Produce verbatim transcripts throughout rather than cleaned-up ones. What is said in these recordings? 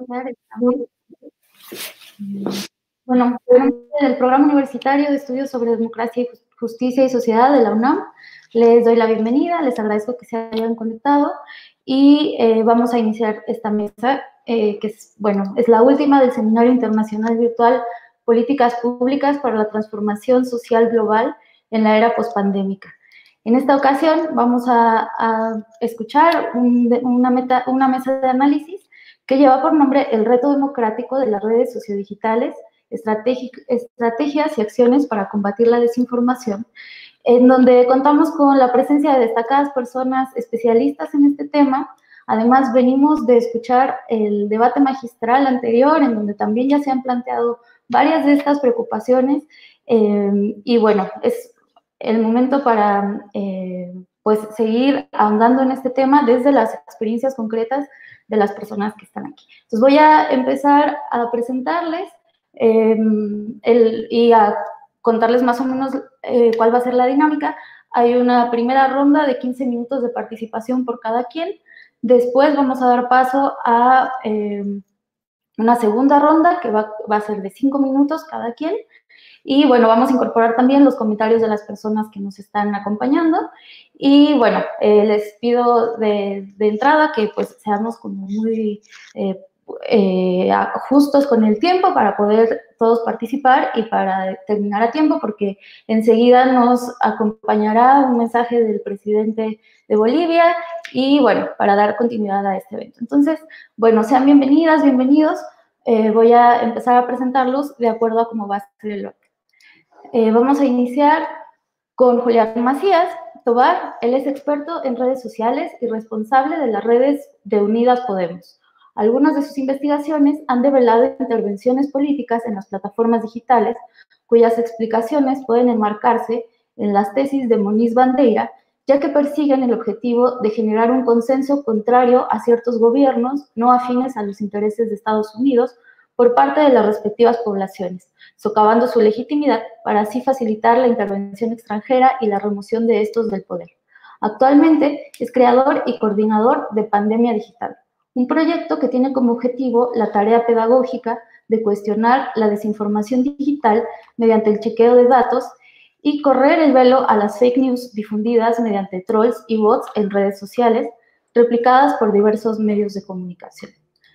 empezar. Estamos, bueno, del Programa Universitario de Estudios sobre Democracia, Justicia y Sociedad de la UNAM. Les doy la bienvenida, les agradezco que se hayan conectado y eh, vamos a iniciar esta mesa, eh, que es, bueno, es la última del Seminario Internacional Virtual Políticas Públicas para la Transformación Social Global en la Era Postpandémica. En esta ocasión vamos a, a escuchar un, una, meta, una mesa de análisis que lleva por nombre El reto democrático de las redes sociodigitales, estrategias y acciones para combatir la desinformación, en donde contamos con la presencia de destacadas personas especialistas en este tema. Además, venimos de escuchar el debate magistral anterior, en donde también ya se han planteado varias de estas preocupaciones, eh, y bueno, es el momento para eh, pues seguir ahondando en este tema desde las experiencias concretas de las personas que están aquí. Entonces voy a empezar a presentarles eh, el, y a contarles más o menos eh, cuál va a ser la dinámica. Hay una primera ronda de quince minutos de participación por cada quien. Después vamos a dar paso a eh, una segunda ronda que va, va a ser de cinco minutos cada quien. Y bueno, vamos a incorporar también los comentarios de las personas que nos están acompañando. Y bueno, eh, les pido de, de entrada que pues seamos como muy eh, eh, justos con el tiempo para poder todos participar y para terminar a tiempo, porque enseguida nos acompañará un mensaje del presidente de Bolivia y bueno, para dar continuidad a este evento. Entonces, bueno, sean bienvenidas, bienvenidos. Eh, voy a empezar a presentarlos de acuerdo a cómo va a ser el orden. Eh, vamos a iniciar con Julián Macías Tobar. Él es experto en redes sociales y responsable de las redes de Unidas Podemos. Algunas de sus investigaciones han develado intervenciones políticas en las plataformas digitales, cuyas explicaciones pueden enmarcarse en las tesis de Moniz Bandeira, ya que persiguen el objetivo de generar un consenso contrario a ciertos gobiernos no afines a los intereses de Estados Unidos por parte de las respectivas poblaciones, socavando su legitimidad para así facilitar la intervención extranjera y la remoción de estos del poder. Actualmente es creador y coordinador de Pandemia Digital, un proyecto que tiene como objetivo la tarea pedagógica de cuestionar la desinformación digital mediante el chequeo de datos y correr el velo a las fake news difundidas mediante trolls y bots en redes sociales, replicadas por diversos medios de comunicación.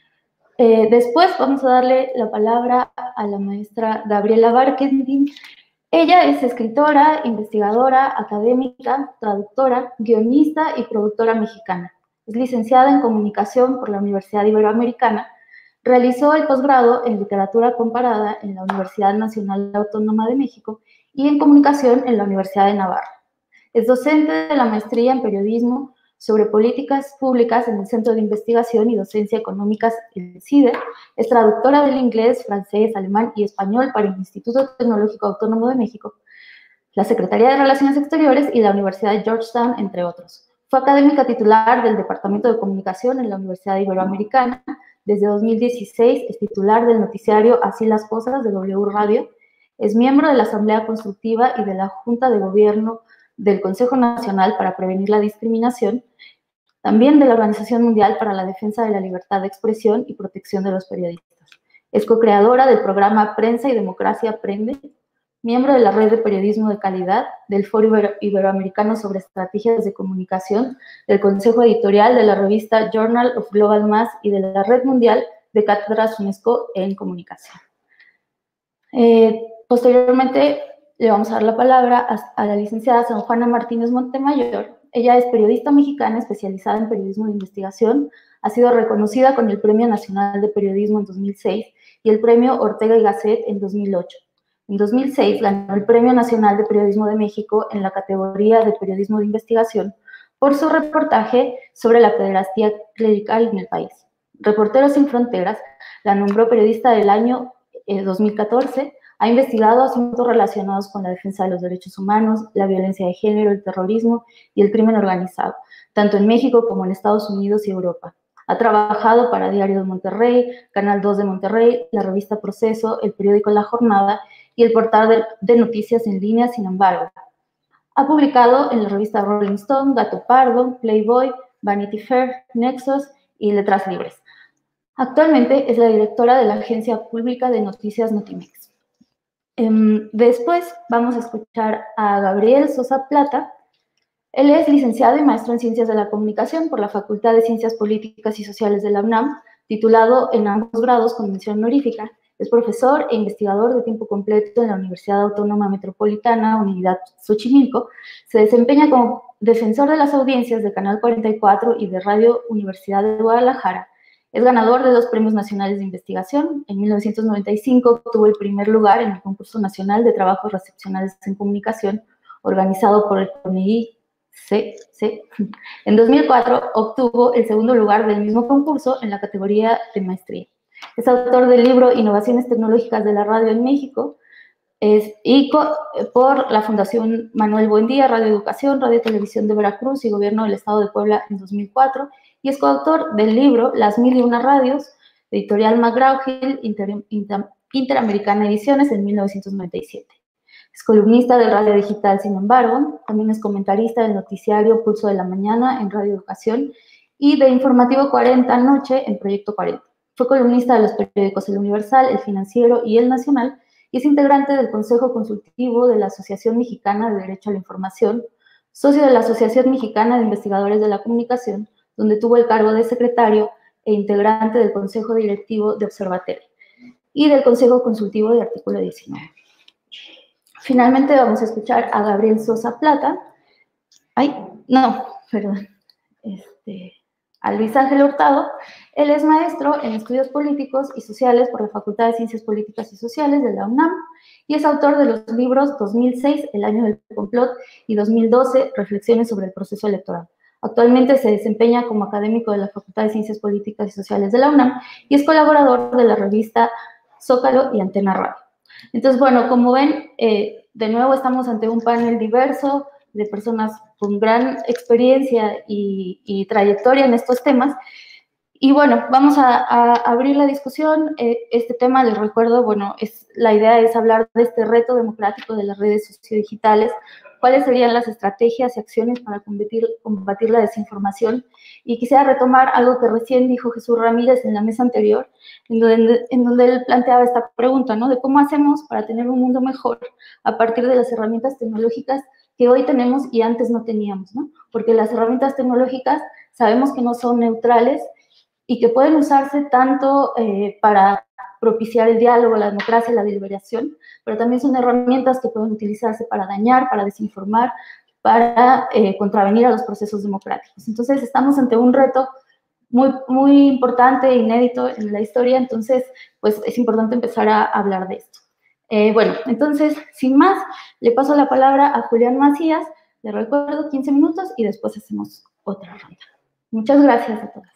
Eh, después vamos a darle la palabra a la maestra Gabriela Barkendin. Ella es escritora, investigadora, académica, traductora, guionista y productora mexicana. Es licenciada en Comunicación por la Universidad Iberoamericana. Realizó el posgrado en Literatura Comparada en la Universidad Nacional Autónoma de México y en Comunicación en la Universidad de Navarra. Es docente de la maestría en Periodismo sobre Políticas Públicas en el Centro de Investigación y Docencia Económicas, el CIDE. Es traductora del inglés, francés, alemán y español para el Instituto Tecnológico Autónomo de México, la Secretaría de Relaciones Exteriores y la Universidad de Georgetown, entre otros. Fue académica titular del Departamento de Comunicación en la Universidad Iberoamericana. Desde dos mil dieciséis es titular del noticiario Así las Cosas de W Radio. Es miembro de la Asamblea Consultiva y de la Junta de Gobierno del Consejo Nacional para Prevenir la Discriminación, también de la Organización Mundial para la Defensa de la Libertad de Expresión y Protección de los Periodistas. Es co-creadora del programa Prensa y Democracia Aprende, miembro de la Red de Periodismo de Calidad, del Foro Ibero- Iberoamericano sobre Estrategias de Comunicación, del Consejo Editorial de la revista Journal of Global Mass y de la Red Mundial de Cátedras UNESCO en Comunicación. Eh, posteriormente, le vamos a dar la palabra a, a la licenciada San Juana Martínez Montemayor. Ella es periodista mexicana especializada en periodismo de investigación. Ha sido reconocida con el Premio Nacional de Periodismo en dos mil seis y el Premio Ortega y Gasset en dos mil ocho. En dos mil seis ganó el Premio Nacional de Periodismo de México en la categoría de Periodismo de Investigación por su reportaje sobre la pederastia clerical en el país. Reporteros Sin Fronteras la nombró periodista del año eh, dos mil catorce. Ha investigado asuntos relacionados con la defensa de los derechos humanos, la violencia de género, el terrorismo y el crimen organizado, tanto en México como en Estados Unidos y Europa. Ha trabajado para Diario de Monterrey, Canal dos de Monterrey, la revista Proceso, el periódico La Jornada y el portal de, de noticias en línea, Sin embargo. Ha publicado en la revista Rolling Stone, Gato Pardo, Playboy, Vanity Fair, Nexos y Letras Libres. Actualmente es la directora de la Agencia Pública de Noticias Notimex. Um, después vamos a escuchar a Gabriel Sosa Plata. Él es licenciado y maestro en Ciencias de la Comunicación por la Facultad de Ciencias Políticas y Sociales de la UNAM, titulado en ambos grados con mención honorífica. Es profesor e investigador de tiempo completo en la Universidad Autónoma Metropolitana, Unidad Xochimilco. Se desempeña como defensor de las audiencias de Canal cuarenta y cuatro y de Radio Universidad de Guadalajara. Es ganador de dos premios nacionales de investigación. En mil novecientos noventa y cinco obtuvo el primer lugar en el Concurso Nacional de Trabajos Recepcionales en Comunicación, organizado por el C O N E I. Sí, sí. En dos mil cuatro obtuvo el segundo lugar del mismo concurso en la categoría de maestría. Es autor del libro Innovaciones Tecnológicas de la Radio en México, es, y co, por la Fundación Manuel Buendía, Radio Educación, Radio Televisión de Veracruz y Gobierno del Estado de Puebla en dos mil cuatro, y es coautor del libro Las Mil y Una Radios, de Editorial McGraw-Hill, Inter, Inter, Interamericana Ediciones, en mil novecientos noventa y siete. Es columnista de Radio Digital, sin embargo, también es comentarista del noticiario Pulso de la Mañana en Radio Educación y de Informativo cuarenta Noche en Proyecto cuarenta. Fue columnista de los periódicos El Universal, El Financiero y El Nacional y es integrante del Consejo Consultivo de la Asociación Mexicana de Derecho a la Información, socio de la Asociación Mexicana de Investigadores de la Comunicación, donde tuvo el cargo de secretario e integrante del Consejo Directivo de Observatorio y del Consejo Consultivo de Artículo diecinueve. Finalmente vamos a escuchar a Gabriel Sosa Plata. Ay, no, perdón. Este, a Luis Ángel Hurtado. Él es maestro en Estudios Políticos y Sociales por la Facultad de Ciencias Políticas y Sociales de la UNAM y es autor de los libros dos mil seis, El Año del Complot, y dos mil doce, Reflexiones sobre el Proceso Electoral. Actualmente se desempeña como académico de la Facultad de Ciencias Políticas y Sociales de la UNAM y es colaborador de la revista Zócalo y Antena Radio. Entonces, bueno, como ven, eh, de nuevo estamos ante un panel diverso de personas con gran experiencia y, y trayectoria en estos temas. Y bueno, vamos a, a abrir la discusión. Eh, este tema, les recuerdo, bueno, es, la idea es hablar de este reto democrático de las redes sociodigitales, cuáles serían las estrategias y acciones para combatir, combatir la desinformación. Y quisiera retomar algo que recién dijo Jesús Ramírez en la mesa anterior, en donde, en donde él planteaba esta pregunta, ¿no? De cómo hacemos para tener un mundo mejor a partir de las herramientas tecnológicas que hoy tenemos y antes no teníamos, ¿no? Porque las herramientas tecnológicas sabemos que no son neutrales y que pueden usarse tanto eh, para propiciar el diálogo, la democracia, la deliberación, pero también son herramientas que pueden utilizarse para dañar, para desinformar, para eh, contravenir a los procesos democráticos. Entonces, estamos ante un reto muy, muy importante, inédito en la historia, entonces, pues, es importante empezar a hablar de esto. Eh, bueno, entonces, sin más, le paso la palabra a Julián Macías, le recuerdo quince minutos y después hacemos otra ronda. Muchas gracias a todas.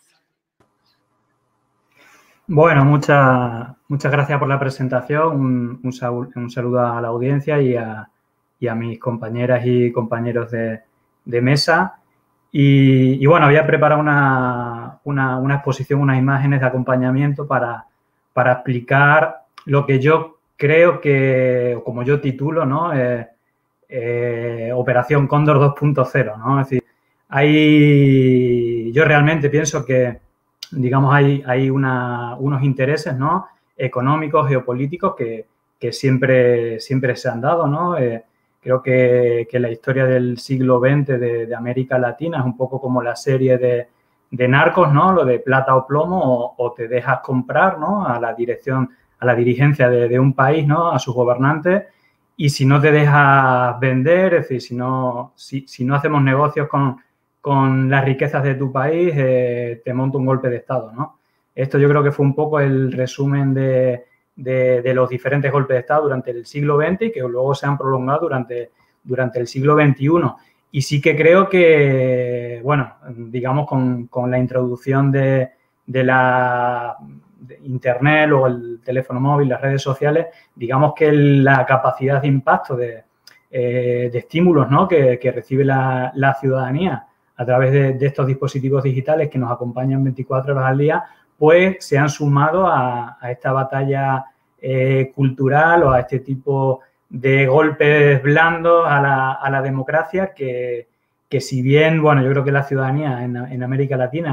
Bueno, muchas muchas gracias por la presentación, un, un, saludo, un saludo a la audiencia y a, y a mis compañeras y compañeros de, de mesa. Y, y bueno, había preparado una, una, una exposición, unas imágenes de acompañamiento para, para explicar lo que yo creo que, como yo titulo, ¿no? Eh, eh, Operación Cóndor dos punto cero, ¿no? Es decir, hay, yo realmente pienso que digamos, hay, hay una, unos intereses, ¿no? Económicos, geopolíticos que, que siempre, siempre se han dado, ¿no? Eh, creo que, que la historia del siglo veinte de, de América Latina es un poco como la serie de, de Narcos, ¿no? Lo de plata o plomo, o, o te dejas comprar, ¿no? A la dirección, a la dirigencia de, de un país, ¿no? A sus gobernantes, y si no te dejas vender, es decir, si no, si, si no hacemos negocios con con las riquezas de tu país, eh, te monta un golpe de Estado, ¿no? Esto yo creo que fue un poco el resumen de, de, de los diferentes golpes de Estado durante el siglo veinte y que luego se han prolongado durante, durante el siglo veintiuno. Y sí que creo que, bueno, digamos, con, con la introducción de, de la de Internet o el teléfono móvil, las redes sociales, digamos que la capacidad de impacto de, eh, de estímulos, ¿no? que, que recibe la, la ciudadanía a través de, de estos dispositivos digitales que nos acompañan veinticuatro horas al día, pues se han sumado a, a esta batalla eh, cultural o a este tipo de golpes blandos a la, a la democracia que, que si bien, bueno, yo creo que la ciudadanía en, en América Latina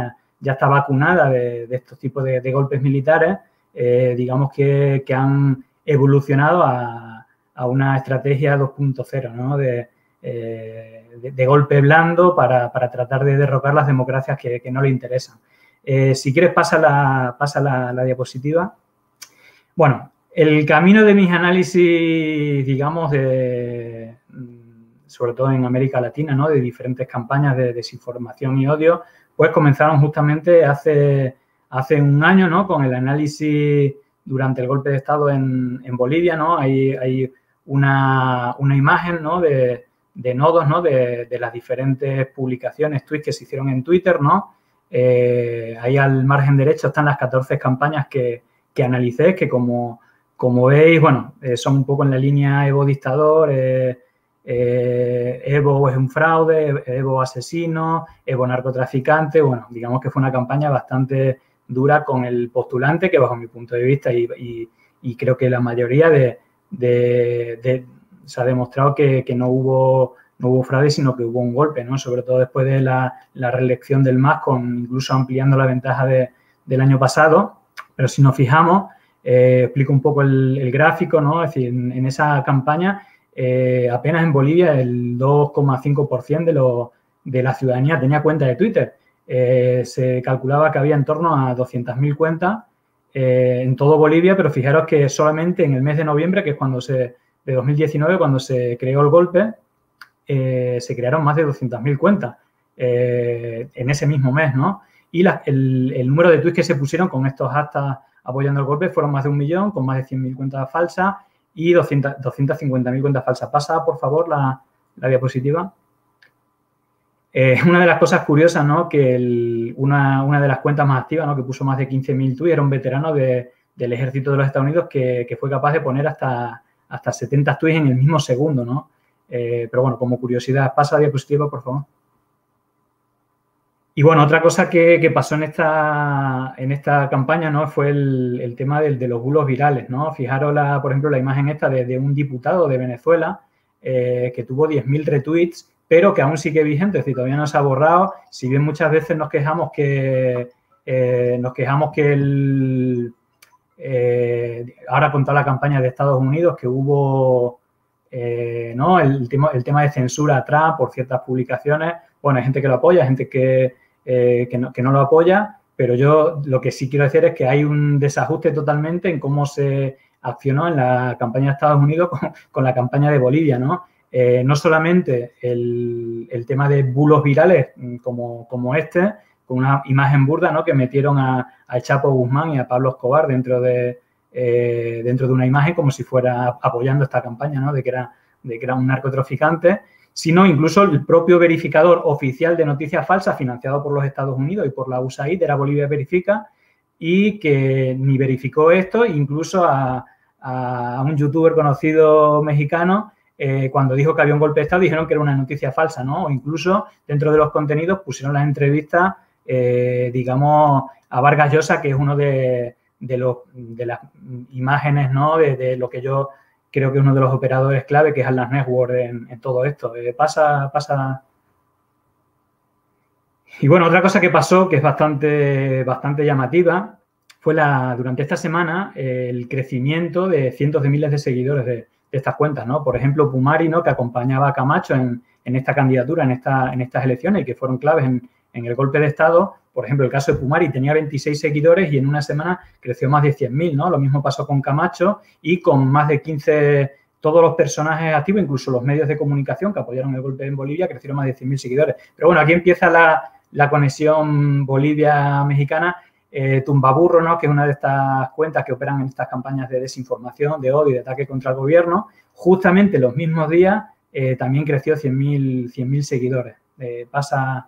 ya está vacunada de, de estos tipos de, de golpes militares, eh, digamos que, que han evolucionado a, a una estrategia dos punto cero, ¿no? De, eh, de, de golpe blando para, para tratar de derrocar las democracias que, que no le interesan. Eh, si quieres, pasa la, pasa la, la diapositiva. Bueno, el camino de mis análisis, digamos, de, sobre todo en América Latina, ¿no? De diferentes campañas de desinformación y odio, pues comenzaron justamente hace, hace un año, ¿no? Con el análisis durante el golpe de Estado en, en Bolivia, ¿no? Hay, hay una, una imagen, ¿no? De, de nodos, ¿no? De, de las diferentes publicaciones, tweets que se hicieron en Twitter, ¿no? Eh, ahí al margen derecho están las catorce campañas que, que analicé, que como, como veis, bueno, eh, son un poco en la línea Evo dictador, eh, eh, Evo es un fraude, Evo asesino, Evo narcotraficante. Bueno, digamos que fue una campaña bastante dura con el postulante, que bajo mi punto de vista y, y, y creo que la mayoría de, de, de se ha demostrado que, que no hubo no hubo fraude, sino que hubo un golpe, ¿no? Sobre todo después de la, la reelección del M A S, con incluso ampliando la ventaja de, del año pasado. Pero si nos fijamos, eh, explico un poco el, el gráfico, ¿no? Es decir, en, en esa campaña, eh, apenas en Bolivia el dos coma cinco por ciento de, lo, de la ciudadanía tenía cuenta de Twitter. Eh, se calculaba que había en torno a doscientas mil cuentas eh, en todo Bolivia, pero fijaros que solamente en el mes de noviembre, que es cuando se, de dos mil diecinueve, cuando se creó el golpe, Eh, se crearon más de doscientas mil cuentas eh, en ese mismo mes, ¿no? Y la, el, el número de tweets que se pusieron con estos hashtags apoyando el golpe fueron más de un millón, con más de cien mil cuentas falsas y doscientas cincuenta mil cuentas falsas. Pasa, por favor, la, la diapositiva. Eh, una de las cosas curiosas, ¿no? Que el, una, una de las cuentas más activas, ¿no? Que puso más de quince mil tweets, era un veterano de, del ejército de los Estados Unidos que, que fue capaz de poner hasta, hasta setenta tweets en el mismo segundo, ¿no? Eh, pero bueno, como curiosidad, pasa la diapositiva, por favor. Y bueno, otra cosa que, que pasó en esta, en esta campaña, ¿no? Fue el, el tema del, de los bulos virales, ¿no? Fijaros, la, por ejemplo, la imagen esta de, de un diputado de Venezuela eh, que tuvo diez mil retweets, pero que aún sigue vigente, es decir, todavía no se ha borrado. Si bien muchas veces nos quejamos que, eh, nos quejamos que el, eh, ahora con toda la campaña de Estados Unidos que hubo... Eh, ¿no? el, tema, el tema de censura a Trump por ciertas publicaciones, bueno, hay gente que lo apoya, hay gente que, eh, que, no, que no lo apoya, pero yo lo que sí quiero decir es que hay un desajuste totalmente en cómo se accionó en la campaña de Estados Unidos con, con la campaña de Bolivia, ¿no? Eh, no solamente el, el tema de bulos virales como, como este, con una imagen burda, ¿no? Que metieron a, a Chapo Guzmán y a Pablo Escobar dentro de Eh, dentro de una imagen como si fuera apoyando esta campaña, ¿no? De que era, de que era un narcotraficante, sino incluso el propio verificador oficial de noticias falsas financiado por los Estados Unidos y por la U S A I D, era Bolivia Verifica, y que ni verificó esto, incluso a, a un youtuber conocido mexicano, eh, cuando dijo que había un golpe de Estado, dijeron que era una noticia falsa, ¿no? O incluso dentro de los contenidos pusieron las entrevistas, eh, digamos, a Vargas Llosa, que es uno de... De, los, de las imágenes, ¿no? De, de lo que yo creo que es uno de los operadores clave, que es Atlas Network en, en todo esto. Eh, pasa, pasa... Y bueno, otra cosa que pasó, que es bastante, bastante llamativa, fue la, durante esta semana eh, el crecimiento de cientos de miles de seguidores de, de estas cuentas, ¿no? Por ejemplo, Pumari, ¿no? Que acompañaba a Camacho en, en esta candidatura, en, esta, en estas elecciones y que fueron claves en, en el golpe de Estado. Por ejemplo, el caso de Pumari tenía veintiséis seguidores y en una semana creció más de cien mil, ¿no? Lo mismo pasó con Camacho y con más de quince, todos los personajes activos, incluso los medios de comunicación que apoyaron el golpe en Bolivia, crecieron más de cien mil seguidores. Pero bueno, aquí empieza la, la conexión Bolivia-mexicana. Eh, Tumbaburro, ¿no? Que es una de estas cuentas que operan en estas campañas de desinformación, de odio y de ataque contra el gobierno. Justamente los mismos días eh, también creció cien mil seguidores. Eh, pasa...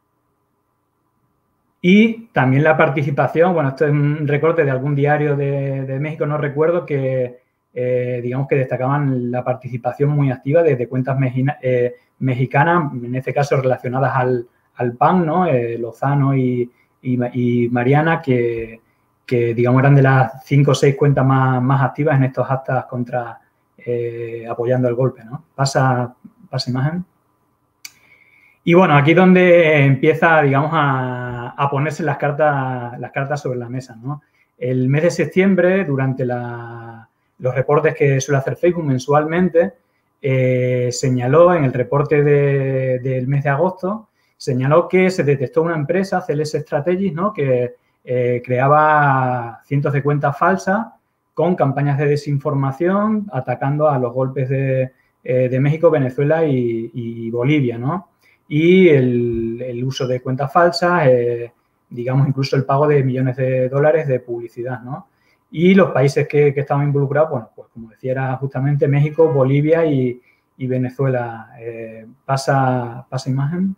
Y también la participación, bueno, esto es un recorte de algún diario de, de México, no recuerdo, que eh, digamos que destacaban la participación muy activa desde cuentas mexina, eh, mexicanas, en este caso relacionadas al, al P A N, ¿no? Eh, Lozano y, y, y Mariana, que, que digamos eran de las cinco o seis cuentas más, más activas en estos hashtags contra, eh, apoyando el golpe, ¿no? Pasa, pasa imagen. Y bueno, aquí es donde empieza, digamos, a, a ponerse las cartas, las cartas sobre la mesa, ¿no? El mes de septiembre, durante la, los reportes que suele hacer Facebook mensualmente, eh, señaló en el reporte de, del mes de agosto, señaló que se detectó una empresa, C L S Strategies, ¿no? Que eh, creaba cientos de cuentas falsas con campañas de desinformación atacando a los golpes de, eh, de México, Venezuela y, y Bolivia, ¿no? Y el, el uso de cuentas falsas, eh, digamos, incluso el pago de millones de dólares de publicidad, ¿no? Y los países que, que estaban involucrados, bueno, pues como decía, era justamente México, Bolivia y, y Venezuela. Eh, pasa, pasa imagen.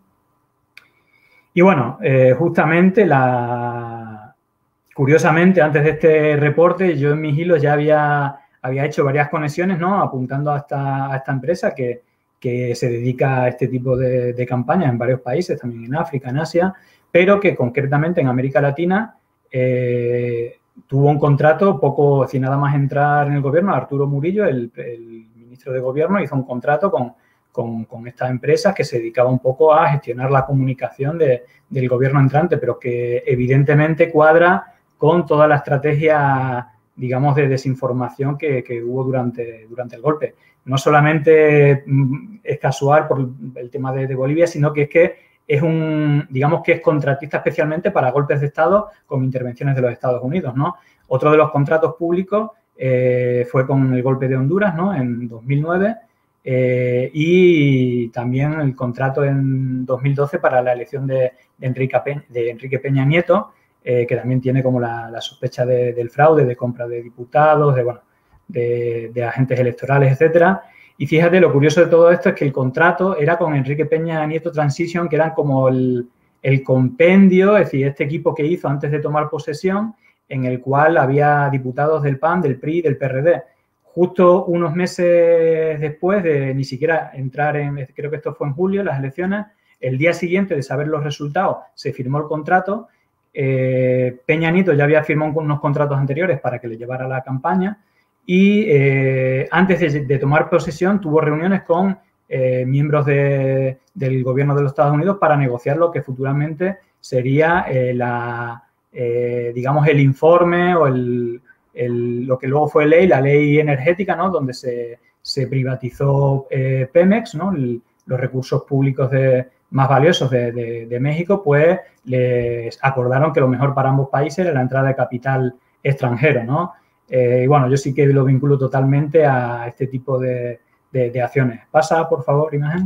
Y bueno, eh, justamente la... Curiosamente, antes de este reporte, yo en mis hilos ya había, había hecho varias conexiones, ¿no? Apuntando a esta, a esta empresa que, que se dedica a este tipo de, de campañas en varios países, también en África, en Asia, pero que concretamente en América Latina eh, tuvo un contrato poco, sin nada más entrar en el gobierno, Arturo Murillo, el, el ministro de gobierno, hizo un contrato con, con, con estas empresas que se dedicaba un poco a gestionar la comunicación de, del gobierno entrante, pero que evidentemente cuadra con toda la estrategia, digamos, de desinformación que, que hubo durante, durante el golpe. No solamente es casual por el tema de, de Bolivia, sino que es que es un, digamos que es contratista especialmente para golpes de Estado con intervenciones de los Estados Unidos, ¿no? Otro de los contratos públicos eh, fue con el golpe de Honduras, ¿no? En dos mil nueve eh, y también el contrato en dos mil doce para la elección de, de, Enrique, Peña, de Enrique Peña Nieto, Eh, que también tiene como la, la sospecha de, del fraude, de compra de diputados, de, bueno, de, de agentes electorales, etcétera. Y fíjate, lo curioso de todo esto es que el contrato era con Enrique Peña Nieto Transition, que eran como el, el compendio, es decir, este equipo que hizo antes de tomar posesión, en el cual había diputados del P A N, del P R I, del P R D. Justo unos meses después de ni siquiera entrar en, creo que esto fue en julio, las elecciones, el día siguiente de saber los resultados, se firmó el contrato. Eh, Peña Nieto ya había firmado unos contratos anteriores para que le llevara la campaña y eh, antes de, de tomar posesión tuvo reuniones con eh, miembros de, del gobierno de los Estados Unidos para negociar lo que futuramente sería eh, la, eh, digamos, el informe o el, el, lo que luego fue ley, la ley energética, ¿no? Donde se, se privatizó eh, Pemex, ¿no? El, los recursos públicos de más valiosos de, de, de México, pues les acordaron que lo mejor para ambos países era la entrada de capital extranjero, ¿no? Eh, y bueno, yo sí que lo vinculo totalmente a este tipo de, de, de acciones. Pasa, por favor, imagen.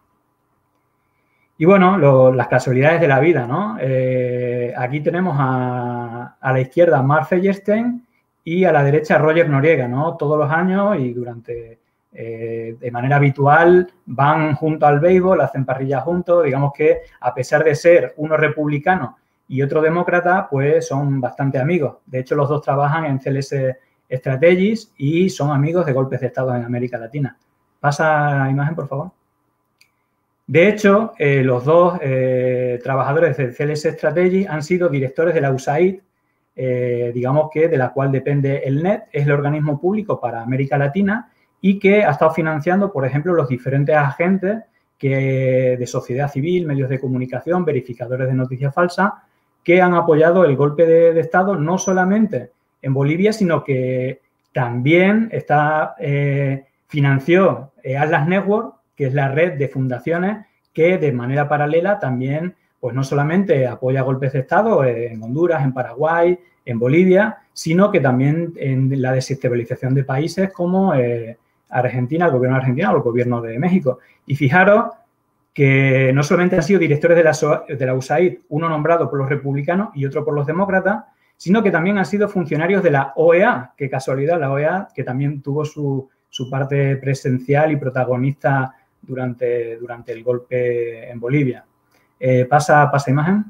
Y bueno, lo, las casualidades de la vida, ¿no? Eh, aquí tenemos a, a la izquierda Mark Feyerstein y a la derecha Roger Noriega, ¿no? Todos los años y durante... Eh, de manera habitual van junto al béisbol, hacen parrillas juntos, digamos que a pesar de ser uno republicano y otro demócrata, pues son bastante amigos. De hecho, los dos trabajan en C L S Strategies y son amigos de golpes de Estado en América Latina. Pasa la imagen, por favor. De hecho, eh, los dos eh, trabajadores de C L S Strategies han sido directores de la U S A I D, eh, digamos que de la cual depende el N E T, es el organismo público para América Latina, y que ha estado financiando, por ejemplo, los diferentes agentes que, de sociedad civil, medios de comunicación, verificadores de noticias falsas, que han apoyado el golpe de, de Estado no solamente en Bolivia, sino que también está, eh, financió eh, Atlas Network, que es la red de fundaciones que de manera paralela también, pues no solamente apoya golpes de Estado eh, en Honduras, en Paraguay, en Bolivia, sino que también en la desestabilización de países como eh, Argentina, el gobierno de Argentina o el gobierno de México. Y fijaros que no solamente han sido directores de la, de la U S A I D, uno nombrado por los republicanos y otro por los demócratas, sino que también han sido funcionarios de la O E A, qué casualidad, la O E A, que también tuvo su, su parte presencial y protagonista durante, durante el golpe en Bolivia. Eh, pasa, pasa imagen.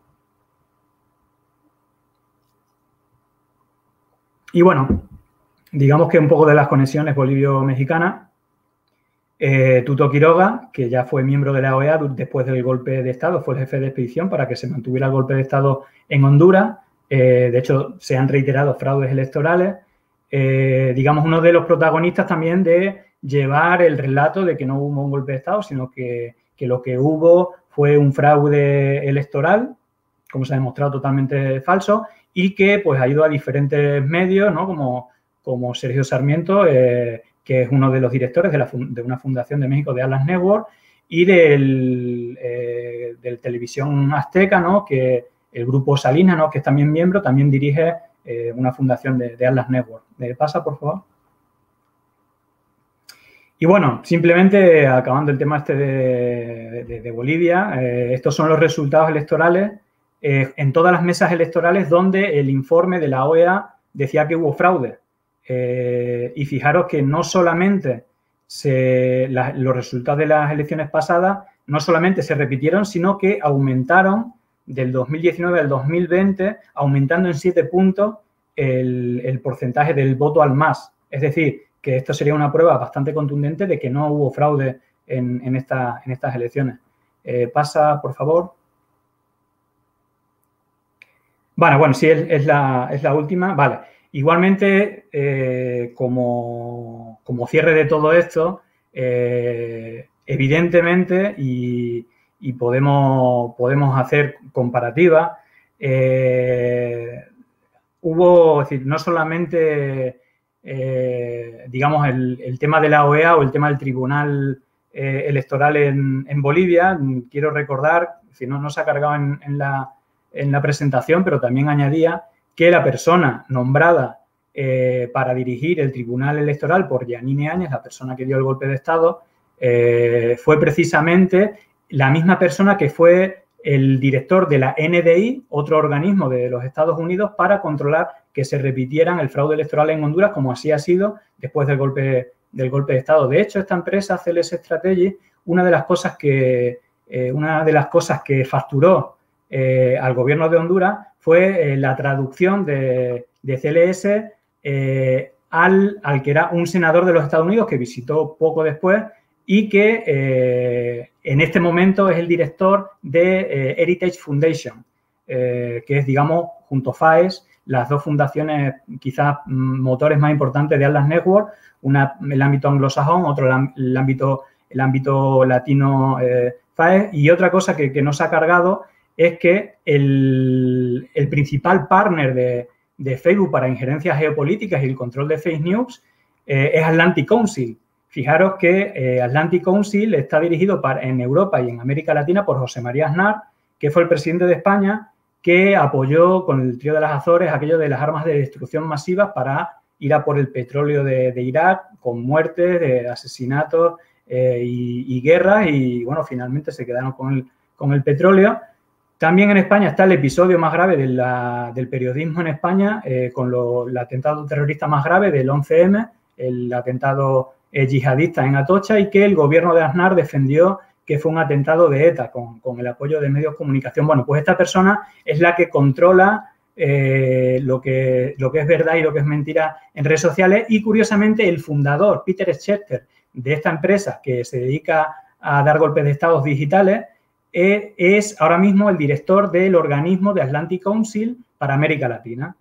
Y bueno, digamos que un poco de las conexiones bolivio-mexicanas. Eh, Tuto Quiroga, que ya fue miembro de la O E A después del golpe de Estado, fue el jefe de expedición para que se mantuviera el golpe de Estado en Honduras. Eh, de hecho, se han reiterado fraudes electorales. Eh, digamos, uno de los protagonistas también de llevar el relato de que no hubo un golpe de Estado, sino que, que lo que hubo fue un fraude electoral, como se ha demostrado, totalmente falso, y que pues ha ido a diferentes medios, ¿no? Como, como Sergio Sarmiento, eh, que es uno de los directores de, la, de una fundación de México, de Atlas Network, y del, eh, del Televisión Azteca, ¿no? Que el grupo Salinas, ¿no? Que es también miembro, también dirige eh, una fundación de, de Atlas Network. ¿Me pasa, por favor? Y bueno, simplemente acabando el tema este de, de, de Bolivia, eh, estos son los resultados electorales eh, en todas las mesas electorales donde el informe de la O E A decía que hubo fraude. Eh, y fijaros que no solamente se, la, los resultados de las elecciones pasadas no solamente se repitieron, sino que aumentaron del dos mil diecinueve al dos mil veinte, aumentando en siete puntos el, el porcentaje del voto al más. Es decir, que esto sería una prueba bastante contundente de que no hubo fraude en, en, esta, en estas elecciones. Eh, pasa, por favor. Bueno, bueno, sí, es, es, la, es la última. Vale. Igualmente, eh, como, como cierre de todo esto, eh, evidentemente, y, y podemos, podemos hacer comparativa, eh, hubo, es decir, no solamente, eh, digamos, el, el tema de la O E A o el tema del Tribunal eh, Electoral en, en Bolivia, quiero recordar, si no, no se ha cargado en, en, la, en la presentación, pero también añadía que la persona nombrada eh, para dirigir el Tribunal Electoral por Yanine Áñez, la persona que dio el golpe de Estado, eh, fue precisamente la misma persona que fue el director de la N D I, otro organismo de los Estados Unidos, para controlar que se repitieran el fraude electoral en Honduras, como así ha sido después del golpe, del golpe de Estado. De hecho, esta empresa, C L S Strategy, una de las cosas que, eh, una de las cosas que facturó eh, al gobierno de Honduras fue eh, la traducción de, de C L S eh, al, al que era un senador de los Estados Unidos que visitó poco después y que eh, en este momento es el director de eh, Heritage Foundation, eh, que es, digamos, junto a FAES, las dos fundaciones quizás motores más importantes de Atlas Network, una el ámbito anglosajón, otro el, el, ámbito, el ámbito latino eh, FAES, y otra cosa que, que nos ha cargado es que el, el principal partner de, de Facebook para injerencias geopolíticas y el control de fake news eh, es Atlantic Council. Fijaros que eh, Atlantic Council está dirigido para, en Europa y en América Latina por José María Aznar, que fue el presidente de España, que apoyó con el trío de las Azores aquello de las armas de destrucción masivas para ir a por el petróleo de, de Irak, con muertes, de asesinatos eh, y, y guerras, y bueno, finalmente se quedaron con el, con el petróleo. También en España está el episodio más grave de la, del periodismo en España, eh, con lo, el atentado terrorista más grave del once eme, el atentado eh, yihadista en Atocha, y que el gobierno de Aznar defendió que fue un atentado de ETA con, con el apoyo de medios de comunicación. Bueno, pues esta persona es la que controla eh, lo, que, lo que es verdad y lo que es mentira en redes sociales, y curiosamente el fundador, Peter Schechter, de esta empresa que se dedica a dar golpes de estados digitales, eh, es ahora mismo el director del organismo de Atlantic Council para América Latina.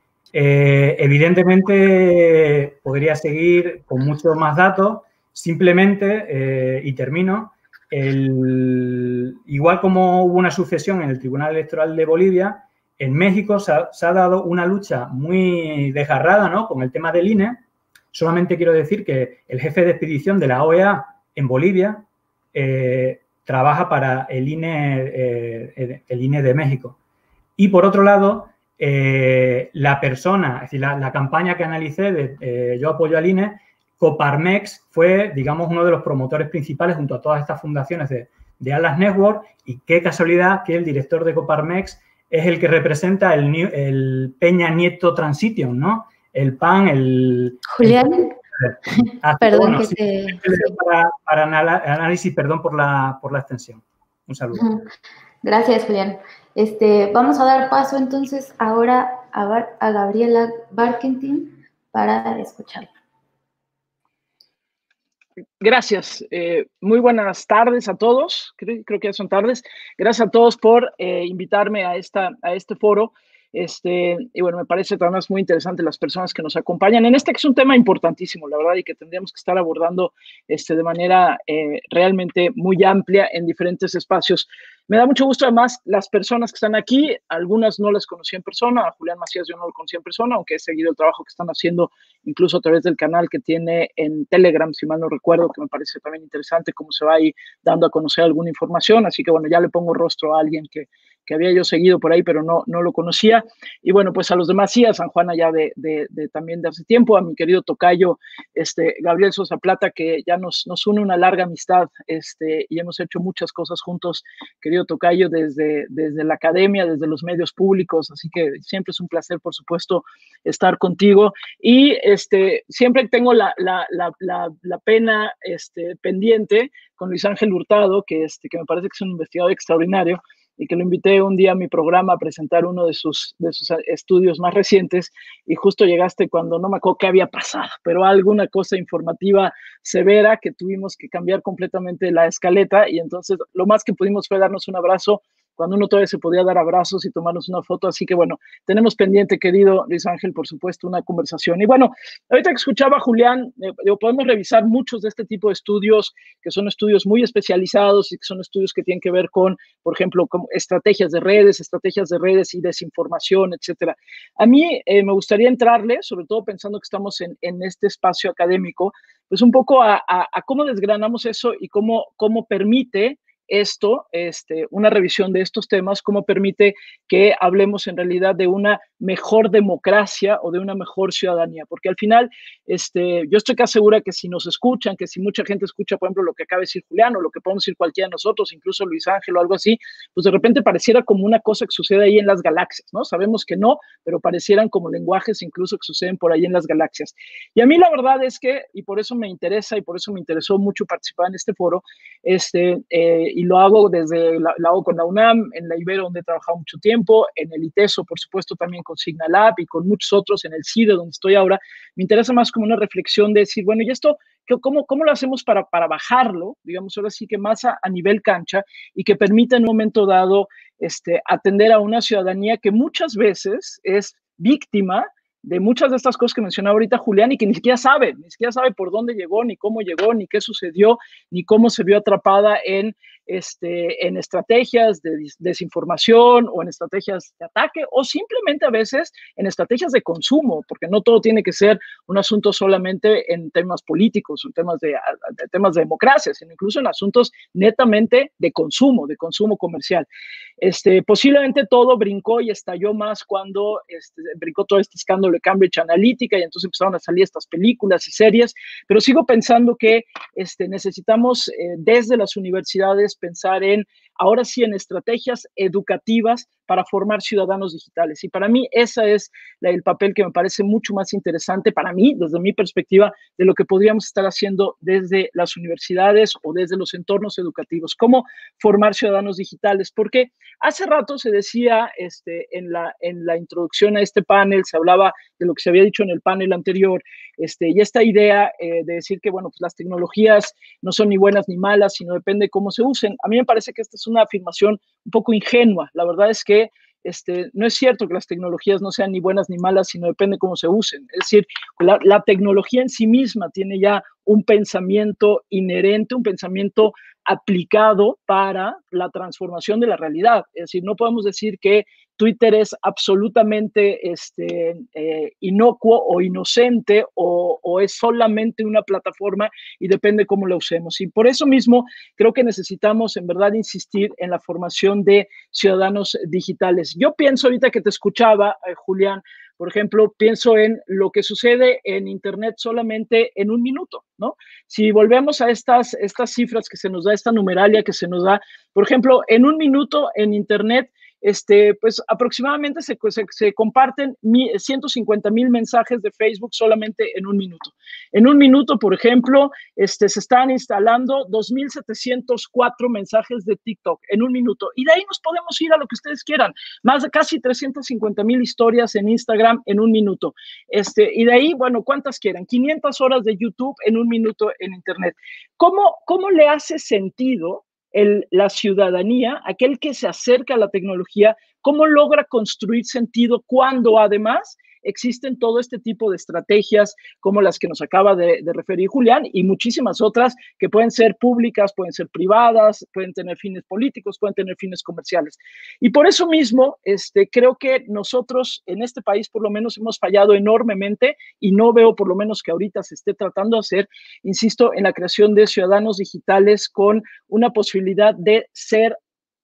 Eh, evidentemente podría seguir con muchos más datos, simplemente, eh, y termino, el, igual como hubo una sucesión en el Tribunal Electoral de Bolivia, en México se ha, se ha dado una lucha muy desgarrada, ¿no?, con el tema del I N E. Solamente quiero decir que el jefe de expedición de la O E A en Bolivia eh, trabaja para el I N E, eh, el I N E de México. Y por otro lado, eh, la persona, es decir, la, la campaña que analicé de eh, Yo apoyo al I N E, Coparmex fue, digamos, uno de los promotores principales junto a todas estas fundaciones de, de Atlas Network, y qué casualidad que el director de Coparmex es el que representa el, el Peña Nieto Transition, ¿no? El P A N, el... Julián, el, perdón bueno, que sí, te... para, para análisis, perdón por la, por la extensión. Un saludo. Gracias, Julián. Este, vamos a dar paso entonces ahora a, Bar a Gabriela Barkentin para escucharla. Gracias. Eh, muy buenas tardes a todos. Creo, creo que ya son tardes. Gracias a todos por eh, invitarme a, esta, a este foro. Este, y bueno, me parece además muy interesante las personas que nos acompañan en este, que es un tema importantísimo, la verdad, y que tendríamos que estar abordando este, de manera eh, realmente muy amplia en diferentes espacios. Me da mucho gusto, además, las personas que están aquí, algunas no las conocí en persona, a Julián Macías yo no lo conocí en persona, aunque he seguido el trabajo que están haciendo, incluso a través del canal que tiene en Telegram, si mal no recuerdo, que me parece también interesante cómo se va ahí dando a conocer alguna información, así que bueno, ya le pongo rostro a alguien que, que había yo seguido por ahí, pero no, no lo conocía. Y bueno, pues a los demás sí, a San Juana ya de, de, de también de hace tiempo, a mi querido tocayo, este, Gabriel Sosa Plata, que ya nos, nos une una larga amistad, este, y hemos hecho muchas cosas juntos, querido tocayo, desde, desde la academia, desde los medios públicos, así que siempre es un placer, por supuesto, estar contigo. Y este, siempre tengo la, la, la, la, la pena este, pendiente con Luis Ángel Hurtado, que, este, que me parece que es un investigador extraordinario, y que lo invité un día a mi programa a presentar uno de sus, de sus estudios más recientes, y justo llegaste cuando no me acuerdo qué había pasado, pero alguna cosa informativa severa que tuvimos que cambiar completamente la escaleta, y entonces lo más que pudimos fue darnos un abrazo, cuando uno todavía se podía dar abrazos y tomarnos una foto, así que bueno, tenemos pendiente, querido Luis Ángel, por supuesto, una conversación. Y bueno, ahorita que escuchaba a Julián, eh, podemos revisar muchos de este tipo de estudios, que son estudios muy especializados y que son estudios que tienen que ver con, por ejemplo, con estrategias de redes, estrategias de redes y desinformación, etcétera. A mí eh, me gustaría entrarle, sobre todo pensando que estamos en, en este espacio académico, pues un poco a, a, a cómo desgranamos eso y cómo, cómo permite esto, este, una revisión de estos temas, cómo permite que hablemos en realidad de una mejor democracia o de una mejor ciudadanía, porque al final este, yo estoy casi segura que si nos escuchan, que si mucha gente escucha, por ejemplo, lo que acaba de decir Julián o lo que podemos decir cualquiera de nosotros, incluso Luis Ángel o algo así, pues de repente pareciera como una cosa que sucede ahí en las galaxias, ¿no? Sabemos que no, pero parecieran como lenguajes incluso que suceden por ahí en las galaxias. Y a mí la verdad es que, y por eso me interesa y por eso me interesó mucho participar en este foro, este, eh, y lo hago desde, la, lo hago con la UNAM, en la Ibero, donde he trabajado mucho tiempo, en el ITESO, por supuesto, también con Signalab y con muchos otros, en el CIDE, donde estoy ahora. Me interesa más como una reflexión de decir, bueno, ¿y esto cómo, cómo lo hacemos para, para bajarlo? Digamos, ahora sí que más a, a nivel cancha y que permita en un momento dado este, atender a una ciudadanía que muchas veces es víctima de muchas de estas cosas que mencionaba ahorita Julián y que ni siquiera sabe, ni siquiera sabe por dónde llegó, ni cómo llegó, ni qué sucedió, ni cómo se vio atrapada en, este, en estrategias de desinformación o en estrategias de ataque o simplemente a veces en estrategias de consumo, porque no todo tiene que ser un asunto solamente en temas políticos, en temas de, de, temas de democracia, sino incluso en asuntos netamente de consumo, de consumo comercial. Este, posiblemente todo brincó y estalló más cuando este, brincó todo este escándalo de Cambridge Analytica y entonces empezaron a salir estas películas y series, pero sigo pensando que este, necesitamos eh, desde las universidades pensar en, ahora sí, en estrategias educativas para formar ciudadanos digitales. Y para mí ese es la, el papel que me parece mucho más interesante para mí, desde mi perspectiva, de lo que podríamos estar haciendo desde las universidades o desde los entornos educativos. ¿Cómo formar ciudadanos digitales? Porque hace rato se decía este, en, la, en la introducción a este panel, se hablaba de lo que se había dicho en el panel anterior, este, y esta idea eh, de decir que, bueno, pues las tecnologías no son ni buenas ni malas, sino depende de cómo se usen. A mí me parece que esta es una afirmación un poco ingenua. La verdad es que este, no es cierto que las tecnologías no sean ni buenas ni malas, sino depende de cómo se usen. Es decir, la, la tecnología en sí misma tiene ya un pensamiento inherente, un pensamiento aplicado para la transformación de la realidad. Es decir, no podemos decir que Twitter es absolutamente este, eh, inocuo o inocente o, o es solamente una plataforma y depende cómo la usemos. Y por eso mismo creo que necesitamos en verdad insistir en la formación de ciudadanos digitales. Yo pienso ahorita que te escuchaba, eh, Julián, por ejemplo, pienso en lo que sucede en Internet solamente en un minuto, ¿no? Si volvemos a estas, estas cifras que se nos da, esta numeralia que se nos da, por ejemplo, en un minuto en Internet, este, pues aproximadamente se, se, se comparten ciento cincuenta mil mensajes de Facebook solamente en un minuto. En un minuto, por ejemplo, este, se están instalando dos mil setecientos cuatro mensajes de TikTok en un minuto. Y de ahí nos podemos ir a lo que ustedes quieran. Más de casi trescientas cincuenta mil historias en Instagram en un minuto. Este, y de ahí, bueno, ¿cuántas quieran? quinientas horas de YouTube en un minuto en Internet. ¿Cómo, cómo le hace sentido el, la ciudadanía, aquel que se acerca a la tecnología, cómo logra construir sentido cuando además existen todo este tipo de estrategias como las que nos acaba de, de referir Julián y muchísimas otras que pueden ser públicas, pueden ser privadas, pueden tener fines políticos, pueden tener fines comerciales. Y por eso mismo, este, creo que nosotros en este país por lo menos hemos fallado enormemente y no veo por lo menos que ahorita se esté tratando de hacer, insisto, en la creación de ciudadanos digitales con una posibilidad de ser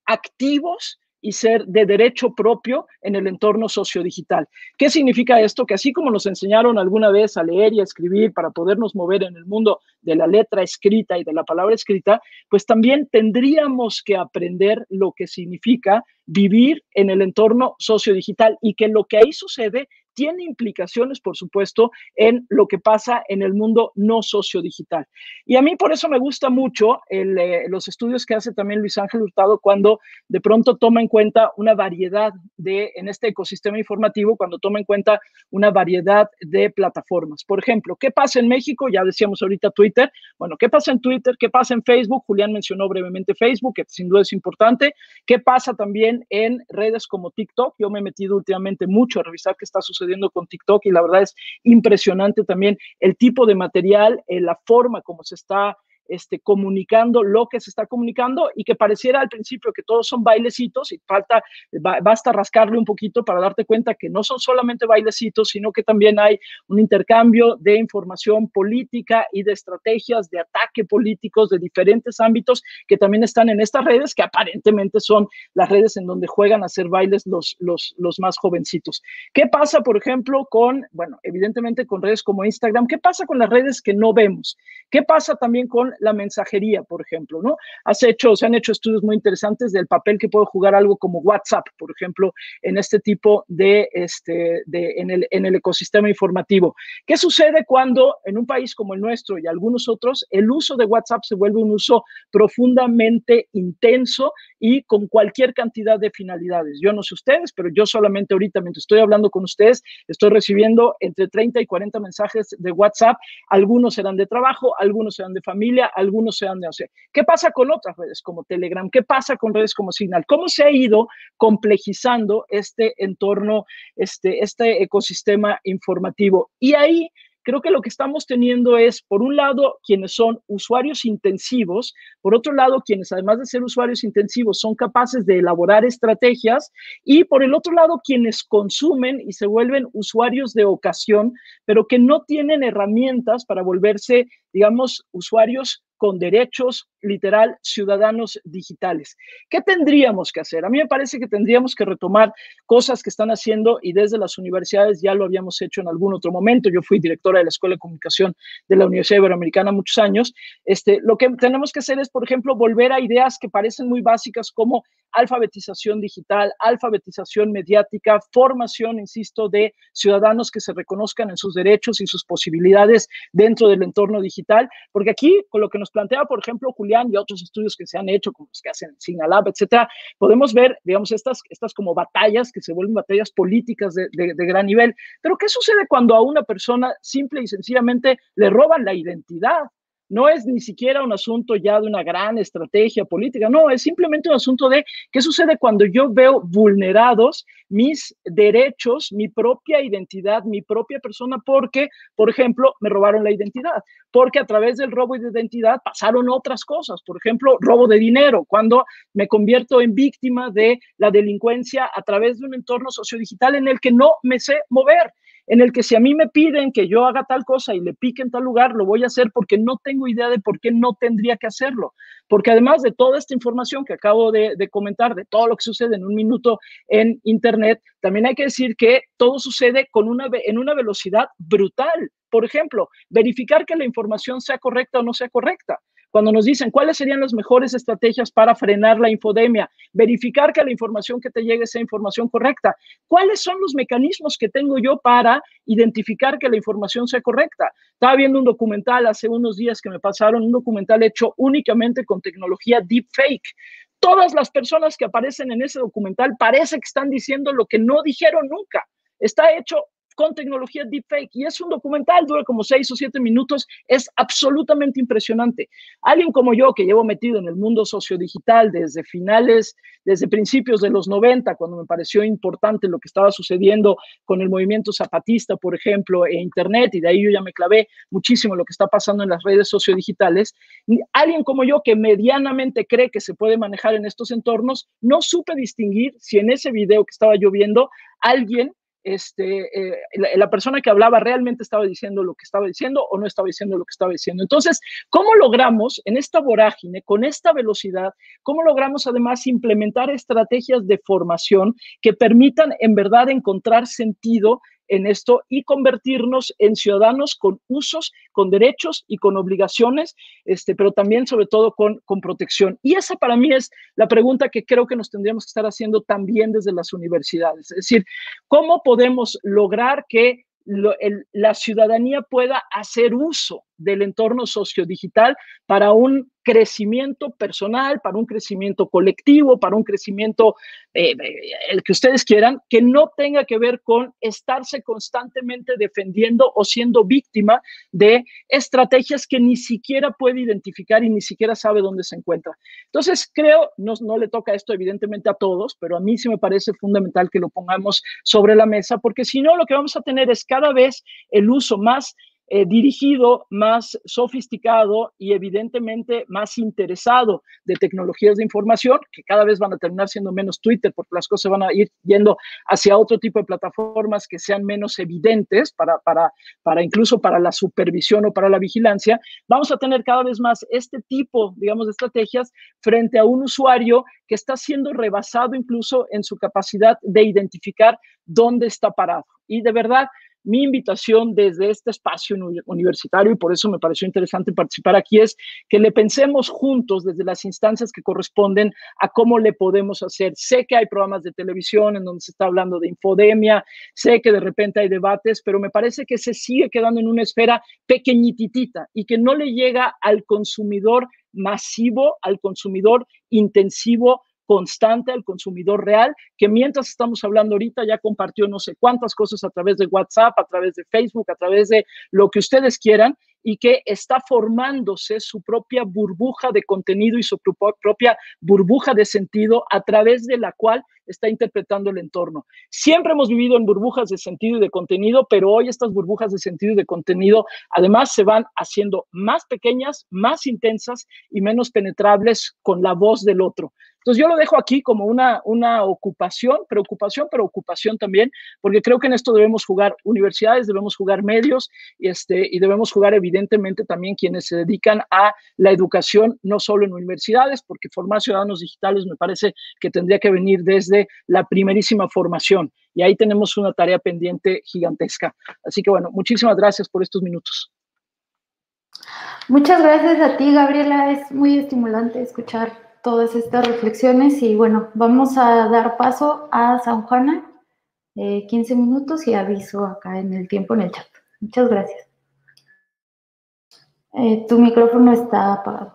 activos y ser de derecho propio en el entorno sociodigital. ¿Qué significa esto? Que así como nos enseñaron alguna vez a leer y a escribir para podernos mover en el mundo de la letra escrita y de la palabra escrita, pues también tendríamos que aprender lo que significa vivir en el entorno sociodigital y que lo que ahí sucede tiene implicaciones, por supuesto, en lo que pasa en el mundo no sociodigital. Y a mí por eso me gusta mucho el, eh, los estudios que hace también Luis Ángel Hurtado cuando de pronto toma en cuenta una variedad de, en este ecosistema informativo, cuando toma en cuenta una variedad de plataformas. Por ejemplo, ¿qué pasa en México? Ya decíamos ahorita Twitter. Bueno, ¿qué pasa en Twitter? ¿Qué pasa en Facebook? Julián mencionó brevemente Facebook, que sin duda es importante. ¿Qué pasa también en redes como TikTok? Yo me he metido últimamente mucho a revisar qué está sucediendo con TikTok y la verdad es impresionante también el tipo de material, eh, la forma como se está este, comunicando lo que se está comunicando y que pareciera al principio que todos son bailecitos y falta, basta rascarle un poquito para darte cuenta que no son solamente bailecitos, sino que también hay un intercambio de información política y de estrategias de ataque políticos de diferentes ámbitos que también están en estas redes que aparentemente son las redes en donde juegan a hacer bailes los, los, los más jovencitos. ¿Qué pasa, por ejemplo, con, bueno, evidentemente con redes como Instagram? ¿Qué pasa con las redes que no vemos? ¿Qué pasa también con la mensajería, por ejemplo, ¿no? Has hecho, se han hecho estudios muy interesantes del papel que puede jugar algo como WhatsApp, por ejemplo, en este tipo de, este, de en, el, en el ecosistema informativo. ¿Qué sucede cuando en un país como el nuestro y algunos otros, el uso de WhatsApp se vuelve un uso profundamente intenso y con cualquier cantidad de finalidades? Yo no sé ustedes, pero yo solamente ahorita, mientras estoy hablando con ustedes, estoy recibiendo entre treinta y cuarenta mensajes de WhatsApp. Algunos serán de trabajo, algunos serán de familia, algunos serán de, no sé. ¿Qué pasa con otras redes como Telegram? ¿Qué pasa con redes como Signal? ¿Cómo se ha ido complejizando este entorno, este, este ecosistema informativo? Y ahí creo que lo que estamos teniendo es, por un lado, quienes son usuarios intensivos, por otro lado, quienes además de ser usuarios intensivos son capaces de elaborar estrategias y por el otro lado, quienes consumen y se vuelven usuarios de ocasión, pero que no tienen herramientas para volverse, digamos, usuarios con derechos, literal, ciudadanos digitales. ¿Qué tendríamos que hacer? A mí me parece que tendríamos que retomar cosas que están haciendo y desde las universidades ya lo habíamos hecho en algún otro momento. Yo fui directora de la Escuela de Comunicación de la Universidad Iberoamericana muchos años. Este, lo que tenemos que hacer es, por ejemplo, volver a ideas que parecen muy básicas como alfabetización digital, alfabetización mediática, formación, insisto, de ciudadanos que se reconozcan en sus derechos y sus posibilidades dentro del entorno digital, porque aquí, con lo que nos plantea, por ejemplo, Julián y otros estudios que se han hecho, como los que hacen Signalab, etcétera, podemos ver, digamos, estas, estas como batallas que se vuelven batallas políticas de, de, de gran nivel. Pero ¿qué sucede cuando a una persona simple y sencillamente le roban la identidad? No es ni siquiera un asunto ya de una gran estrategia política, no, es simplemente un asunto de qué sucede cuando yo veo vulnerados mis derechos, mi propia identidad, mi propia persona, porque, por ejemplo, me robaron la identidad, porque a través del robo de identidad pasaron otras cosas, por ejemplo, robo de dinero, cuando me convierto en víctima de la delincuencia a través de un entorno sociodigital en el que no me sé mover, en el que si a mí me piden que yo haga tal cosa y le pique en tal lugar, lo voy a hacer porque no tengo idea de por qué no tendría que hacerlo. Porque además de toda esta información que acabo de, de comentar, de todo lo que sucede en un minuto en Internet, también hay que decir que todo sucede con una, en una velocidad brutal. Por ejemplo, verificar que la información sea correcta o no sea correcta. Cuando nos dicen cuáles serían las mejores estrategias para frenar la infodemia, verificar que la información que te llegue sea información correcta. ¿Cuáles son los mecanismos que tengo yo para identificar que la información sea correcta? Estaba viendo un documental hace unos días que me pasaron, un documental hecho únicamente con tecnología deepfake. Todas las personas que aparecen en ese documental parece que están diciendo lo que no dijeron nunca. Está hecho con tecnología deepfake. Y es un documental, dura como seis o siete minutos, es absolutamente impresionante. Alguien como yo, que llevo metido en el mundo sociodigital desde finales, desde principios de los noventa, cuando me pareció importante lo que estaba sucediendo con el movimiento zapatista, por ejemplo, e Internet, y de ahí yo ya me clavé muchísimo en lo que está pasando en las redes sociodigitales. Alguien como yo, que medianamente cree que se puede manejar en estos entornos, no supe distinguir si en ese video que estaba yo viendo, alguien, este, eh, la, la persona que hablaba realmente estaba diciendo lo que estaba diciendo o no estaba diciendo lo que estaba diciendo. Entonces, ¿cómo logramos en esta vorágine, con esta velocidad, cómo logramos además implementar estrategias de formación que permitan en verdad encontrar sentido en esto y convertirnos en ciudadanos con usos, con derechos y con obligaciones, este, pero también sobre todo con, con protección? Y esa para mí es la pregunta que creo que nos tendríamos que estar haciendo también desde las universidades. Es decir, ¿cómo podemos lograr que Lo, el, la ciudadanía pueda hacer uso del entorno sociodigital para un crecimiento personal, para un crecimiento colectivo, para un crecimiento, eh, el que ustedes quieran, que no tenga que ver con estarse constantemente defendiendo o siendo víctima de estrategias que ni siquiera puede identificar y ni siquiera sabe dónde se encuentra? Entonces, creo, no, no le toca esto evidentemente a todos, pero a mí sí me parece fundamental que lo pongamos sobre la mesa, porque si no, lo que vamos a tener es cada vez el uso más eh, dirigido, más sofisticado y evidentemente más interesado de tecnologías de información, que cada vez van a terminar siendo menos Twitter, porque las cosas van a ir yendo hacia otro tipo de plataformas que sean menos evidentes para, para, para incluso para la supervisión o para la vigilancia. Vamos a tener cada vez más este tipo, digamos, de estrategias frente a un usuario que está siendo rebasado incluso en su capacidad de identificar dónde está parado. Y de verdad, mi invitación desde este espacio universitario, y por eso me pareció interesante participar aquí, es que le pensemos juntos desde las instancias que corresponden a cómo le podemos hacer. Sé que hay programas de televisión en donde se está hablando de infodemia, sé que de repente hay debates, pero me parece que se sigue quedando en una esfera pequeñititita y que no le llega al consumidor masivo, al consumidor intensivo, constante, al consumidor real, que mientras estamos hablando ahorita ya compartió no sé cuántas cosas a través de WhatsApp, a través de Facebook, a través de lo que ustedes quieran, y que está formándose su propia burbuja de contenido y su propia burbuja de sentido a través de la cual está interpretando el entorno. Siempre hemos vivido en burbujas de sentido y de contenido, pero hoy estas burbujas de sentido y de contenido además se van haciendo más pequeñas, más intensas y menos penetrables con la voz del otro. Entonces yo lo dejo aquí como una, una ocupación, preocupación, pero ocupación también, porque creo que en esto debemos jugar universidades, debemos jugar medios y, este, y debemos jugar evidentemente también quienes se dedican a la educación, no solo en universidades, porque formar ciudadanos digitales me parece que tendría que venir desde la primerísima formación, y ahí tenemos una tarea pendiente gigantesca. Así que bueno, muchísimas gracias por estos minutos. Muchas gracias a ti, Gabriela, es muy estimulante escuchar todas estas reflexiones y bueno, vamos a dar paso a San Juana, eh, quince minutos y aviso acá en el tiempo en el chat. Muchas gracias. Eh, tu micrófono está apagado.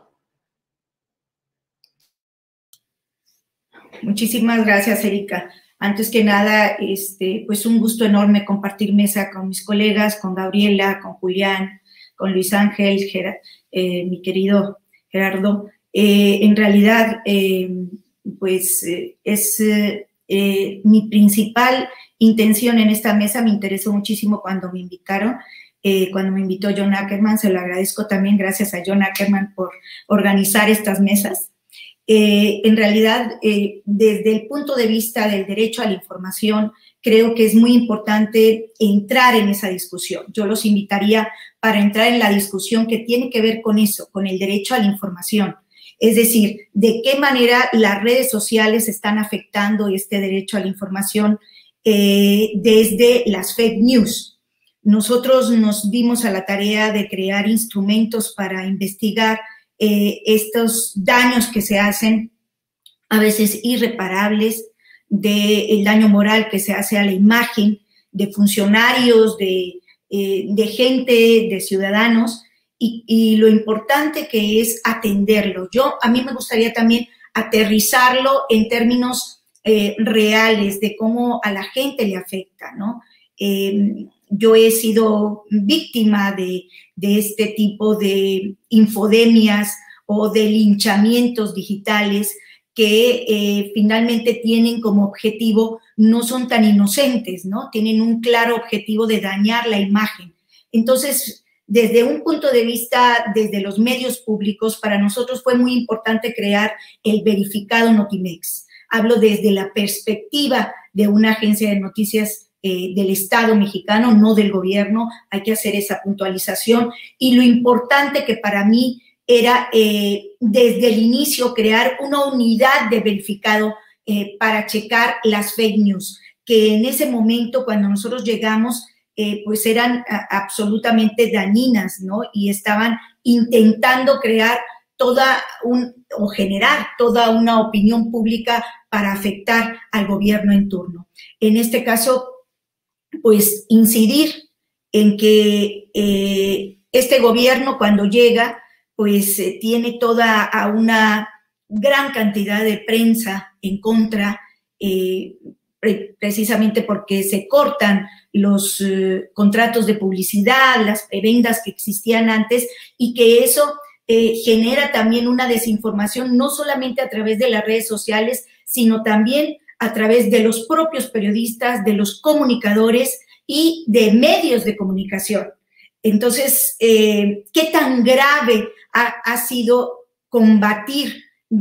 Muchísimas gracias, Erika. Antes que nada, este, pues un gusto enorme compartir mesa con mis colegas, con Gabriela, con Julián, con Luis Ángel, Ger eh, mi querido Gerardo. Eh, en realidad, eh, pues eh, es eh, eh, mi principal intención en esta mesa. Me interesó muchísimo cuando me invitaron, eh, cuando me invitó John Ackerman. Se lo agradezco también, gracias a John Ackerman por organizar estas mesas. Eh, en realidad, eh, desde el punto de vista del derecho a la información, creo que es muy importante entrar en esa discusión. Yo los invitaría para entrar en la discusión que tiene que ver con eso, con el derecho a la información. Es decir, de qué manera las redes sociales están afectando este derecho a la información eh, desde las fake news. Nosotros nos dimos a la tarea de crear instrumentos para investigar Eh, estos daños que se hacen, a veces irreparables, del daño moral que se hace a la imagen de funcionarios, de, eh, de gente, de ciudadanos, y, y lo importante que es atenderlo. Yo, a mí me gustaría también aterrizarlo en términos eh, reales de cómo a la gente le afecta, ¿no? Eh, yo he sido víctima de, de este tipo de infodemias o de linchamientos digitales que eh, finalmente tienen como objetivo, no son tan inocentes, ¿no? Tienen un claro objetivo de dañar la imagen. Entonces, desde un punto de vista, desde los medios públicos, para nosotros fue muy importante crear el verificado Notimex. Hablo desde la perspectiva de una agencia de noticias eh, del Estado mexicano, no del gobierno. Hay que hacer esa puntualización. Y lo importante que para mí era eh, desde el inicio crear una unidad de verificado eh, para checar las fake news, que en ese momento cuando nosotros llegamos, eh, pues eran a, absolutamente dañinas, ¿no? Y estaban intentando crear toda un, o generar toda una opinión pública para afectar al gobierno en turno. En este caso, pues incidir en que eh, este gobierno cuando llega, pues eh, tiene toda a una gran cantidad de prensa en contra, eh, pre precisamente porque se cortan los eh, contratos de publicidad, las prebendas que existían antes, y que eso eh, genera también una desinformación, no solamente a través de las redes sociales, sino también a través de los propios periodistas, de los comunicadores y de medios de comunicación. Entonces, eh, ¿qué tan grave ha, ha sido combatir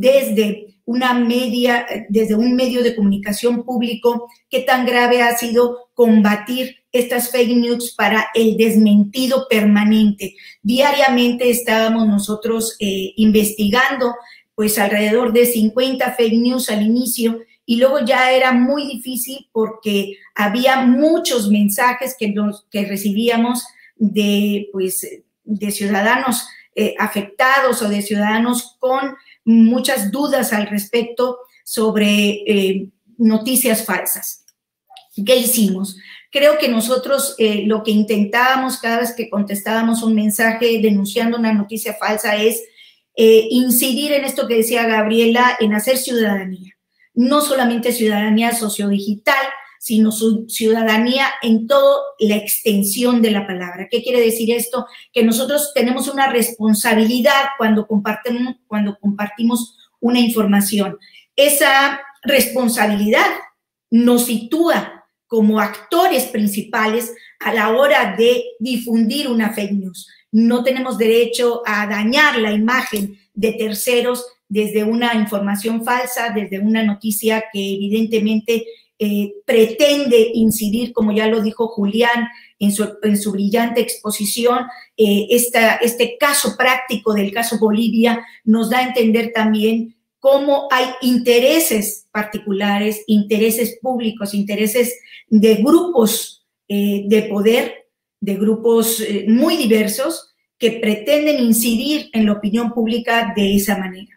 desde una media, desde un medio de comunicación público, qué tan grave ha sido combatir estas fake news para el desmentido permanente? Diariamente estábamos nosotros eh, investigando pues alrededor de cincuenta fake news al inicio, y luego ya era muy difícil porque había muchos mensajes que, nos, que recibíamos de, pues, de ciudadanos eh, afectados o de ciudadanos con muchas dudas al respecto sobre eh, noticias falsas. ¿Qué hicimos? Creo que nosotros eh, lo que intentábamos cada vez que contestábamos un mensaje denunciando una noticia falsa es eh, incidir en esto que decía Gabriela, en hacer ciudadanía. No solamente ciudadanía sociodigital, sino su ciudadanía en toda la extensión de la palabra. ¿Qué quiere decir esto? Que nosotros tenemos una responsabilidad cuando compartimos, cuando compartimos una información. Esa responsabilidad nos sitúa como actores principales a la hora de difundir una fake news. No tenemos derecho a dañar la imagen de terceros desde una información falsa, desde una noticia que evidentemente eh, pretende incidir, como ya lo dijo Julián en su, en su brillante exposición. Eh, esta, este caso práctico del caso Bolivia nos da a entender también cómo hay intereses particulares, intereses públicos, intereses de grupos eh, de poder, de grupos eh, muy diversos que pretenden incidir en la opinión pública de esa manera.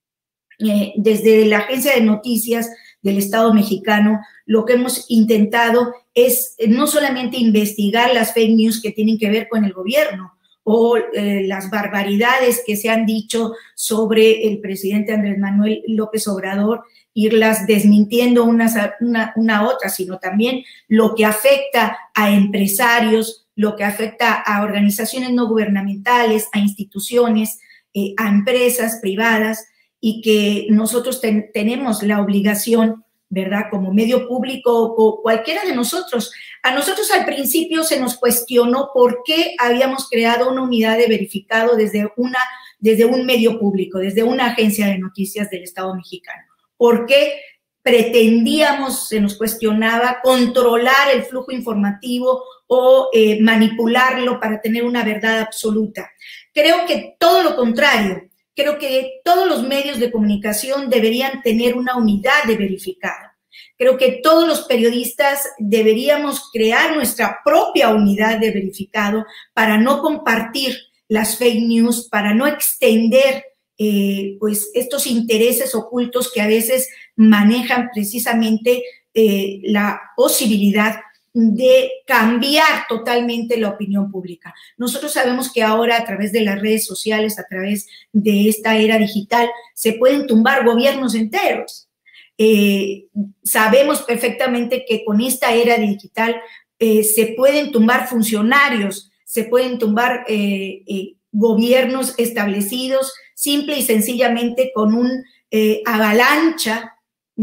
Eh, desde la Agencia de Noticias del Estado mexicano, lo que hemos intentado es eh, no solamente investigar las fake news que tienen que ver con el gobierno o eh, las barbaridades que se han dicho sobre el presidente Andrés Manuel López Obrador, irlas desmintiendo unas a, una, una a otra, sino también lo que afecta a empresarios, lo que afecta a organizaciones no gubernamentales, a instituciones, eh, a empresas privadas, y que nosotros ten, tenemos la obligación, ¿verdad?, como medio público o cualquiera de nosotros. A nosotros al principio se nos cuestionó por qué habíamos creado una unidad de verificado desde, una, desde un medio público, desde una agencia de noticias del Estado mexicano. ¿Por qué pretendíamos, se nos cuestionaba, controlar el flujo informativo o eh, manipularlo para tener una verdad absoluta? Creo que todo lo contrario. Creo que todos los medios de comunicación deberían tener una unidad de verificado. Creo que todos los periodistas deberíamos crear nuestra propia unidad de verificado para no compartir las fake news, para no extender eh, pues estos intereses ocultos que a veces manejan precisamente eh, la posibilidad de cambiar totalmente la opinión pública. Nosotros sabemos que ahora a través de las redes sociales, a través de esta era digital, se pueden tumbar gobiernos enteros. Eh, sabemos perfectamente que con esta era digital eh, se pueden tumbar funcionarios, se pueden tumbar eh, eh, gobiernos establecidos, simple y sencillamente con un eh, avalancha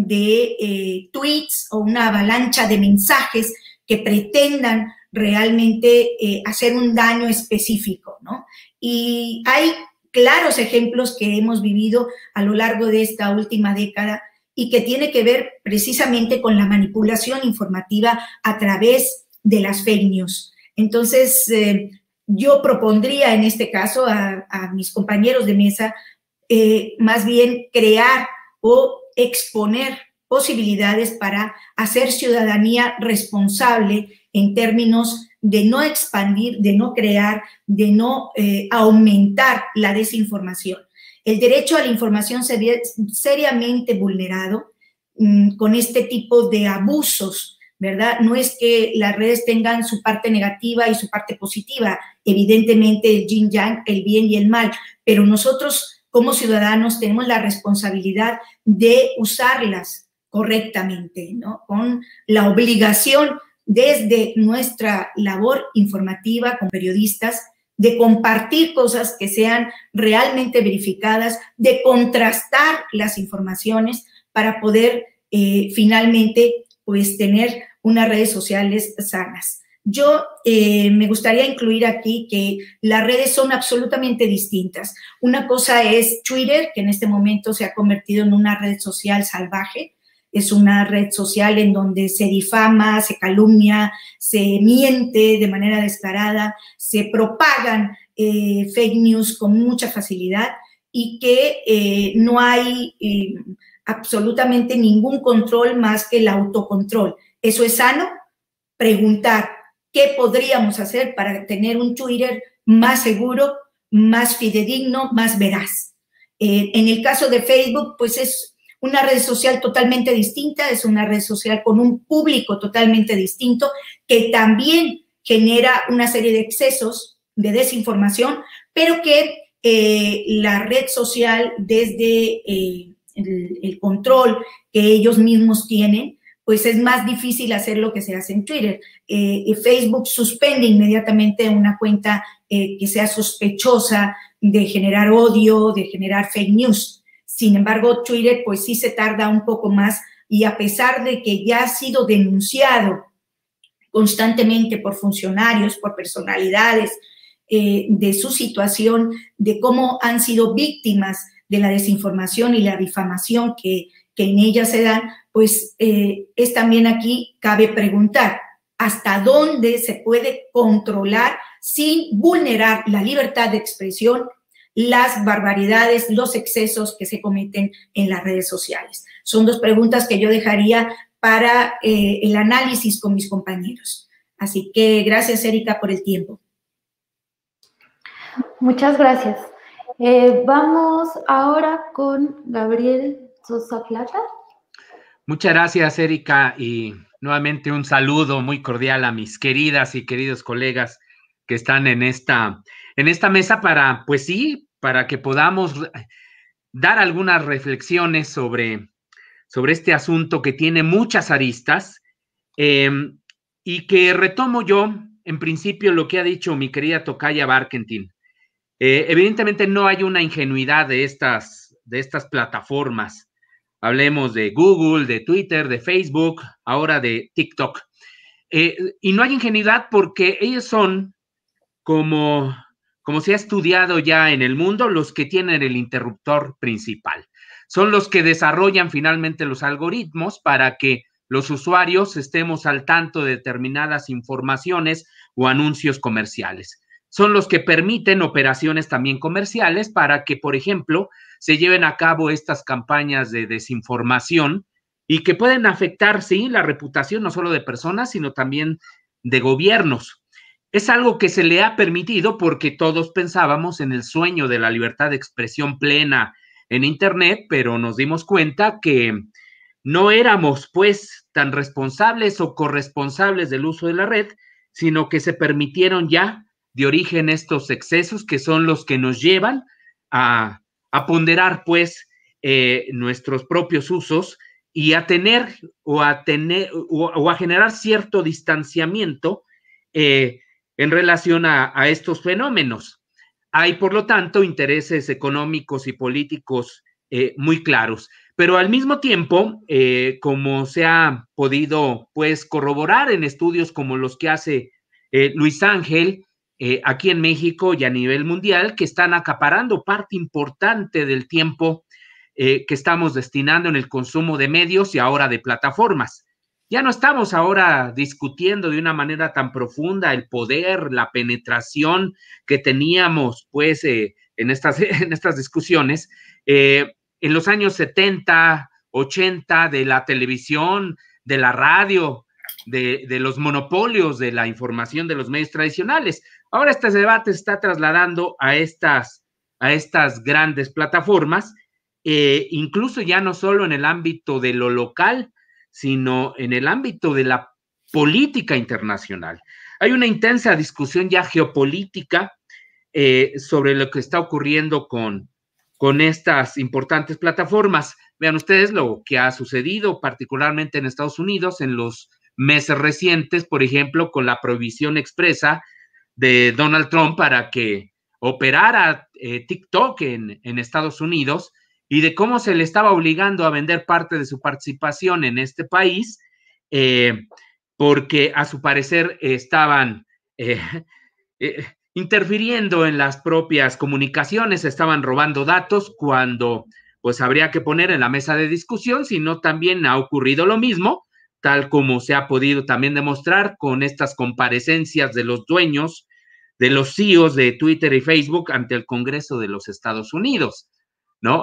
de eh, tweets o una avalancha de mensajes que pretendan realmente eh, hacer un daño específico, ¿no? Y hay claros ejemplos que hemos vivido a lo largo de esta última década y que tiene que ver precisamente con la manipulación informativa a través de las fake news. Entonces, eh, yo propondría en este caso a, a mis compañeros de mesa eh, más bien crear o exponer posibilidades para hacer ciudadanía responsable en términos de no expandir, de no crear, de no eh, aumentar la desinformación. El derecho a la información se ve seriamente vulnerado mmm, con este tipo de abusos, ¿verdad? No es que las redes tengan su parte negativa y su parte positiva, evidentemente el yin yang, el bien y el mal, pero nosotros como ciudadanos tenemos la responsabilidad de usarlas correctamente, ¿no? Con la obligación desde nuestra labor informativa como periodistas de compartir cosas que sean realmente verificadas, de contrastar las informaciones para poder eh, finalmente pues tener unas redes sociales sanas. Yo eh, me gustaría incluir aquí que las redes son absolutamente distintas. Una cosa es Twitter, que en este momento se ha convertido en una red social salvaje. Es una red social en donde se difama, se calumnia, se miente de manera descarada, se propagan eh, fake news con mucha facilidad y que eh, no hay eh, absolutamente ningún control más que el autocontrol. ¿Eso es sano? Preguntar qué podríamos hacer para tener un Twitter más seguro, más fidedigno, más veraz. Eh, en el caso de Facebook, pues es una red social totalmente distinta, es una red social con un público totalmente distinto que también genera una serie de excesos de desinformación, pero que eh, la red social desde eh, el, el control que ellos mismos tienen, pues es más difícil hacer lo que se hace en Twitter. Eh, Facebook suspende inmediatamente una cuenta eh, que sea sospechosa de generar odio, de generar fake news. Sin embargo, Twitter pues sí se tarda un poco más y a pesar de que ya ha sido denunciado constantemente por funcionarios, por personalidades, eh, de su situación, de cómo han sido víctimas de la desinformación y la difamación que, que en ella se dan, pues eh, es también aquí, cabe preguntar, ¿hasta dónde se puede controlar sin vulnerar la libertad de expresión, las barbaridades, los excesos que se cometen en las redes sociales? Son dos preguntas que yo dejaría para eh, el análisis con mis compañeros. Así que gracias, Erika, por el tiempo. Muchas gracias. Eh, vamos ahora con Gabriel Sosa Plata. Muchas gracias, Erika, y nuevamente un saludo muy cordial a mis queridas y queridos colegas que están en esta, en esta mesa para, pues sí, para que podamos dar algunas reflexiones sobre, sobre este asunto que tiene muchas aristas eh, y que retomo yo, en principio, lo que ha dicho mi querida tocaya Barkentin. Eh, evidentemente no hay una ingenuidad de estas, de estas plataformas. Hablemos de Google, de Twitter, de Facebook, ahora de TikTok. Eh, y no hay ingenuidad porque ellos son, como, como se ha estudiado ya en el mundo, los que tienen el interruptor principal. Son los que desarrollan finalmente los algoritmos para que los usuarios estemos al tanto de determinadas informaciones o anuncios comerciales. Son los que permiten operaciones también comerciales para que, por ejemplo, se lleven a cabo estas campañas de desinformación y que pueden afectar, sí, la reputación no solo de personas, sino también de gobiernos. Es algo que se le ha permitido porque todos pensábamos en el sueño de la libertad de expresión plena en Internet, pero nos dimos cuenta que no éramos, pues, tan responsables o corresponsables del uso de la red, sino que se permitieron ya de origen estos excesos que son los que nos llevan a, a ponderar, pues, eh, nuestros propios usos y a tener o a tener o, o a generar cierto distanciamiento eh, en relación a, a estos fenómenos. Hay, por lo tanto, intereses económicos y políticos eh, muy claros, pero al mismo tiempo, eh, como se ha podido pues corroborar en estudios como los que hace eh, Luis Ángel eh, aquí en México y a nivel mundial, que están acaparando parte importante del tiempo eh, que estamos destinando en el consumo de medios y ahora de plataformas. Ya no estamos ahora discutiendo de una manera tan profunda el poder, la penetración que teníamos pues eh, en, estas, en estas discusiones eh, en los años setenta, ochenta, de la televisión, de la radio, de, de los monopolios de la información de los medios tradicionales. Ahora este debate se está trasladando a estas, a estas grandes plataformas, eh, incluso ya no solo en el ámbito de lo local, sino en el ámbito de la política internacional. Hay una intensa discusión ya geopolítica eh, sobre lo que está ocurriendo con, con estas importantes plataformas. Vean ustedes lo que ha sucedido, particularmente en Estados Unidos, en los meses recientes, por ejemplo, con la prohibición expresa de Donald Trump para que operara eh, TikTok en, en Estados Unidos, y de cómo se le estaba obligando a vender parte de su participación en este país, eh, porque a su parecer estaban eh, eh, interfiriendo en las propias comunicaciones, estaban robando datos cuando pues habría que poner en la mesa de discusión, sino también ha ocurrido lo mismo, tal como se ha podido también demostrar con estas comparecencias de los dueños, de los C E Os de Twitter y Facebook ante el Congreso de los Estados Unidos, ¿no?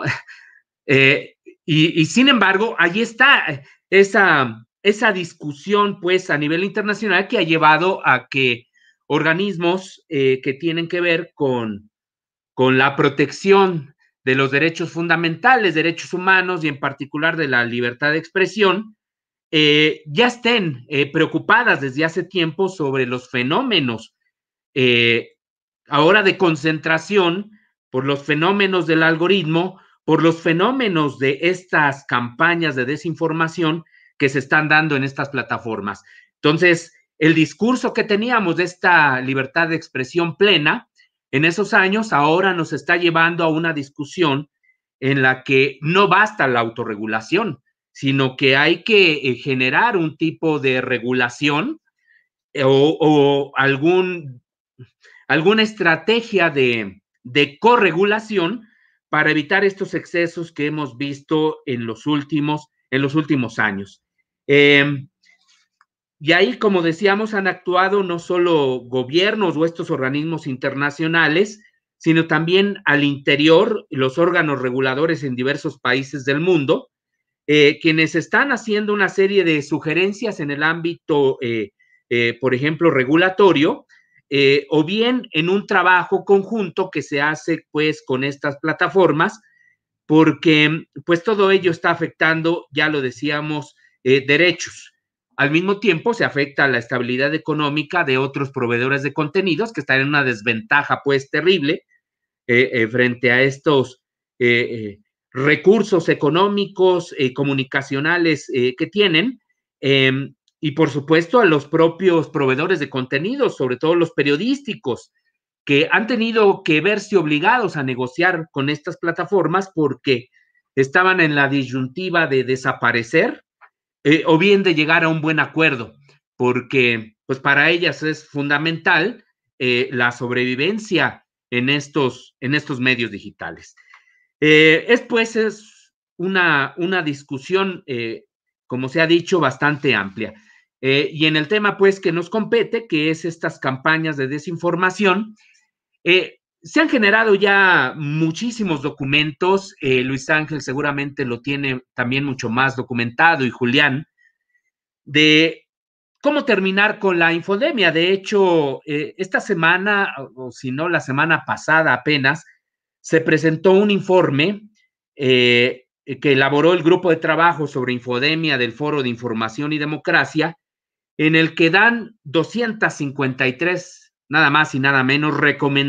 Eh, y, y sin embargo, allí está esa, esa discusión, pues, a nivel internacional que ha llevado a que organismos eh, que tienen que ver con, con la protección de los derechos fundamentales, derechos humanos y en particular de la libertad de expresión, eh, ya estén eh, preocupadas desde hace tiempo sobre los fenómenos eh, ahora de concentración por los fenómenos del algoritmo, por los fenómenos de estas campañas de desinformación que se están dando en estas plataformas. Entonces, el discurso que teníamos de esta libertad de expresión plena en esos años ahora nos está llevando a una discusión en la que no basta la autorregulación, sino que hay que eh, generar un tipo de regulación eh, o, o algún, alguna estrategia de, de corregulación para evitar estos excesos que hemos visto en los últimos, en los últimos años. Eh, y ahí, como decíamos, han actuado no solo gobiernos o estos organismos internacionales, sino también al interior los órganos reguladores en diversos países del mundo, eh, quienes están haciendo una serie de sugerencias en el ámbito, eh, eh, por ejemplo, regulatorio, eh, o bien en un trabajo conjunto que se hace pues con estas plataformas, porque pues todo ello está afectando, ya lo decíamos, eh, derechos. Al mismo tiempo se afecta la estabilidad económica de otros proveedores de contenidos que están en una desventaja pues terrible eh, eh, frente a estos eh, eh, recursos económicos, eh, comunicacionales eh, que tienen, eh, y por supuesto a los propios proveedores de contenidos, sobre todo los periodísticos, que han tenido que verse obligados a negociar con estas plataformas porque estaban en la disyuntiva de desaparecer eh, o bien de llegar a un buen acuerdo, porque pues para ellas es fundamental eh, la sobrevivencia en estos, en estos medios digitales. Eh, es pues es una, una discusión, eh, como se ha dicho, bastante amplia. Eh, y en el tema pues que nos compete, que es estas campañas de desinformación, eh, se han generado ya muchísimos documentos, eh, Luis Ángel seguramente lo tiene también mucho más documentado y Julián, de cómo terminar con la infodemia. De hecho, eh, esta semana, o si no, la semana pasada apenas, se presentó un informe eh, que elaboró el Grupo de Trabajo sobre Infodemia del Foro de Información y Democracia, en el que dan doscientas cincuenta y tres, nada más y nada menos,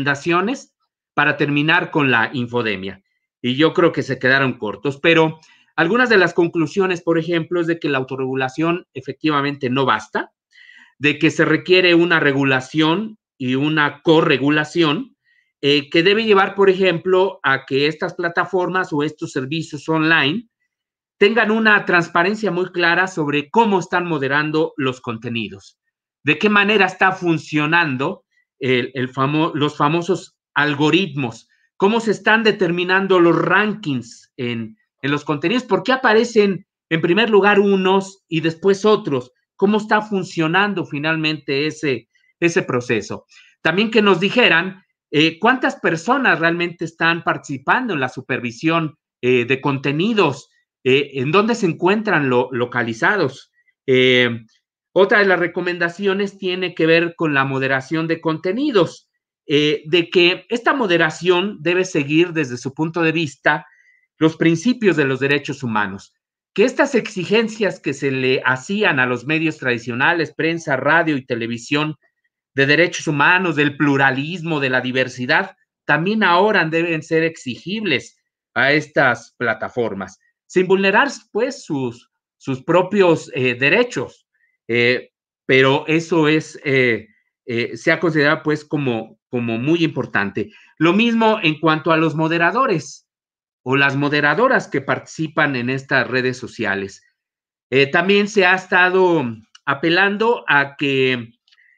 recomendaciones para terminar con la infodemia. Y yo creo que se quedaron cortos, pero algunas de las conclusiones, por ejemplo, es de que la autorregulación efectivamente no basta, de que se requiere una regulación y una corregulación eh, que debe llevar, por ejemplo, a que estas plataformas o estos servicios online tengan una transparencia muy clara sobre cómo están moderando los contenidos, de qué manera está funcionando el, el famo los famosos algoritmos, cómo se están determinando los rankings en, en los contenidos, por qué aparecen en primer lugar unos y después otros, cómo está funcionando finalmente ese, ese proceso. También que nos dijeran eh, cuántas personas realmente están participando en la supervisión eh, de contenidos, eh, en dónde se encuentran lo, localizados. Eh, otra de las recomendaciones tiene que ver con la moderación de contenidos, eh, de que esta moderación debe seguir desde su punto de vista los principios de los derechos humanos, que estas exigencias que se le hacían a los medios tradicionales, prensa, radio y televisión, de derechos humanos, del pluralismo, de la diversidad, también ahora deben ser exigibles a estas plataformas, sin vulnerar pues sus, sus propios eh, derechos, eh, pero eso es, eh, eh, se ha considerado pues como, como muy importante. Lo mismo en cuanto a los moderadores o las moderadoras que participan en estas redes sociales. Eh, también se ha estado apelando a que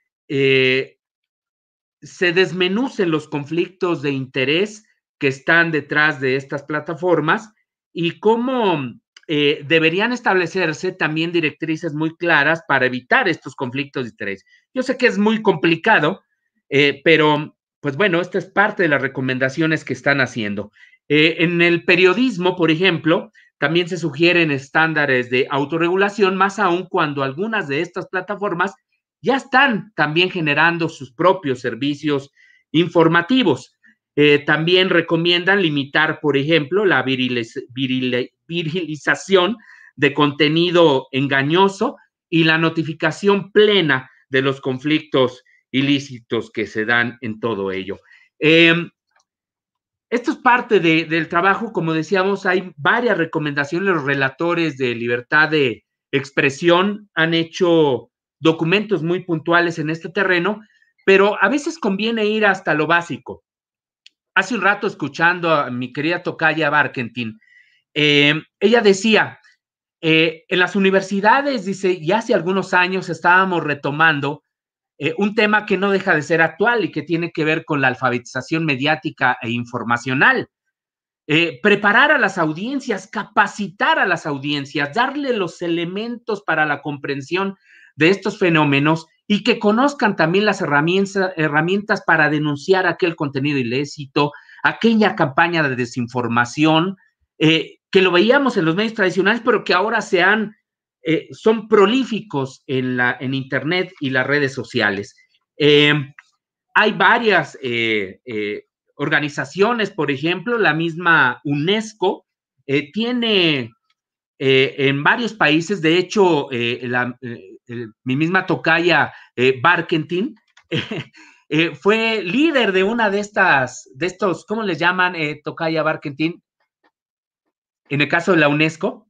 eh, se desmenucen los conflictos de interés que están detrás de estas plataformas y cómo eh, deberían establecerse también directrices muy claras para evitar estos conflictos de interés. Yo sé que es muy complicado, eh, pero pues bueno, esta es parte de las recomendaciones que están haciendo. Eh, en el periodismo, por ejemplo, también se sugieren estándares de autorregulación, más aún cuando algunas de estas plataformas ya están también generando sus propios servicios informativos. Eh, también recomiendan limitar, por ejemplo, la viriliz viril virilización de contenido engañoso y la notificación plena de los conflictos ilícitos que se dan en todo ello. Eh, esto es parte de, del trabajo, como decíamos, hay varias recomendaciones, los relatores de libertad de expresión han hecho documentos muy puntuales en este terreno, pero a veces conviene ir hasta lo básico. Hace un rato, escuchando a mi querida tocaya Barkentin, eh, ella decía, eh, en las universidades, dice, ya hace algunos años estábamos retomando eh, un tema que no deja de ser actual y que tiene que ver con la alfabetización mediática e informacional. Eh, preparar a las audiencias, capacitar a las audiencias, darle los elementos para la comprensión de estos fenómenos y que conozcan también las herramientas, herramientas para denunciar aquel contenido ilícito, aquella campaña de desinformación, eh, que lo veíamos en los medios tradicionales, pero que ahora se han, eh, son prolíficos en, la, en Internet y las redes sociales. Eh, hay varias eh, eh, organizaciones, por ejemplo, la misma UNESCO eh, tiene eh, en varios países, de hecho, eh, la, eh, el, mi misma tocaya eh, Barkentin eh, eh, fue líder de una de estas, de estos, ¿cómo les llaman, eh, tocaya Barkentin? En el caso de la UNESCO.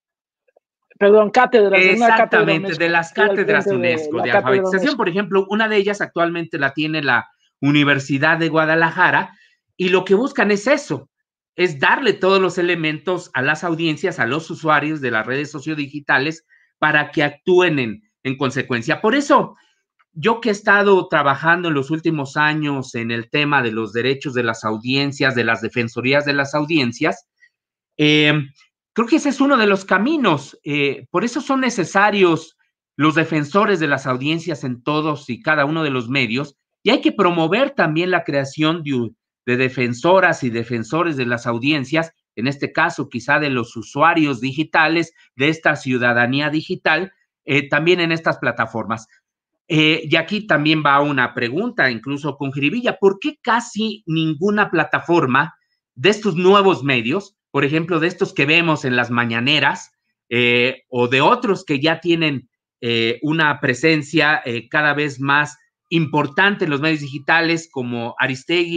Perdón, cátedras. Exactamente, cátedra de las cátedras UNESCO de, de alfabetización, UNESCO. Por ejemplo, una de ellas actualmente la tiene la Universidad de Guadalajara, y lo que buscan es eso, es darle todos los elementos a las audiencias, a los usuarios de las redes sociodigitales para que actúen en, en consecuencia. Por eso, yo que he estado trabajando en los últimos años en el tema de los derechos de las audiencias, de las defensorías de las audiencias, eh, creo que ese es uno de los caminos. Eh, por eso son necesarios los defensores de las audiencias en todos y cada uno de los medios, y hay que promover también la creación de, de defensoras y defensores de las audiencias, en este caso quizá de los usuarios digitales, de esta ciudadanía digital, eh, también en estas plataformas. Eh, y aquí también va una pregunta, incluso con jiribilla, ¿por qué casi ninguna plataforma de estos nuevos medios, por ejemplo, de estos que vemos en las mañaneras, eh, o de otros que ya tienen eh, una presencia eh, cada vez más importante en los medios digitales, como Aristegui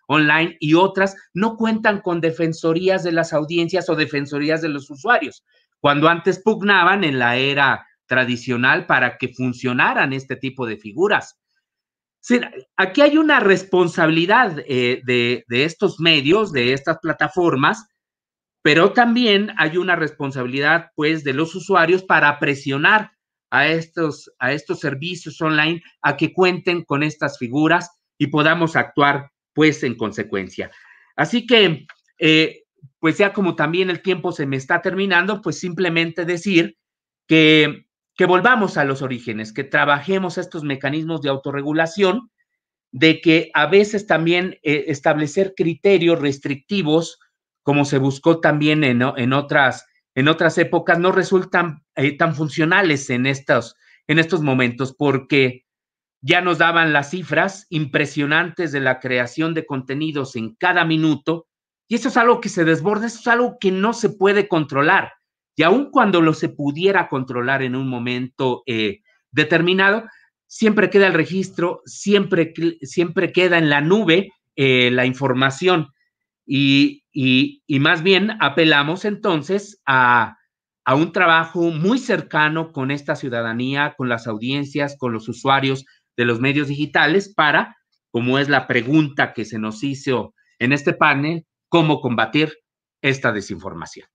online y otras no cuentan con defensorías de las audiencias o defensorías de los usuarios, cuando antes pugnaban en la era tradicional para que funcionaran este tipo de figuras. Sí, aquí hay una responsabilidad eh, de, de estos medios, de estas plataformas, pero también hay una responsabilidad, pues, de los usuarios para presionar a estos, a estos servicios online a que cuenten con estas figuras y podamos actuar, pues, en consecuencia. Así que, eh, pues, ya como también el tiempo se me está terminando, pues, simplemente decir que, que volvamos a los orígenes, que trabajemos estos mecanismos de autorregulación, de que a veces también eh, establecer criterios restrictivos, como se buscó también en, en, otras, en otras épocas, no resultan eh, tan funcionales en estos, en estos momentos, porque ya nos daban las cifras impresionantes de la creación de contenidos en cada minuto, y eso es algo que se desborda, eso es algo que no se puede controlar, y aun cuando lo se pudiera controlar en un momento eh, determinado, siempre queda el registro, siempre, siempre queda en la nube eh, la información, y, y, y más bien apelamos entonces a, a un trabajo muy cercano con esta ciudadanía, con las audiencias, con los usuarios de los medios digitales para, como es la pregunta que se nos hizo en este panel, cómo combatir esta desinformación.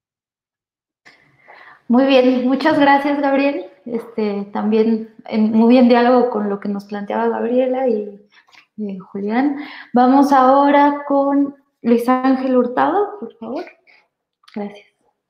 Muy bien, muchas gracias, Gabriel. Este, también en muy bien diálogo con lo que nos planteaba Gabriela y eh, Julián. Vamos ahora con Luis Ángel Hurtado, por favor. Gracias.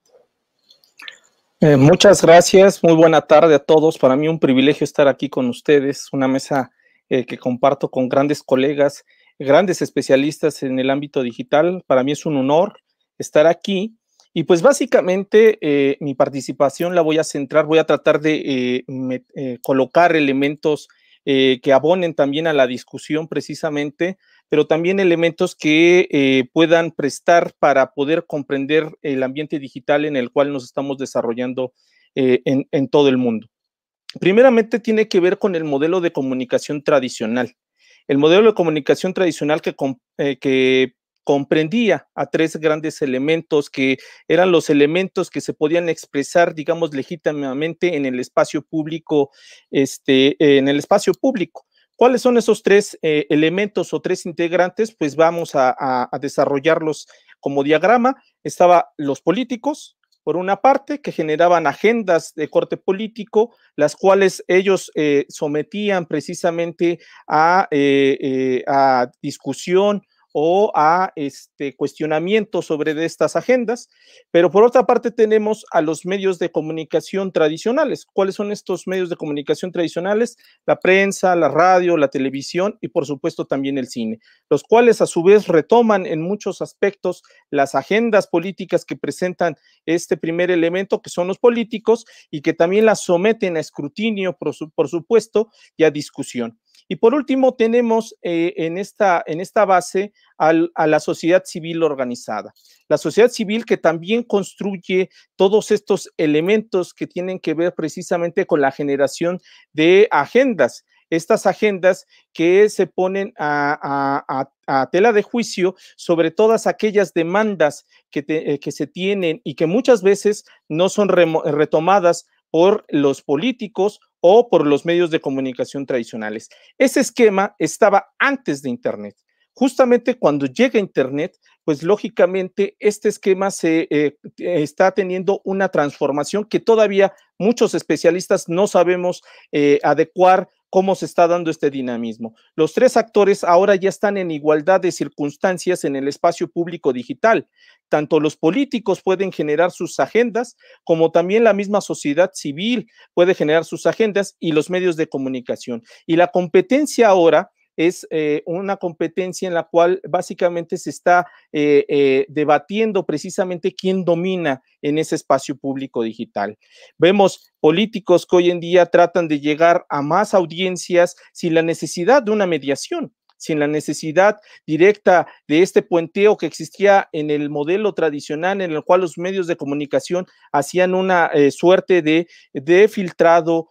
Eh, muchas gracias, muy buena tarde a todos. Para mí un privilegio estar aquí con ustedes, una mesa eh, que comparto con grandes colegas, grandes especialistas en el ámbito digital. Para mí es un honor estar aquí. Y pues básicamente eh, mi participación la voy a centrar, voy a tratar de eh, me, eh, colocar elementos eh, que abonen también a la discusión precisamente, pero también elementos que eh, puedan prestar para poder comprender el ambiente digital en el cual nos estamos desarrollando eh, en, en todo el mundo. Primeramente tiene que ver con el modelo de comunicación tradicional. El modelo de comunicación tradicional que, eh, que comprendía a tres grandes elementos que eran los elementos que se podían expresar, digamos, legítimamente en el espacio público, este, en el espacio público. ¿Cuáles son esos tres eh, elementos o tres integrantes? Pues vamos a, a, a desarrollarlos como diagrama. Estaban los políticos, por una parte, que generaban agendas de corte político, las cuales ellos eh, sometían precisamente a, eh, eh, a discusión o a este cuestionamiento sobre de estas agendas, pero por otra parte tenemos a los medios de comunicación tradicionales. ¿Cuáles son estos medios de comunicación tradicionales? La prensa, la radio, la televisión y por supuesto también el cine, los cuales a su vez retoman en muchos aspectos las agendas políticas que presentan este primer elemento, que son los políticos, y que también las someten a escrutinio, por, su, por supuesto, y a discusión. Y por último tenemos eh, en, esta, en esta base al, a la sociedad civil organizada. La sociedad civil que también construye todos estos elementos que tienen que ver precisamente con la generación de agendas. Estas agendas que se ponen a, a, a, a tela de juicio sobre todas aquellas demandas que, te, eh, que se tienen y que muchas veces no son retomadas por los políticos o por los medios de comunicación tradicionales. Ese esquema estaba antes de Internet. Justamente cuando llega Internet, pues lógicamente este esquema se eh, está teniendo una transformación que todavía muchos especialistas no sabemos eh, adecuar cómo se está dando este dinamismo. Los tres actores ahora ya están en igualdad de circunstancias en el espacio público digital. Tanto los políticos pueden generar sus agendas, como también la misma sociedad civil puede generar sus agendas y los medios de comunicación. Y la competencia ahora es eh, una competencia en la cual básicamente se está eh, eh, debatiendo precisamente quién domina en ese espacio público digital. Vemos políticos que hoy en día tratan de llegar a más audiencias sin la necesidad de una mediación, sin la necesidad directa de este puenteo que existía en el modelo tradicional en el cual los medios de comunicación hacían una eh, suerte de, de filtrado,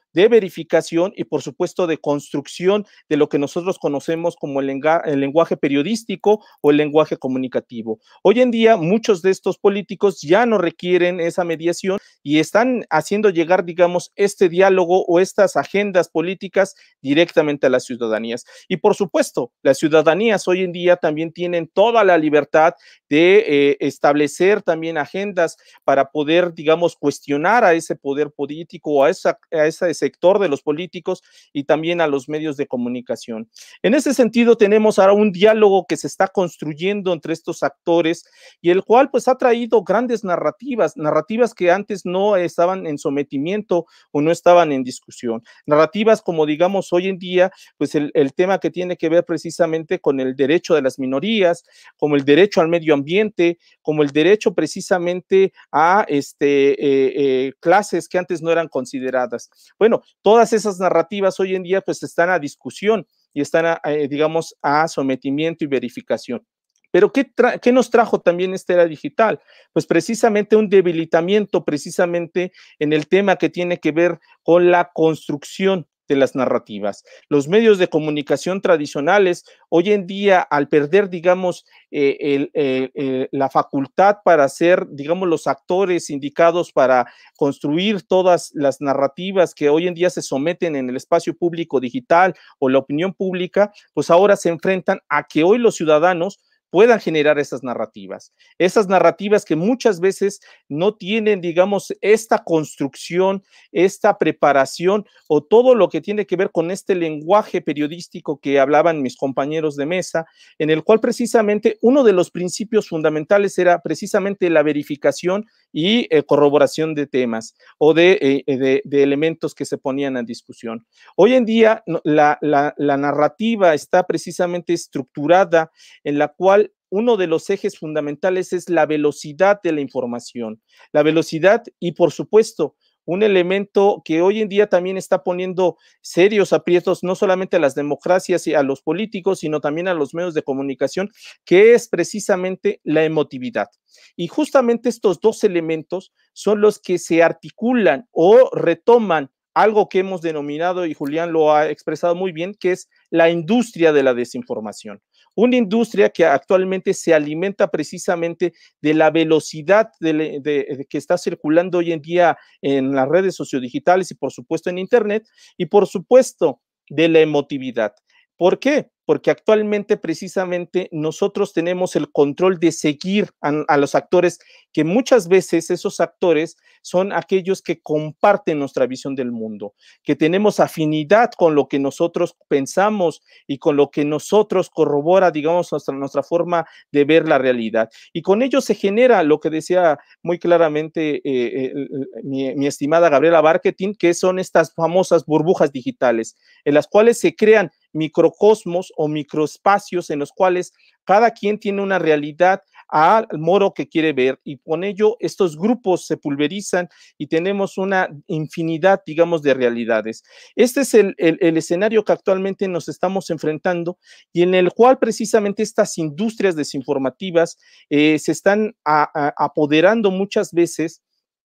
de verificación y, por supuesto, de construcción de lo que nosotros conocemos como el, lenga, el lenguaje periodístico o el lenguaje comunicativo. Hoy en día, muchos de estos políticos ya no requieren esa mediación y están haciendo llegar, digamos, este diálogo o estas agendas políticas directamente a las ciudadanías. Y, por supuesto, las ciudadanías hoy en día también tienen toda la libertad de eh, establecer también agendas para poder, digamos, cuestionar a ese poder político o a, esa, a ese sector de los políticos y también a los medios de comunicación. En ese sentido, tenemos ahora un diálogo que se está construyendo entre estos actores y el cual pues ha traído grandes narrativas, narrativas que antes no estaban en sometimiento o no estaban en discusión. Narrativas como, digamos, hoy en día, pues el, el tema que tiene que ver precisamente con el derecho de las minorías, como el derecho al medio ambiente, como el derecho precisamente a este, eh, eh, clases que antes no eran consideradas. Bueno, Bueno, todas esas narrativas hoy en día pues están a discusión y están, a, a, digamos, a sometimiento y verificación. Pero ¿qué, ¿qué nos trajo también esta era digital? Pues precisamente un debilitamiento precisamente en el tema que tiene que ver con la construcción de las narrativas. Los medios de comunicación tradicionales, hoy en día, al perder, digamos, eh, el, eh, eh, la facultad para ser, digamos, los actores indicados para construir todas las narrativas que hoy en día se someten en el espacio público digital o la opinión pública, pues ahora se enfrentan a que hoy los ciudadanos puedan generar esas narrativas, esas narrativas que muchas veces no tienen, digamos, esta construcción, esta preparación o todo lo que tiene que ver con este lenguaje periodístico que hablaban mis compañeros de mesa, en el cual precisamente uno de los principios fundamentales era precisamente la verificación y eh, corroboración de temas o de, eh, de, de elementos que se ponían a discusión. Hoy en día la, la, la narrativa está precisamente estructurada en la cual uno de los ejes fundamentales es la velocidad de la información, la velocidad y, por supuesto, un elemento que hoy en día también está poniendo serios aprietos no solamente a las democracias y a los políticos, sino también a los medios de comunicación, que es precisamente la emotividad. Y justamente estos dos elementos son los que se articulan o retoman algo que hemos denominado, y Julián lo ha expresado muy bien, que es la industria de la desinformación. Una industria que actualmente se alimenta precisamente de la velocidad de, de, de, que está circulando hoy en día en las redes sociodigitales y por supuesto en Internet, y por supuesto de la emotividad. ¿Por qué? Porque actualmente precisamente nosotros tenemos el control de seguir a, a los actores, que muchas veces esos actores son aquellos que comparten nuestra visión del mundo, que tenemos afinidad con lo que nosotros pensamos y con lo que nosotros corrobora, digamos, nuestra, nuestra forma de ver la realidad. Y con ello se genera lo que decía muy claramente eh, eh, mi, mi estimada Gabriela Barquetín, que son estas famosas burbujas digitales, en las cuales se crean microcosmos o microespacios en los cuales cada quien tiene una realidad al modo que quiere ver, y con ello estos grupos se pulverizan y tenemos una infinidad, digamos, de realidades. Este es el, el, el escenario que actualmente nos estamos enfrentando y en el cual precisamente estas industrias desinformativas eh, se están a, a, apoderando muchas veces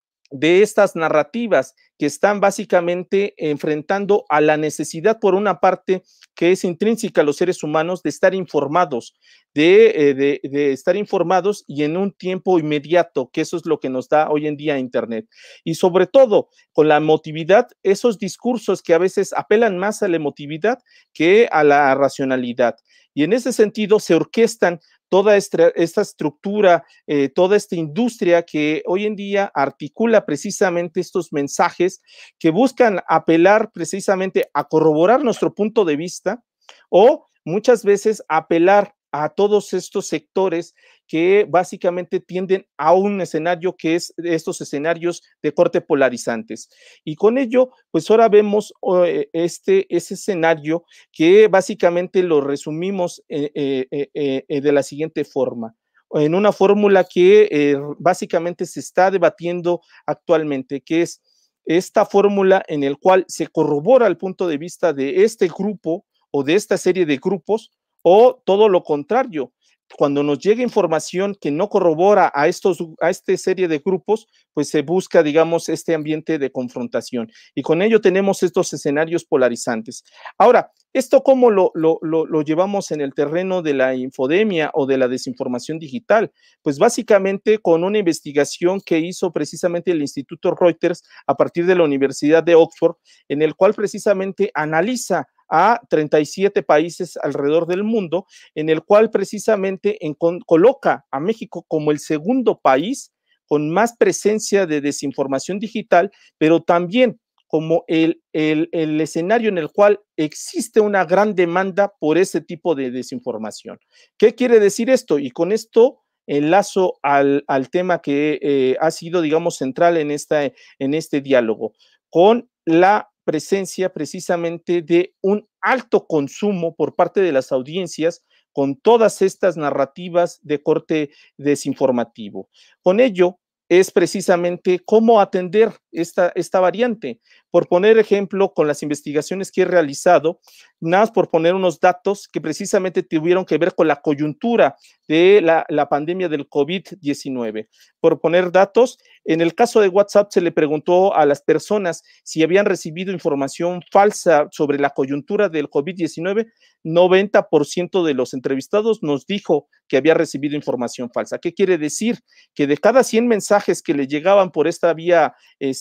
de estas narrativas que están básicamente enfrentando a la necesidad, por una parte, que es intrínseca a los seres humanos, de estar informados, de, de, de estar informados y en un tiempo inmediato, que eso es lo que nos da hoy en día Internet. Y sobre todo, con la emotividad, esos discursos que a veces apelan más a la emotividad que a la racionalidad. Y en ese sentido se orquestan toda esta, esta estructura, eh, toda esta industria que hoy en día articula precisamente estos mensajes que buscan apelar precisamente a corroborar nuestro punto de vista o muchas veces apelar a todos estos sectores que básicamente tienden a un escenario que es estos escenarios de corte polarizantes. Y con ello, pues ahora vemos eh, este, ese escenario que básicamente lo resumimos eh, eh, eh, de la siguiente forma, en una fórmula que eh, básicamente se está debatiendo actualmente, que es esta fórmula en el cual se corrobora el punto de vista de este grupo o de esta serie de grupos, o todo lo contrario, cuando nos llega información que no corrobora a, estos, a esta serie de grupos, pues se busca, digamos, este ambiente de confrontación. Y con ello tenemos estos escenarios polarizantes. Ahora, ¿esto cómo lo, lo, lo, lo llevamos en el terreno de la infodemia o de la desinformación digital? Pues básicamente con una investigación que hizo precisamente el Instituto Reuters a partir de la Universidad de Oxford, en el cual precisamente analiza a treinta y siete países alrededor del mundo, en el cual precisamente en, con, coloca a México como el segundo país con más presencia de desinformación digital, pero también como el, el, el escenario en el cual existe una gran demanda por ese tipo de desinformación. ¿Qué quiere decir esto? Y con esto enlazo al, al tema que eh, ha sido, digamos, central en, esta, en este diálogo, con la presencia precisamente de un alto consumo por parte de las audiencias con todas estas narrativas de corte desinformativo. Con ello es precisamente cómo atender esta, esta variante. Por poner ejemplo, con las investigaciones que he realizado, nada más por poner unos datos que precisamente tuvieron que ver con la coyuntura de la, la pandemia del COVID diecinueve. Por poner datos, en el caso de WhatsApp se le preguntó a las personas si habían recibido información falsa sobre la coyuntura del COVID diecinueve, noventa por ciento de los entrevistados nos dijo que había recibido información falsa. ¿Qué quiere decir? Que de cada cien mensajes que le llegaban por esta vía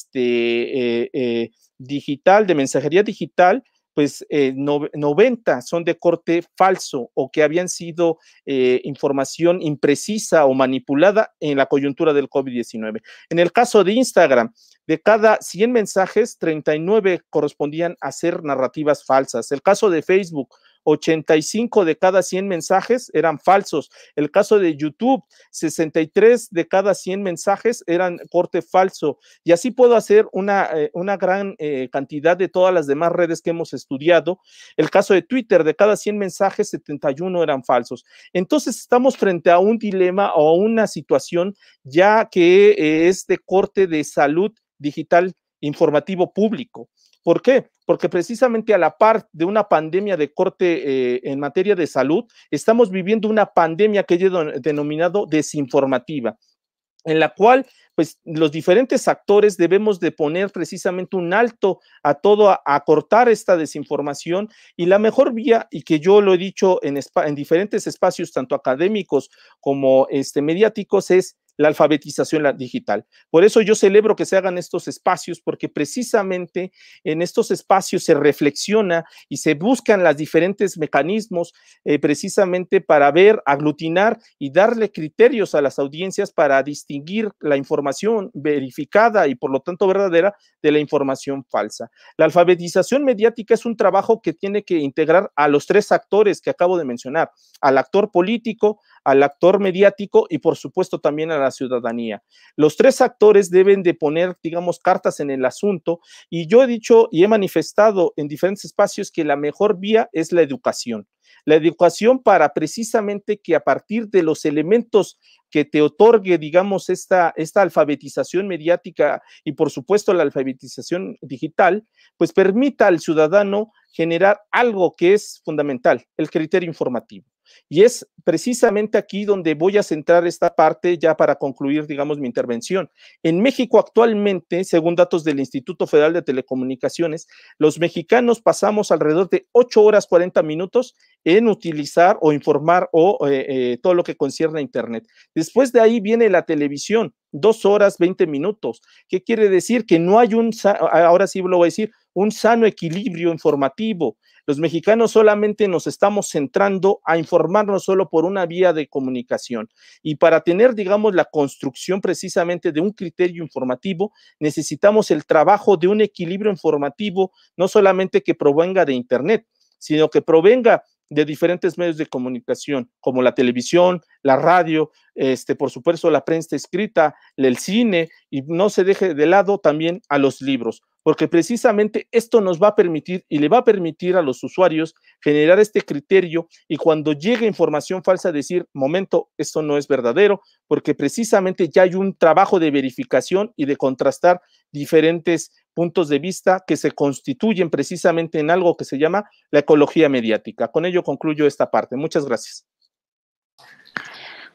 este, eh, eh, digital, de mensajería digital, pues eh, no, noventa son de corte falso o que habían sido eh, información imprecisa o manipulada en la coyuntura del COVID diecinueve. En el caso de Instagram, de cada cien mensajes, treinta y nueve correspondían a ser narrativas falsas. El caso de Facebook, ochenta y cinco de cada cien mensajes eran falsos. El caso de YouTube, sesenta y tres de cada cien mensajes eran corte falso. Y así puedo hacer una, eh, una gran eh, cantidad de todas las demás redes que hemos estudiado. El caso de Twitter, de cada cien mensajes, setenta y uno eran falsos. Entonces estamos frente a un dilema o a una situación ya que eh, es de corte de salud digital informativo público. ¿Por qué? Porque precisamente a la par de una pandemia de corte eh, en materia de salud, estamos viviendo una pandemia que he denominado desinformativa, en la cual pues los diferentes actores debemos de poner precisamente un alto a todo, a, a cortar esta desinformación, y la mejor vía, y que yo lo he dicho en, en diferentes espacios, tanto académicos como este, mediáticos, es la alfabetización digital. Por eso yo celebro que se hagan estos espacios, porque precisamente en estos espacios se reflexiona y se buscan los diferentes mecanismos eh, precisamente para ver, aglutinar y darle criterios a las audiencias para distinguir la información verificada y por lo tanto verdadera de la información falsa. La alfabetización mediática es un trabajo que tiene que integrar a los tres actores que acabo de mencionar, al actor político, al actor mediático y por supuesto también a la ciudadanía. Los tres actores deben de poner, digamos, cartas en el asunto, y yo he dicho y he manifestado en diferentes espacios que la mejor vía es la educación. La educación para precisamente que a partir de los elementos que te otorgue, digamos, esta, esta alfabetización mediática y por supuesto la alfabetización digital, pues permita al ciudadano generar algo que es fundamental, el criterio informativo. Y es precisamente aquí donde voy a centrar esta parte ya para concluir, digamos, mi intervención. En México actualmente, según datos del Instituto Federal de Telecomunicaciones, los mexicanos pasamos alrededor de ocho horas cuarenta minutos en utilizar o informar o eh, eh, todo lo que concierne a Internet. Después de ahí viene la televisión, dos horas veinte minutos. ¿Qué quiere decir? Que no hay un, ahora sí lo voy a decir, un sano equilibrio informativo. Los mexicanos solamente nos estamos centrando a informarnos solo por una vía de comunicación, y para tener, digamos, la construcción precisamente de un criterio informativo, necesitamos el trabajo de un equilibrio informativo, no solamente que provenga de Internet, sino que provenga de diferentes medios de comunicación, como la televisión, la radio, este, por supuesto, la prensa escrita, el cine, y no se deje de lado también a los libros, porque precisamente esto nos va a permitir y le va a permitir a los usuarios generar este criterio, y cuando llegue información falsa decir, momento, esto no es verdadero, porque precisamente ya hay un trabajo de verificación y de contrastar diferentes puntos de vista que se constituyen precisamente en algo que se llama la ecología mediática. Con ello concluyo esta parte. Muchas gracias.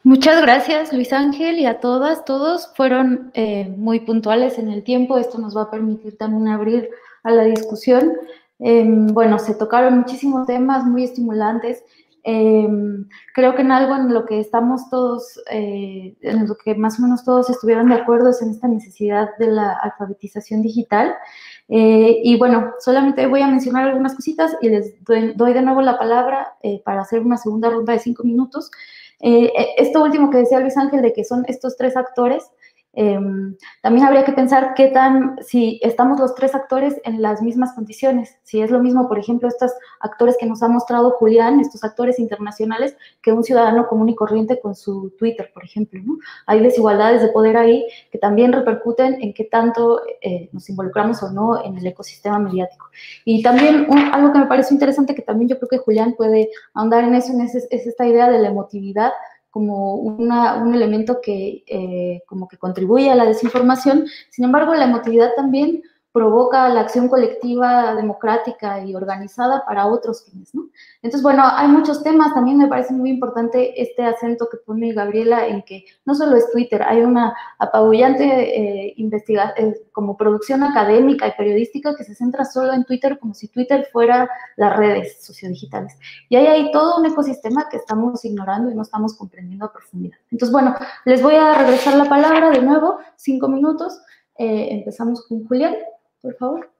Muchas gracias, Luis Ángel, y a todas, todos fueron eh, muy puntuales en el tiempo. Esto nos va a permitir también abrir a la discusión. Eh, bueno, se tocaron muchísimos temas muy estimulantes. Eh, creo que en algo en lo que estamos todos, eh, en lo que más o menos todos estuvieron de acuerdo es en esta necesidad de la alfabetización digital. Eh, y bueno, solamente voy a mencionar algunas cositas y les doy, doy de nuevo la palabra eh, para hacer una segunda ronda de cinco minutos. Eh, esto último que decía Luis Ángel de que son estos tres actores, eh, también habría que pensar qué tan, si estamos los tres actores en las mismas condiciones, si es lo mismo, por ejemplo, estos actores que nos ha mostrado Julián, estos actores internacionales, que un ciudadano común y corriente con su Twitter, por ejemplo, ¿no? Hay desigualdades de poder ahí que también repercuten en qué tanto eh, nos involucramos o no en el ecosistema mediático. Y también un, algo que me parece interesante, que también yo creo que Julián puede ahondar en eso, en ese, es esta idea de la emotividad como una, un elemento que eh, como que contribuye a la desinformación. Sin embargo, la emotividad también provoca la acción colectiva, democrática y organizada para otros fines, ¿no? Entonces, bueno, hay muchos temas. También me parece muy importante este acento que pone Gabriela en que no solo es Twitter, hay una apabullante eh, investigación, eh, como producción académica y periodística que se centra solo en Twitter, como si Twitter fuera las redes sociodigitales. Y ahí hay todo un ecosistema que estamos ignorando y no estamos comprendiendo a profundidad. Entonces, bueno, les voy a regresar la palabra de nuevo, cinco minutos. Eh, empezamos con Julián, por favor.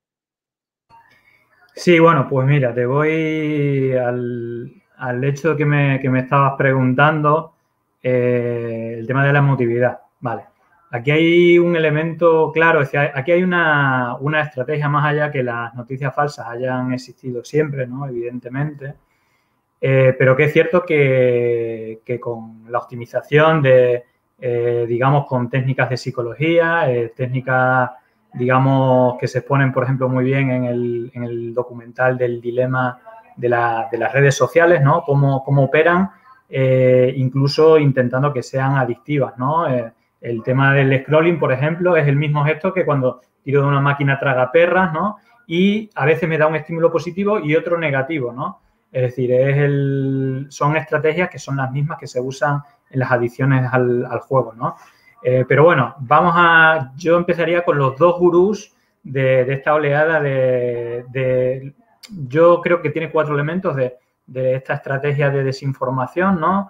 Sí, bueno, pues mira, te voy al, al hecho que me, que me estabas preguntando, eh, el tema de la emotividad. Vale, aquí hay un elemento claro, es decir, aquí hay una, una estrategia más allá que las noticias falsas hayan existido siempre, ¿no? Evidentemente, eh, pero que es cierto que, que con la optimización de, eh, digamos, con técnicas de psicología, eh, técnicas digamos, que se exponen, por ejemplo, muy bien en el, en el documental del dilema de, la, de las redes sociales, ¿no? Cómo, cómo operan, eh, incluso intentando que sean adictivas, ¿no? Eh, el tema del scrolling, por ejemplo, es el mismo gesto que cuando tiro de una máquina tragaperras, ¿no? Y a veces me da un estímulo positivo y otro negativo, ¿no? Es decir, es el, son estrategias que son las mismas que se usan en las adicciones al, al juego, ¿no? Eh, pero bueno, vamos a, yo empezaría con los dos gurús de, de esta oleada de, de, yo creo que tiene cuatro elementos de, de esta estrategia de desinformación, ¿no?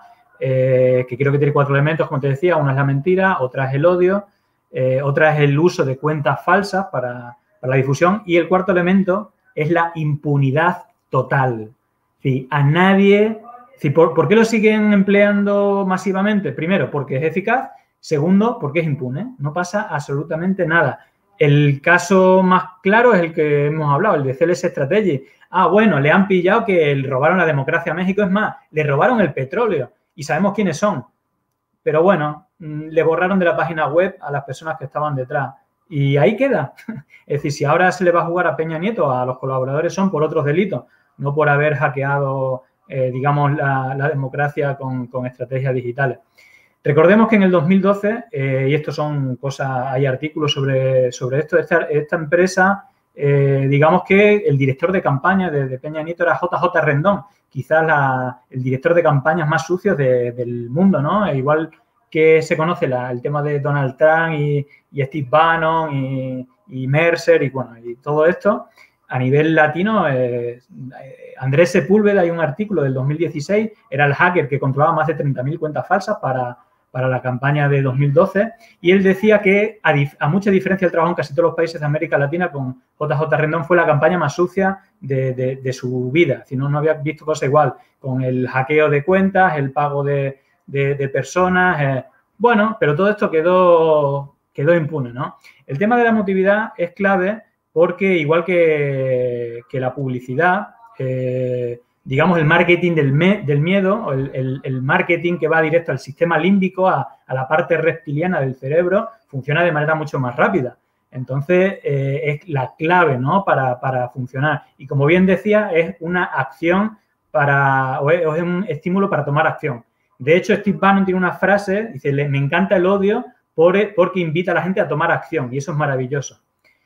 Eh, que creo que tiene cuatro elementos, como te decía, una es la mentira, otra es el odio, eh, otra es el uso de cuentas falsas para, para la difusión y el cuarto elemento es la impunidad total. Sí, a nadie, sí, ¿por, ¿por qué lo siguen empleando masivamente? Primero, porque es eficaz. Segundo, porque es impune, no pasa absolutamente nada. El caso más claro es el que hemos hablado, el de C L S Strategy. Ah, bueno, le han pillado que le robaron la democracia a México. Es más, le robaron el petróleo y sabemos quiénes son. Pero bueno, le borraron de la página web a las personas que estaban detrás. Y ahí queda. Es decir, si ahora se le va a jugar a Peña Nieto, a los colaboradores son por otros delitos, no por haber hackeado, eh, digamos, la, la democracia con, con estrategias digitales. Recordemos que en el dos mil doce, eh, y esto son cosas, hay artículos sobre, sobre esto, esta, esta empresa, eh, digamos que el director de campaña de, de Peña Nieto era J J Rendón, quizás la, el director de campañas más sucios de, del mundo, ¿no? E igual que se conoce la, el tema de Donald Trump y, y Steve Bannon y, y Mercer y, bueno, y todo esto, a nivel latino, eh, Andrés Sepúlveda, hay un artículo del dos mil dieciséis, era el hacker que controlaba más de treinta mil cuentas falsas para... para la campaña de dos mil doce, y él decía que, a, dif a mucha diferencia del trabajo en casi todos los países de América Latina, con J J Rendón fue la campaña más sucia de, de, de su vida. Si no, no había visto cosa igual, con el hackeo de cuentas, el pago de, de, de personas. Eh, bueno, pero todo esto quedó, quedó impune, ¿no? El tema de la emotividad es clave porque, igual que, que la publicidad, eh, digamos, el marketing del, me, del miedo, el, el, el marketing que va directo al sistema límbico, a, a la parte reptiliana del cerebro, funciona de manera mucho más rápida. Entonces, eh, es la clave, ¿no?, para, para funcionar. Y como bien decía, es una acción para, o es, o es un estímulo para tomar acción. De hecho, Steve Bannon tiene una frase, dice, me encanta el odio por, porque invita a la gente a tomar acción, y eso es maravilloso.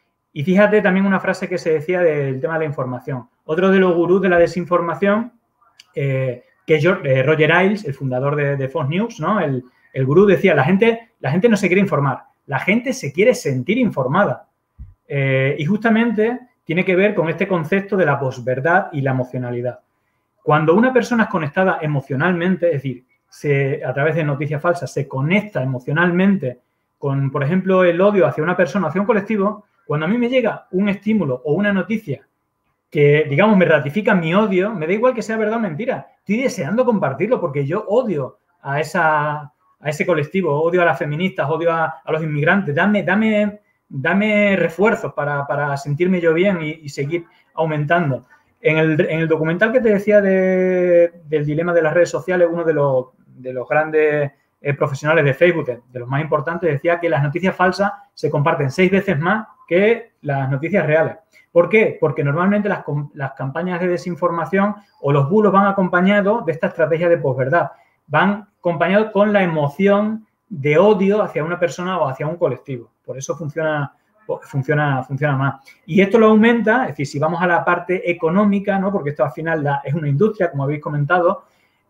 Y fíjate también una frase que se decía del tema de la información. Otro de los gurús de la desinformación, eh, que yo, eh, Roger Ailes, el fundador de, de Fox News, ¿no? El, el gurú decía, la gente, la gente no se quiere informar, la gente se quiere sentir informada. Eh, y justamente tiene que ver con este concepto de la posverdad y la emocionalidad. Cuando una persona es conectada emocionalmente, es decir, se, a través de noticias falsas, se conecta emocionalmente con, por ejemplo, el odio hacia una persona, hacia un colectivo, cuando a mí me llega un estímulo o una noticia que, digamos, me ratifica mi odio, me da igual que sea verdad o mentira. Estoy deseando compartirlo porque yo odio a, esa, a ese colectivo, odio a las feministas, odio a, a los inmigrantes. Dame, dame, dame refuerzos para, para sentirme yo bien y, y seguir aumentando. En el, en el documental que te decía de, del dilema de las redes sociales, uno de los, de los grandes eh, profesionales de Facebook, de, de los más importantes, decía que las noticias falsas se comparten seis veces más que las noticias reales. ¿Por qué? Porque normalmente las, las campañas de desinformación o los bulos van acompañados de esta estrategia de posverdad. Van acompañados con la emoción de odio hacia una persona o hacia un colectivo. Por eso funciona... Funciona, funciona más. Y esto lo aumenta, es decir, si vamos a la parte económica, ¿no? Porque esto al final la, es una industria, como habéis comentado,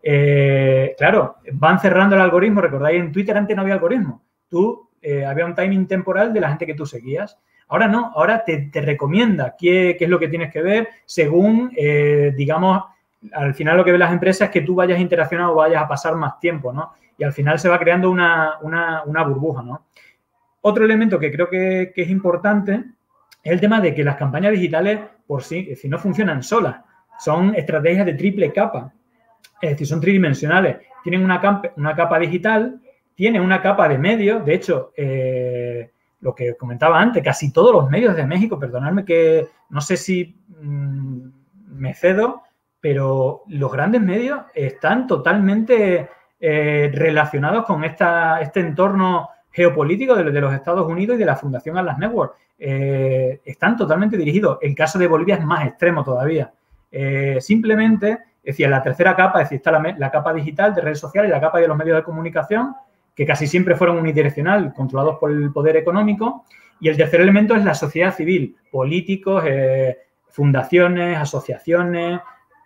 eh, claro, van cerrando el algoritmo. Recordáis, en Twitter antes no había algoritmo. Tú, eh, había un timing temporal de la gente que tú seguías. Ahora no, ahora te, te recomienda qué, qué es lo que tienes que ver según, eh, digamos, al final lo que ven las empresas es que tú vayas a interaccionar o vayas a pasar más tiempo, ¿no? Y al final se va creando una, una, una burbuja, ¿no? Otro elemento que creo que, que es importante es el tema de que las campañas digitales por sí, es decir, no funcionan solas. Son estrategias de triple capa. Es decir, son tridimensionales. Tienen una capa, una capa digital, tienen una capa de medios. De hecho, eh, lo que comentaba antes, casi todos los medios de México, perdonadme que no sé si mmm, me cedo, pero los grandes medios están totalmente eh, relacionados con esta, este entorno geopolítico de, de los Estados Unidos y de la Fundación Atlas Network. Eh, están totalmente dirigidos. El caso de Bolivia es más extremo todavía. Eh, simplemente, es decir, la tercera capa, es decir, está la, la capa digital de redes sociales y la capa de los medios de comunicación, que casi siempre fueron unidireccional, controlados por el poder económico. Y el tercer elemento es la sociedad civil, políticos, eh, fundaciones, asociaciones.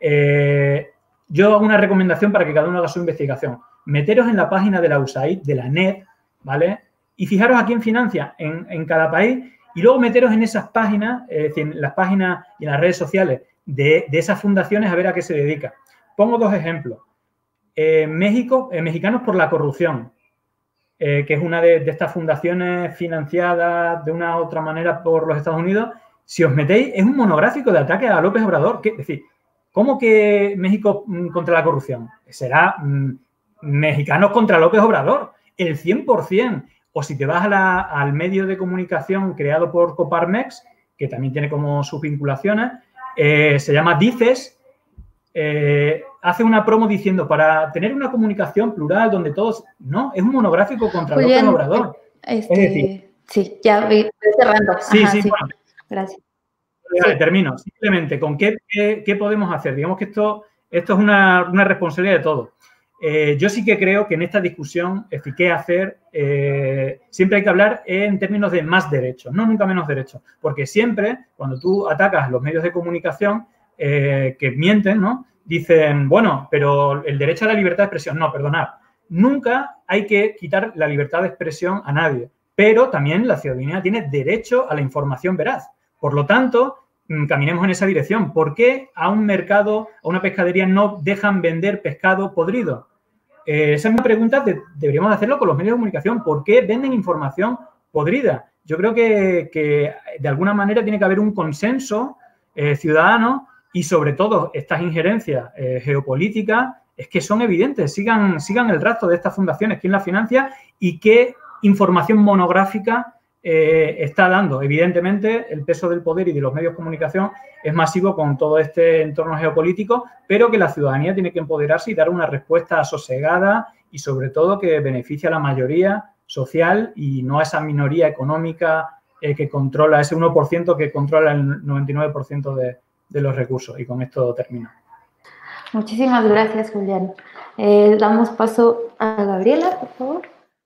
Eh, yo hago una recomendación para que cada uno haga su investigación. Meteros en la página de la U S A I D, de la N E D, ¿vale? Y fijaros a quién financia en, en cada país y luego meteros en esas páginas, es decir, en las páginas y en las redes sociales de, de esas fundaciones a ver a qué se dedica. Pongo dos ejemplos. Eh, México, eh, Mexicanos por la Corrupción, eh, que es una de, de estas fundaciones financiadas de una u otra manera por los Estados Unidos. Si os metéis, es un monográfico de ataque a López Obrador. ¿Qué? Es decir, ¿cómo que México mm, contra la corrupción? Será mm, Mexicanos contra López Obrador. El cien por ciento. O si te vas a la, al medio de comunicación creado por Coparmex, que también tiene como sus vinculaciones, eh, se llama Dices, eh, hace una promo diciendo para tener una comunicación plural donde todos... No, es un monográfico contra Julián, López Obrador. Este, es decir, sí, ya voy cerrando. Sí, Ajá, sí, sí. bueno. Gracias. Sí. Termino. Simplemente, ¿con qué, qué, qué podemos hacer? Digamos que esto, esto es una, una responsabilidad de todos. Eh, yo sí que creo que en esta discusión, es decir, qué hacer, eh, siempre hay que hablar en términos de más derechos, no nunca menos derechos, porque siempre cuando tú atacas los medios de comunicación eh, que mienten, ¿no? Dicen, bueno, pero el derecho a la libertad de expresión, no, perdonad, nunca hay que quitar la libertad de expresión a nadie, pero también la ciudadanía tiene derecho a la información veraz. Por lo tanto, caminemos en esa dirección. ¿Por qué a un mercado, a una pescadería no dejan vender pescado podrido? Eh, esa es una pregunta que deberíamos hacerlo con los medios de comunicación. ¿Por qué venden información podrida? Yo creo que, que de alguna manera tiene que haber un consenso eh, ciudadano y sobre todo estas injerencias eh, geopolíticas es que son evidentes. Sigan, sigan el rastro de estas fundaciones, quién las financia y qué información monográfica eh, está dando. Evidentemente, el peso del poder y de los medios de comunicación es masivo con todo este entorno geopolítico, pero que la ciudadanía tiene que empoderarse y dar una respuesta sosegada y, sobre todo, que beneficie a la mayoría social y no a esa minoría económica eh, que controla, ese uno por ciento que controla el noventa y nueve por ciento de, de los recursos. Y con esto termino. Muchísimas gracias, Julián. Eh, damos paso a Gabriela, por favor.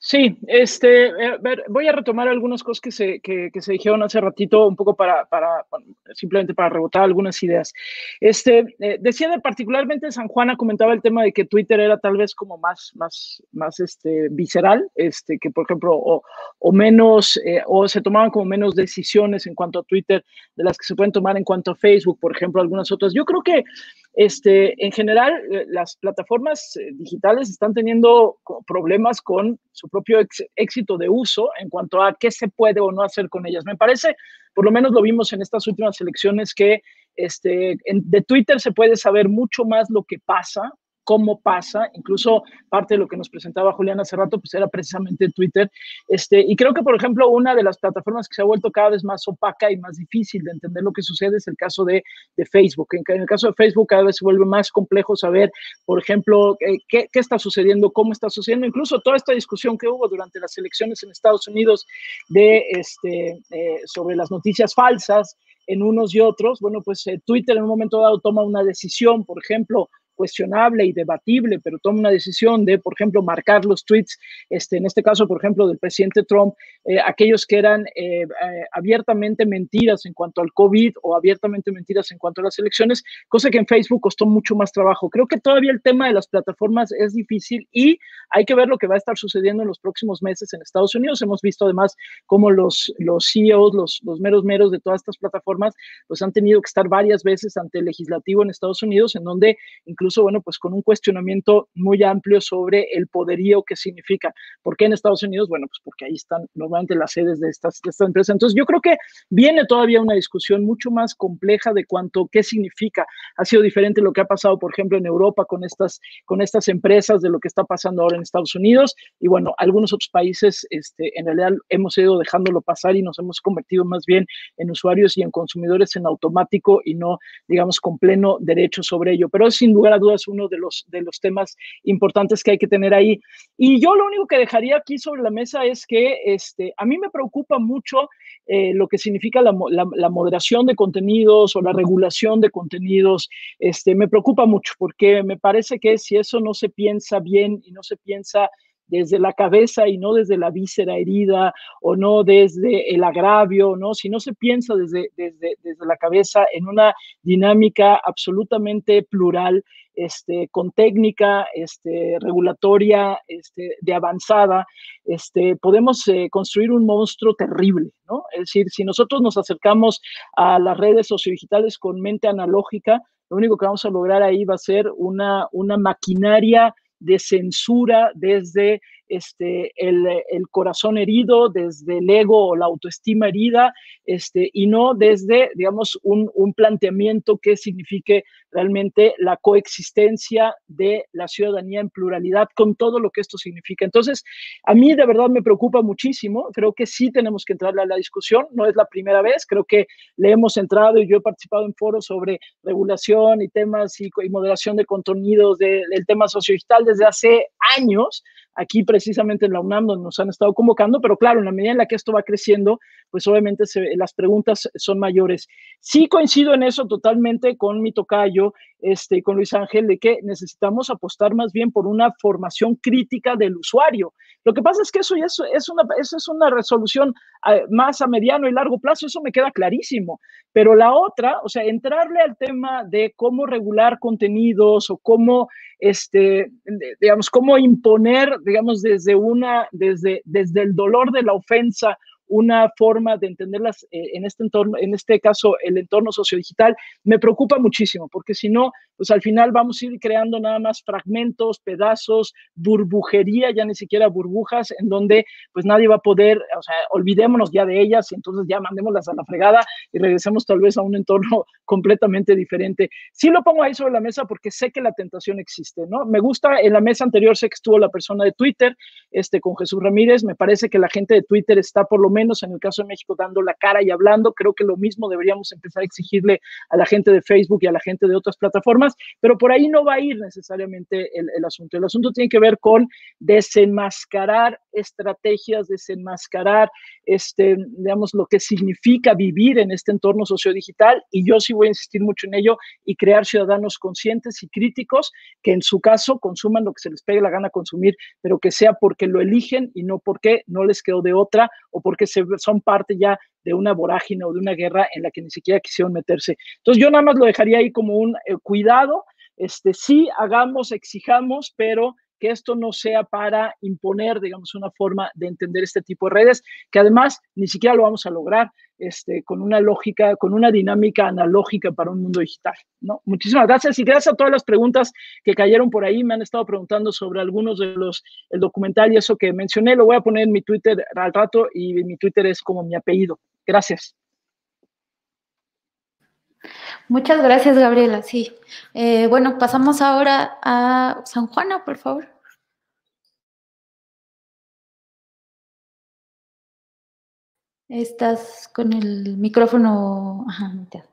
Sí, este, eh, ver, voy a retomar algunas cosas que se, que, que se dijeron hace ratito, un poco para, para, simplemente para rebotar algunas ideas. Este, eh, decía de particularmente San Juana, comentaba el tema de que Twitter era tal vez como más, más, más este, visceral, este, que por ejemplo, o, o menos, eh, o se tomaban como menos decisiones en cuanto a Twitter de las que se pueden tomar en cuanto a Facebook, por ejemplo, algunas otras. Yo creo que Este, en general, las plataformas digitales están teniendo problemas con su propio ex, éxito de uso en cuanto a qué se puede o no hacer con ellas. Me parece, por lo menos lo vimos en estas últimas elecciones, que este, en, de Twitter se puede saber mucho más lo que pasa, cómo pasa, incluso parte de lo que nos presentaba Julián hace rato, pues era precisamente Twitter, este, y creo que, por ejemplo, una de las plataformas que se ha vuelto cada vez más opaca y más difícil de entender lo que sucede es el caso de, de Facebook. En, en el caso de Facebook cada vez se vuelve más complejo saber, por ejemplo, eh, qué, qué está sucediendo, cómo está sucediendo, incluso toda esta discusión que hubo durante las elecciones en Estados Unidos de, este, eh, sobre las noticias falsas en unos y otros. Bueno, pues eh, Twitter en un momento dado toma una decisión, por ejemplo, cuestionable y debatible, pero toma una decisión de, por ejemplo, marcar los tweets, este, en este caso, por ejemplo, del presidente Trump, eh, aquellos que eran eh, eh, abiertamente mentiras en cuanto al COVID o abiertamente mentiras en cuanto a las elecciones, cosa que en Facebook costó mucho más trabajo. Creo que todavía el tema de las plataformas es difícil y hay que ver lo que va a estar sucediendo en los próximos meses en Estados Unidos. Hemos visto además cómo los, los C E Os, los, los meros meros de todas estas plataformas, pues han tenido que estar varias veces ante el legislativo en Estados Unidos, en donde incluso Incluso, bueno, pues con un cuestionamiento muy amplio sobre el poderío que significa. ¿Por qué en Estados Unidos? Bueno, pues porque ahí están normalmente las sedes de estas, de estas empresas. Entonces, yo creo que viene todavía una discusión mucho más compleja de cuánto, qué significa. Ha sido diferente lo que ha pasado, por ejemplo, en Europa con estas, con estas empresas de lo que está pasando ahora en Estados Unidos. Y bueno, algunos otros países, este, en realidad, hemos ido dejándolo pasar y nos hemos convertido más bien en usuarios y en consumidores en automático y no, digamos, con pleno derecho sobre ello. Pero sin lugar a dudas uno de los, de los temas importantes que hay que tener ahí. Y yo lo único que dejaría aquí sobre la mesa es que este, a mí me preocupa mucho eh, lo que significa la, la, la moderación de contenidos o la regulación de contenidos. Este, me preocupa mucho porque me parece que si eso no se piensa bien y no se piensa desde la cabeza y no desde la víscera herida o no desde el agravio, ¿no? Si no se piensa desde, desde, desde la cabeza en una dinámica absolutamente plural, este, con técnica este, regulatoria este, de avanzada, este, podemos eh, construir un monstruo terrible, ¿no? Es decir, si nosotros nos acercamos a las redes sociodigitales con mente analógica, lo único que vamos a lograr ahí va a ser una, una maquinaria de censura desde este, el, el corazón herido, desde el ego o la autoestima herida, este, y no desde, digamos, un, un planteamiento que signifique realmente la coexistencia de la ciudadanía en pluralidad con todo lo que esto significa. Entonces, a mí de verdad me preocupa muchísimo. Creo que sí tenemos que entrarle a la discusión. No es la primera vez. Creo que le hemos entrado y yo he participado en foros sobre regulación y temas y, y moderación de contenidos de, del tema sociodigital desde hace años, aquí precisamente en la UNAM, donde nos han estado convocando, pero claro, en la medida en la que esto va creciendo, pues obviamente se, las preguntas son mayores. Sí coincido en eso totalmente con mi tocayo, este, con Luis Ángel, de que necesitamos apostar más bien por una formación crítica del usuario. Lo que pasa es que eso ya es, es, una, eso es una resolución a, más a mediano y largo plazo, eso me queda clarísimo, pero la otra, o sea, entrarle al tema de cómo regular contenidos o cómo, este, digamos, cómo imponer, digamos, desde, una, desde, desde el dolor de la ofensa, una forma de entenderlas eh, en este entorno, en este caso el entorno sociodigital, me preocupa muchísimo, porque si no, pues al final vamos a ir creando nada más fragmentos, pedazos, burbujería, ya ni siquiera burbujas, en donde pues nadie va a poder, o sea, olvidémonos ya de ellas y entonces ya mandémoslas a la fregada y regresemos tal vez a un entorno completamente diferente. Sí lo pongo ahí sobre la mesa porque sé que la tentación existe, ¿no? Me gusta, en la mesa anterior sé que estuvo la persona de Twitter, este, con Jesús Ramírez, me parece que la gente de Twitter está por lo menos en el caso de México dando la cara y hablando. Creo que lo mismo deberíamos empezar a exigirle a la gente de Facebook y a la gente de otras plataformas, pero por ahí no va a ir necesariamente el, el asunto. El asunto tiene que ver con desenmascarar estrategias, desenmascarar, este, digamos, lo que significa vivir en este entorno sociodigital, y yo sí voy a insistir mucho en ello, y crear ciudadanos conscientes y críticos que en su caso consuman lo que se les pegue la gana consumir, pero que sea porque lo eligen y no porque no les quedó de otra o porque se, son parte ya de una vorágine o de una guerra en la que ni siquiera quisieron meterse. Entonces yo nada más lo dejaría ahí como un eh, cuidado, este, sí, hagamos, exijamos, pero que esto no sea para imponer, digamos, una forma de entender este tipo de redes, que además ni siquiera lo vamos a lograr este, con una lógica, con una dinámica analógica para un mundo digital, ¿no? Muchísimas gracias, y gracias a todas las preguntas que cayeron por ahí. Me han estado preguntando sobre algunos de los, el documental y eso que mencioné. Lo voy a poner en mi Twitter al rato, y mi Twitter es como mi apellido. Gracias. Muchas gracias, Gabriela. Sí. Eh, bueno, pasamos ahora a San Juana, por favor. Estás con el micrófono. Ajá,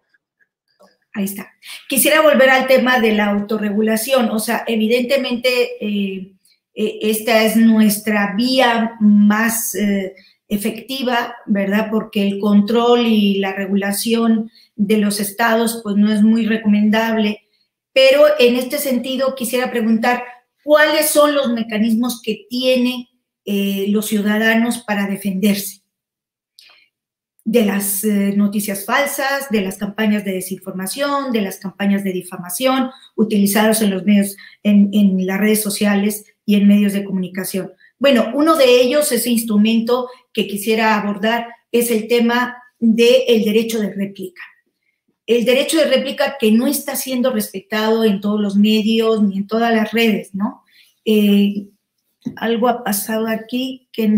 ahí está. Quisiera volver al tema de la autorregulación. O sea, evidentemente eh, eh, esta es nuestra vía más eh, efectiva, ¿verdad? Porque el control y la regulación de los estados, pues no es muy recomendable. Pero en este sentido quisiera preguntar, ¿cuáles son los mecanismos que tienen eh, los ciudadanos para defenderse de las eh, noticias falsas, de las campañas de desinformación, de las campañas de difamación utilizadas en los medios, en, en las redes sociales y en medios de comunicación? Bueno, uno de ellos, ese instrumento que quisiera abordar, es el tema del derecho de réplica. El derecho de réplica que no está siendo respetado en todos los medios ni en todas las redes, ¿no? Eh, algo ha pasado aquí que...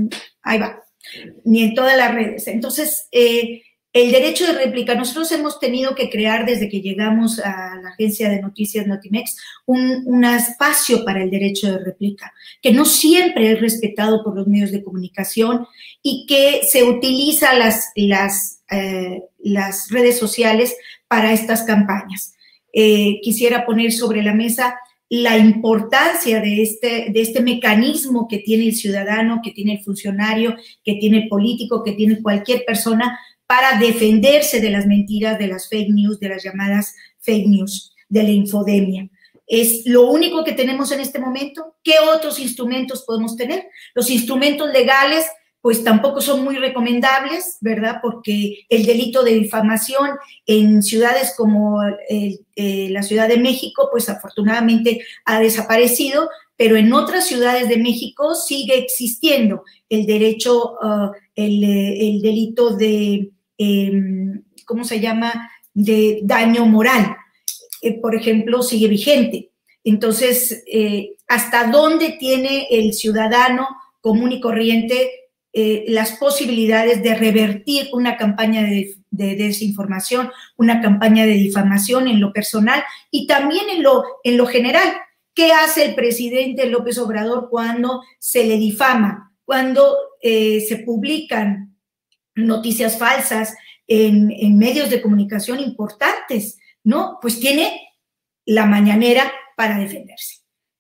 Ahí va. Ni en todas las redes. Entonces, eh, el derecho de réplica, nosotros hemos tenido que crear desde que llegamos a la agencia de noticias Notimex un, un espacio para el derecho de réplica, que no siempre es respetado por los medios de comunicación y que se utiliza las, las, eh, las redes sociales para estas campañas. Eh, quisiera poner sobre la mesa la importancia de este, de este mecanismo que tiene el ciudadano, que tiene el funcionario, que tiene el político, que tiene cualquier persona para defenderse de las mentiras, de las fake news, de las llamadas fake news, de la infodemia. Es lo único que tenemos en este momento. ¿Qué otros instrumentos podemos tener? Los instrumentos legales, pues tampoco son muy recomendables, ¿verdad? Porque el delito de difamación en ciudades como el, eh, la Ciudad de México, pues afortunadamente ha desaparecido, pero en otras ciudades de México sigue existiendo el derecho, uh, el, el delito de, eh, ¿cómo se llama?, de daño moral. Eh, por ejemplo, sigue vigente. Entonces, eh, ¿hasta dónde tiene el ciudadano común y corriente Eh, las posibilidades de revertir una campaña de, de desinformación, una campaña de difamación en lo personal y también en lo, en lo general? ¿Qué hace el presidente López Obrador cuando se le difama, cuando eh, se publican noticias falsas en, en medios de comunicación importantes, ¿no? Pues tiene la mañanera para defenderse.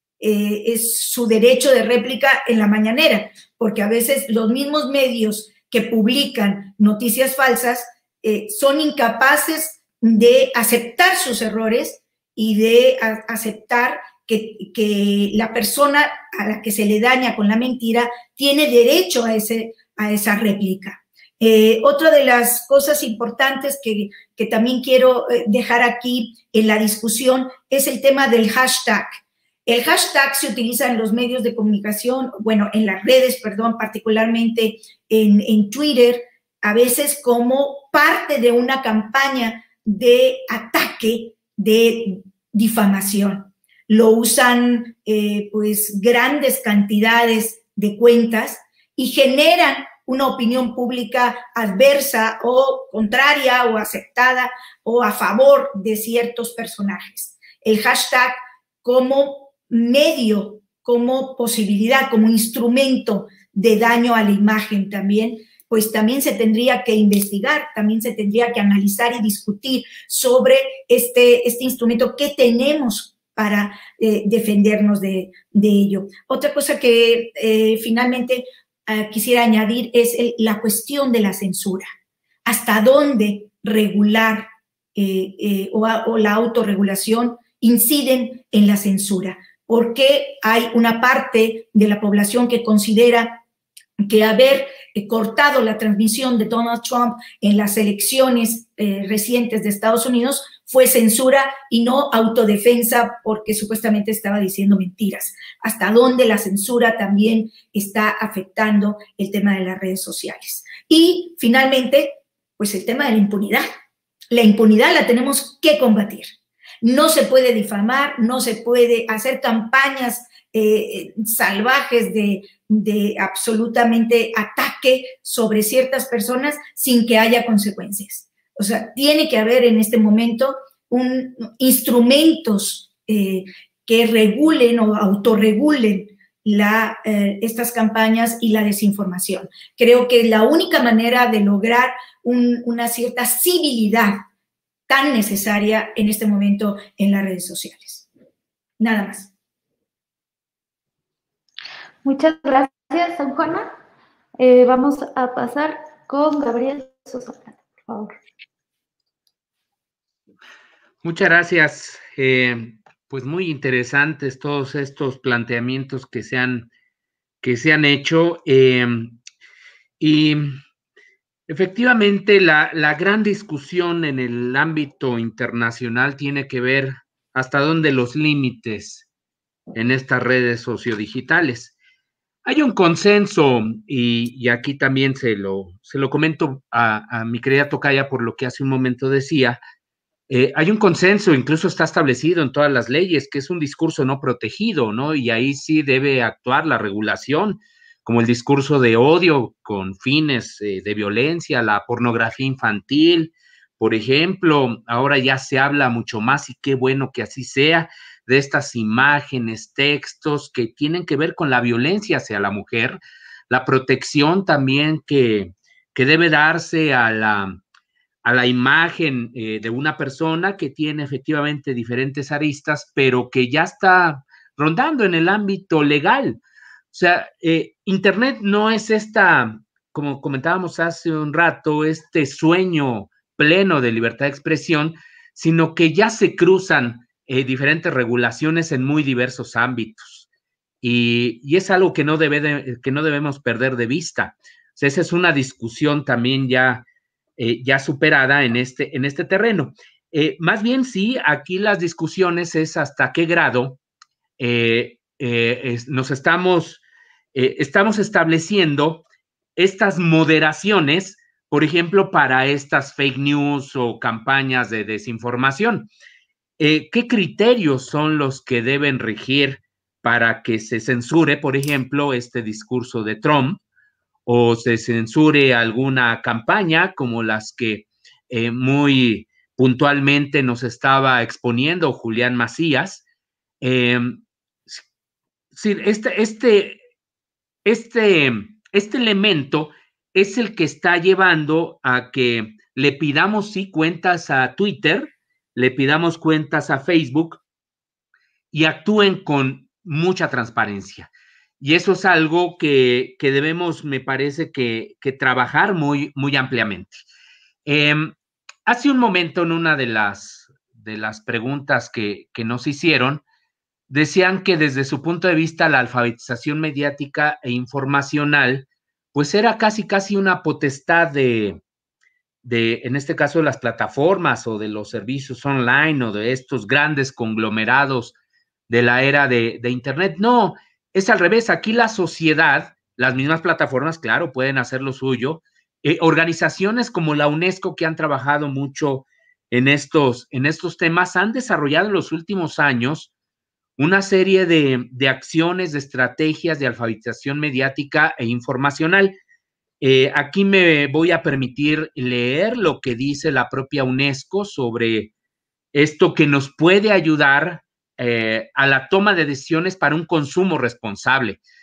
Eh, es su derecho de réplica en la mañanera, porque a veces los mismos medios que publican noticias falsas eh, son incapaces de aceptar sus errores y de a, aceptar que, que la persona a la que se le daña con la mentira tiene derecho a, ese, a esa réplica. Eh, otra de las cosas importantes que, que también quiero dejar aquí en la discusión es el tema del hashtag. El hashtag se utiliza en los medios de comunicación, bueno, en las redes, perdón, particularmente en, en Twitter, a veces como parte de una campaña de ataque, de difamación. Lo usan, eh, pues, grandes cantidades de cuentas y generan una opinión pública adversa o contraria o aceptada o a favor de ciertos personajes. El hashtag como medio, como posibilidad, como instrumento de daño a la imagen también, pues también se tendría que investigar, también se tendría que analizar y discutir sobre este, este instrumento que tenemos para eh, defendernos de, de ello. Otra cosa que eh, finalmente eh, quisiera añadir es el, la cuestión de la censura. ¿Hasta dónde regular eh, eh, o, o la autorregulación inciden en la censura? Porque hay una parte de la población que considera que haber eh, cortado la transmisión de Donald Trump en las elecciones eh, recientes de Estados Unidos fue censura y no autodefensa porque supuestamente estaba diciendo mentiras. ¿Hasta dónde la censura también está afectando el tema de las redes sociales? Y finalmente, pues el tema de la impunidad. La impunidad la tenemos que combatir. No se puede difamar, no se puede hacer campañas eh, salvajes de, de absolutamente ataque sobre ciertas personas sin que haya consecuencias. O sea, tiene que haber en este momento un, instrumentos eh, que regulen o autorregulen la, eh, estas campañas y la desinformación. Creo que la única manera de lograr un, una cierta civilidad tan necesaria en este momento en las redes sociales. Nada más. Muchas gracias, San Juana. Eh, vamos a pasar con Gabriel Sosa, por favor. Muchas gracias. Eh, pues muy interesantes todos estos planteamientos que se han, que se han hecho. Eh, y efectivamente, la, la gran discusión en el ámbito internacional tiene que ver hasta dónde los límites en estas redes sociodigitales. Hay un consenso, y, y aquí también se lo, se lo comento a, a mi querida tocaya por lo que hace un momento decía, eh, hay un consenso, incluso está establecido en todas las leyes, que es un discurso no protegido, ¿no? Y ahí sí debe actuar la regulación, como el discurso de odio con fines eh, de violencia, la pornografía infantil, por ejemplo. Ahora ya se habla mucho más, y qué bueno que así sea, de estas imágenes, textos que tienen que ver con la violencia hacia la mujer, la protección también que, que debe darse a la, a la imagen eh, de una persona que tiene efectivamente diferentes aristas, pero que ya está rondando en el ámbito legal. O sea, eh, Internet no es esta, como comentábamos hace un rato, este sueño pleno de libertad de expresión, sino que ya se cruzan eh, diferentes regulaciones en muy diversos ámbitos. Y, y es algo que no, debe de, que no debemos perder de vista. O sea, esa es una discusión también ya, eh, ya superada en este, en este terreno. Eh, más bien, sí, aquí las discusiones es hasta qué grado eh, eh, es, nos estamos... Eh, estamos estableciendo estas moderaciones, por ejemplo, para estas fake news o campañas de desinformación. Eh, ¿Qué criterios son los que deben regir para que se censure, por ejemplo, este discurso de Trump, o se censure alguna campaña como las que eh, muy puntualmente nos estaba exponiendo Julián Macías? Eh, sí, este... este Este, este elemento es el que está llevando a que le pidamos, sí, cuentas a Twitter, le pidamos cuentas a Facebook y actúen con mucha transparencia. Y eso es algo que, que debemos, me parece, que, que trabajar muy, muy ampliamente. Eh, hace un momento, en una de las, de las preguntas que, que nos hicieron, decían que desde su punto de vista la alfabetización mediática e informacional, pues era casi, casi una potestad de, de, en este caso, de las plataformas o de los servicios online o de estos grandes conglomerados de la era de, de Internet. No, es al revés. Aquí la sociedad, las mismas plataformas, claro, pueden hacer lo suyo. Eh, organizaciones como la UNESCO, que han trabajado mucho en estos, en estos temas, han desarrollado en los últimos años una serie de, de acciones, de estrategias de alfabetización mediática e informacional. Eh, aquí me voy a permitir leer lo que dice la propia UNESCO sobre esto que nos puede ayudar eh, a la toma de decisiones para un consumo responsable.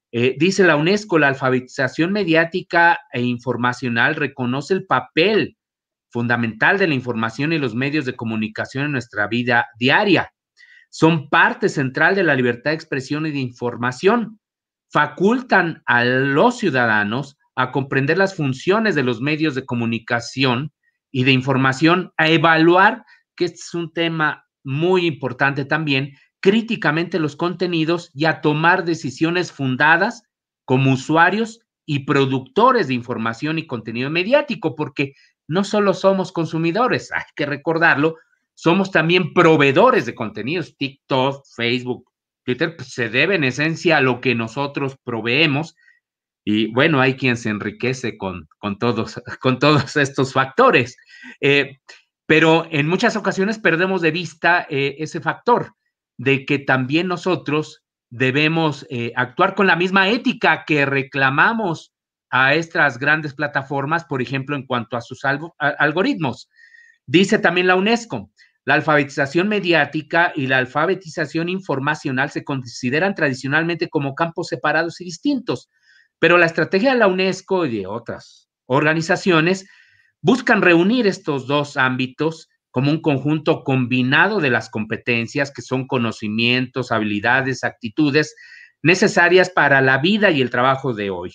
Eh, dice la UNESCO, la alfabetización mediática e informacional reconoce el papel fundamental de la información y los medios de comunicación en nuestra vida diaria. Son parte central de la libertad de expresión y de información. Facultan a los ciudadanos a comprender las funciones de los medios de comunicación y de información, a evaluar, que este es un tema muy importante también, críticamente los contenidos y a tomar decisiones fundadas como usuarios y productores de información y contenido mediático, porque no solo somos consumidores, hay que recordarlo, somos también proveedores de contenidos. TikTok, Facebook, Twitter, pues, se debe en esencia a lo que nosotros proveemos. Y bueno, hay quien se enriquece con, con, todos, con todos estos factores. Eh, pero en muchas ocasiones perdemos de vista eh, ese factor de que también nosotros debemos eh, actuar con la misma ética que reclamamos a estas grandes plataformas, por ejemplo, en cuanto a sus algo, a, algoritmos. Dice también la UNESCO, la alfabetización mediática y la alfabetización informacional se consideran tradicionalmente como campos separados y distintos, pero la estrategia de la UNESCO y de otras organizaciones buscan reunir estos dos ámbitos como un conjunto combinado de las competencias que son conocimientos, habilidades, actitudes necesarias para la vida y el trabajo de hoy.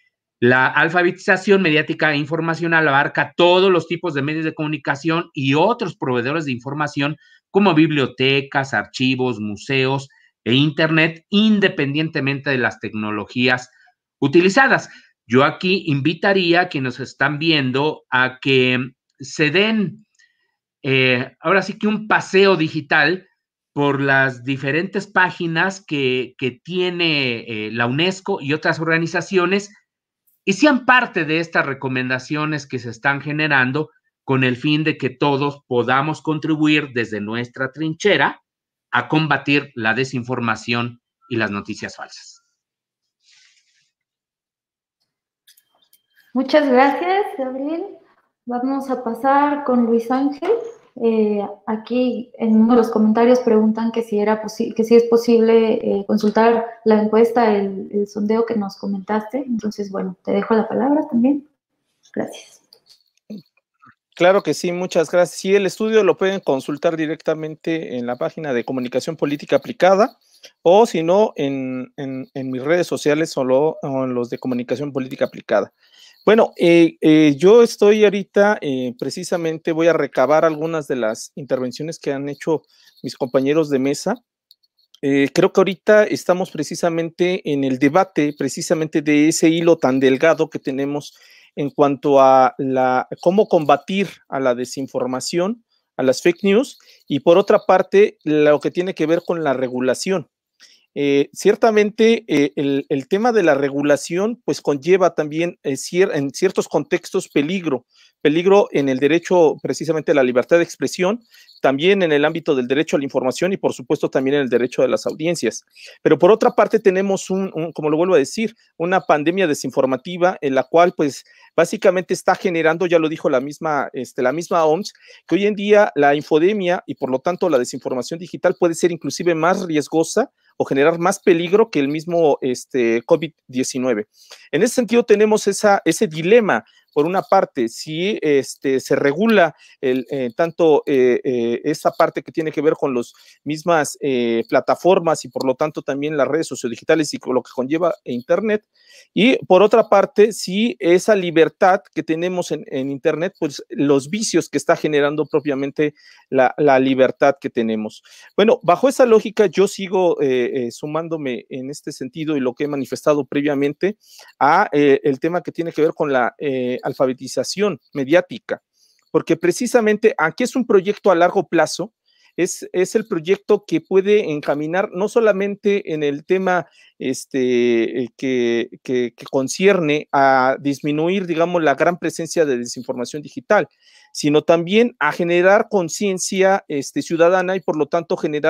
La alfabetización mediática e informacional abarca todos los tipos de medios de comunicación y otros proveedores de información como bibliotecas, archivos, museos e internet, independientemente de las tecnologías utilizadas. Yo aquí invitaría a quienes nos están viendo a que se den eh, ahora sí que un paseo digital por las diferentes páginas que, que tiene eh, la UNESCO y otras organizaciones y sean parte de estas recomendaciones que se están generando con el fin de que todos podamos contribuir desde nuestra trinchera a combatir la desinformación y las noticias falsas. Muchas gracias, Gabriel. Vamos a pasar con Luis Ángel. Eh, aquí en uno de los comentarios preguntan que si, era que si es posible eh, consultar la encuesta, el, el sondeo que nos comentaste. Entonces, bueno, te dejo la palabra también. Gracias. Claro que sí, muchas gracias. Sí, el estudio lo pueden consultar directamente en la página de Comunicación Política Aplicada o si no, en, en, en mis redes sociales o, lo, o en los de Comunicación Política Aplicada. Bueno, eh, eh, yo estoy ahorita, eh, precisamente voy a recabar algunas de las intervenciones que han hecho mis compañeros de mesa. Eh, creo que ahorita estamos precisamente en el debate, precisamente de ese hilo tan delgado que tenemos en cuanto a la, cómo combatir a la desinformación, a las fake news, y por otra parte, lo que tiene que ver con la regulación. Eh, ciertamente eh, el, el tema de la regulación pues conlleva también eh, cier en ciertos contextos peligro, peligro en el derecho precisamente a la libertad de expresión, también en el ámbito del derecho a la información y por supuesto también en el derecho de las audiencias. Pero por otra parte tenemos un, un como lo vuelvo a decir, una pandemia desinformativa en la cual pues básicamente está generando, ya lo dijo la misma, este, la misma O M S, que hoy en día la infodemia y por lo tanto la desinformación digital puede ser inclusive más riesgosa o generar más peligro que el mismo este, COVID diecinueve. En ese sentido tenemos esa, ese dilema. Por una parte, si este, se regula el, eh, tanto eh, eh, esta parte que tiene que ver con las mismas eh, plataformas y por lo tanto también las redes sociodigitales y lo que conlleva Internet, y por otra parte, si esa libertad que tenemos en, en Internet, pues los vicios que está generando propiamente la, la libertad que tenemos. Bueno, bajo esa lógica yo sigo eh, eh, sumándome en este sentido y lo que he manifestado previamente a eh, el tema que tiene que ver con la eh, alfabetización mediática, porque precisamente aquí es un proyecto a largo plazo, es, es el proyecto que puede encaminar no solamente en el tema este, que, que, que concierne a disminuir, digamos, la gran presencia de desinformación digital, sino también a generar conciencia este, ciudadana y por lo tanto generar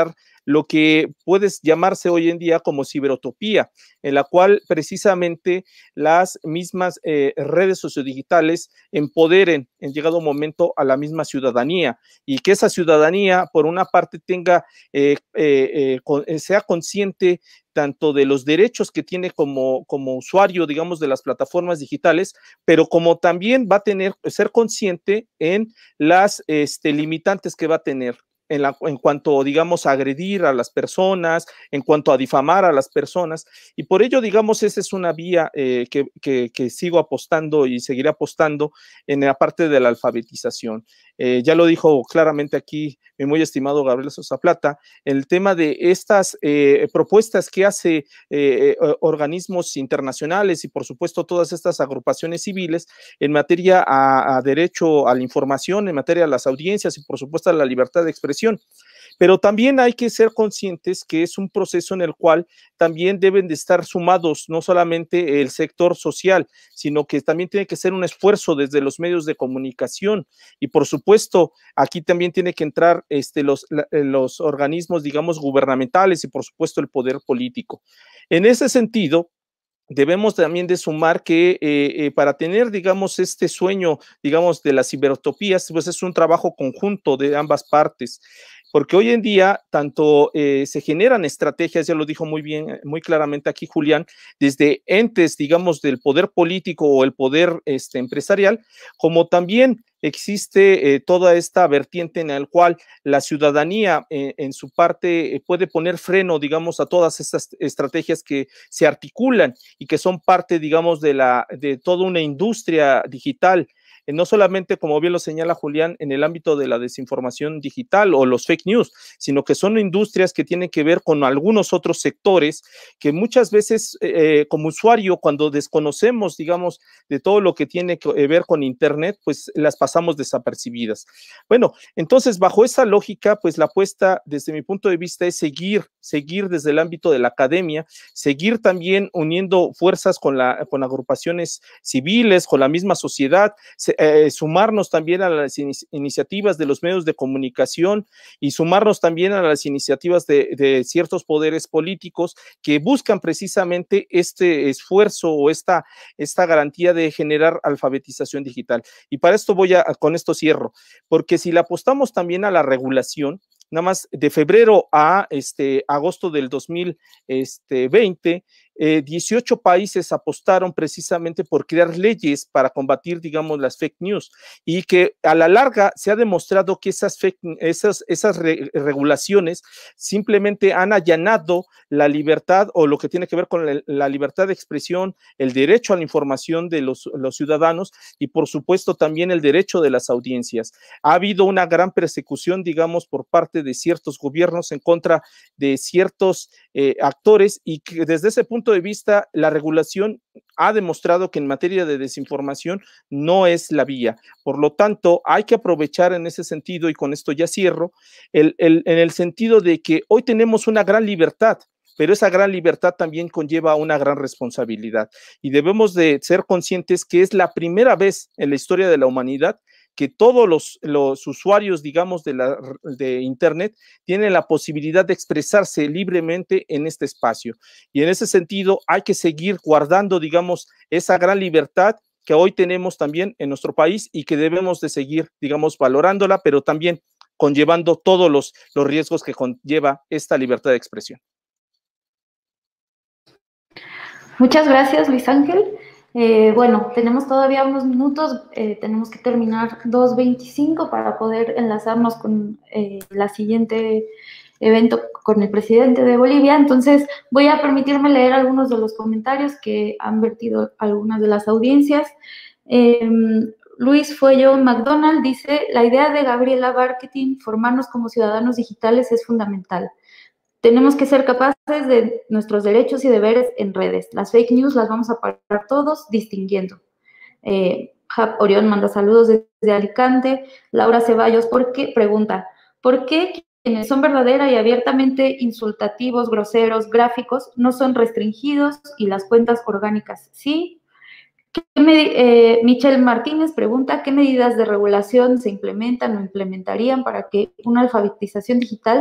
lo que puede llamarse hoy en día como ciberutopía, en la cual precisamente las mismas eh, redes sociodigitales empoderen en llegado momento a la misma ciudadanía, y que esa ciudadanía, por una parte, tenga, eh, eh, eh, sea consciente tanto de los derechos que tiene como, como usuario, digamos, de las plataformas digitales, pero como también va a tener, ser consciente en las este, limitantes que va a tener. En, la, en cuanto, digamos, a agredir a las personas, en cuanto a difamar a las personas, y por ello, digamos, esa es una vía eh, que, que, que sigo apostando y seguiré apostando en la parte de la alfabetización. Eh, ya lo dijo claramente aquí mi muy estimado Gabriel Sosa Plata, el tema de estas eh, propuestas que hace eh, organismos internacionales y, por supuesto, todas estas agrupaciones civiles en materia a, a derecho a la información, en materia a las audiencias y, por supuesto, a la libertad de expresión. Pero también hay que ser conscientes que es un proceso en el cual también deben de estar sumados no solamente el sector social, sino que también tiene que ser un esfuerzo desde los medios de comunicación, y por supuesto aquí también tiene que entrar este, los, los organismos, digamos, gubernamentales y por supuesto el poder político. En ese sentido, debemos también de sumar que eh, eh, para tener, digamos, este sueño, digamos, de las ciberutopías, pues es un trabajo conjunto de ambas partes, porque hoy en día tanto eh, se generan estrategias, ya lo dijo muy bien, muy claramente aquí Julián, desde entes, digamos, del poder político o el poder este, empresarial, como también existe eh, toda esta vertiente en la cual la ciudadanía eh, en su parte eh, puede poner freno, digamos, a todas estas estrategias que se articulan y que son parte, digamos, de, la, de toda una industria digital. Eh, no solamente, como bien lo señala Julián, en el ámbito de la desinformación digital o los fake news, sino que son industrias que tienen que ver con algunos otros sectores que muchas veces eh, como usuario, cuando desconocemos, digamos, de todo lo que tiene que ver con Internet, pues las pasamos desapercibidas. Bueno, entonces, bajo esa lógica, pues la apuesta, desde mi punto de vista, es seguir, seguir desde el ámbito de la academia, seguir también uniendo fuerzas con, la, con agrupaciones civiles, con la misma sociedad, se, Eh, sumarnos también a las in iniciativas de los medios de comunicación y sumarnos también a las iniciativas de, de ciertos poderes políticos que buscan precisamente este esfuerzo o esta, esta garantía de generar alfabetización digital. Y para esto voy a, con esto cierro, porque si le apostamos también a la regulación, nada más de febrero a este, agosto del dos mil veinte, eh, dieciocho países apostaron precisamente por crear leyes para combatir, digamos, las fake news, y que a la larga se ha demostrado que esas, fake, esas, esas re, regulaciones simplemente han allanado la libertad o lo que tiene que ver con la, la libertad de expresión, el derecho a la información de los, los ciudadanos y, por supuesto, también el derecho de las audiencias. Ha habido una gran persecución, digamos, por parte de ciertos gobiernos en contra de ciertos eh, actores, y que desde ese punto de vista la regulación ha demostrado que en materia de desinformación no es la vía. Por lo tanto, hay que aprovechar en ese sentido, y con esto ya cierro, el, el, en el sentido de que hoy tenemos una gran libertad, pero esa gran libertad también conlleva una gran responsabilidad, y debemos de ser conscientes que es la primera vez en la historia de la humanidad que todos los, los usuarios, digamos, de, la, de Internet tienen la posibilidad de expresarse libremente en este espacio. Y en ese sentido hay que seguir guardando, digamos, esa gran libertad que hoy tenemos también en nuestro país y que debemos de seguir, digamos, valorándola, pero también conllevando todos los, los riesgos que conlleva esta libertad de expresión. Muchas gracias, Luis Ángel. Eh, bueno, tenemos todavía unos minutos, eh, tenemos que terminar dos veinticinco para poder enlazarnos con eh, la siguiente evento con el presidente de Bolivia. Entonces, voy a permitirme leer algunos de los comentarios que han vertido algunas de las audiencias. Eh, Luis Fuello McDonald dice: la idea de Gabriela Marketing, formarnos como ciudadanos digitales, es fundamental. Tenemos que ser capaces de nuestros derechos y deberes en redes. Las fake news las vamos a parar todos distinguiendo. Eh, Jap Orión manda saludos desde Alicante. Laura Ceballos, ¿por qué? Pregunta, ¿por qué quienes son verdadera y abiertamente insultativos, groseros, gráficos, no son restringidos y las cuentas orgánicas sí? Eh, Michelle Martínez pregunta, ¿qué medidas de regulación se implementan o implementarían para que una alfabetización digital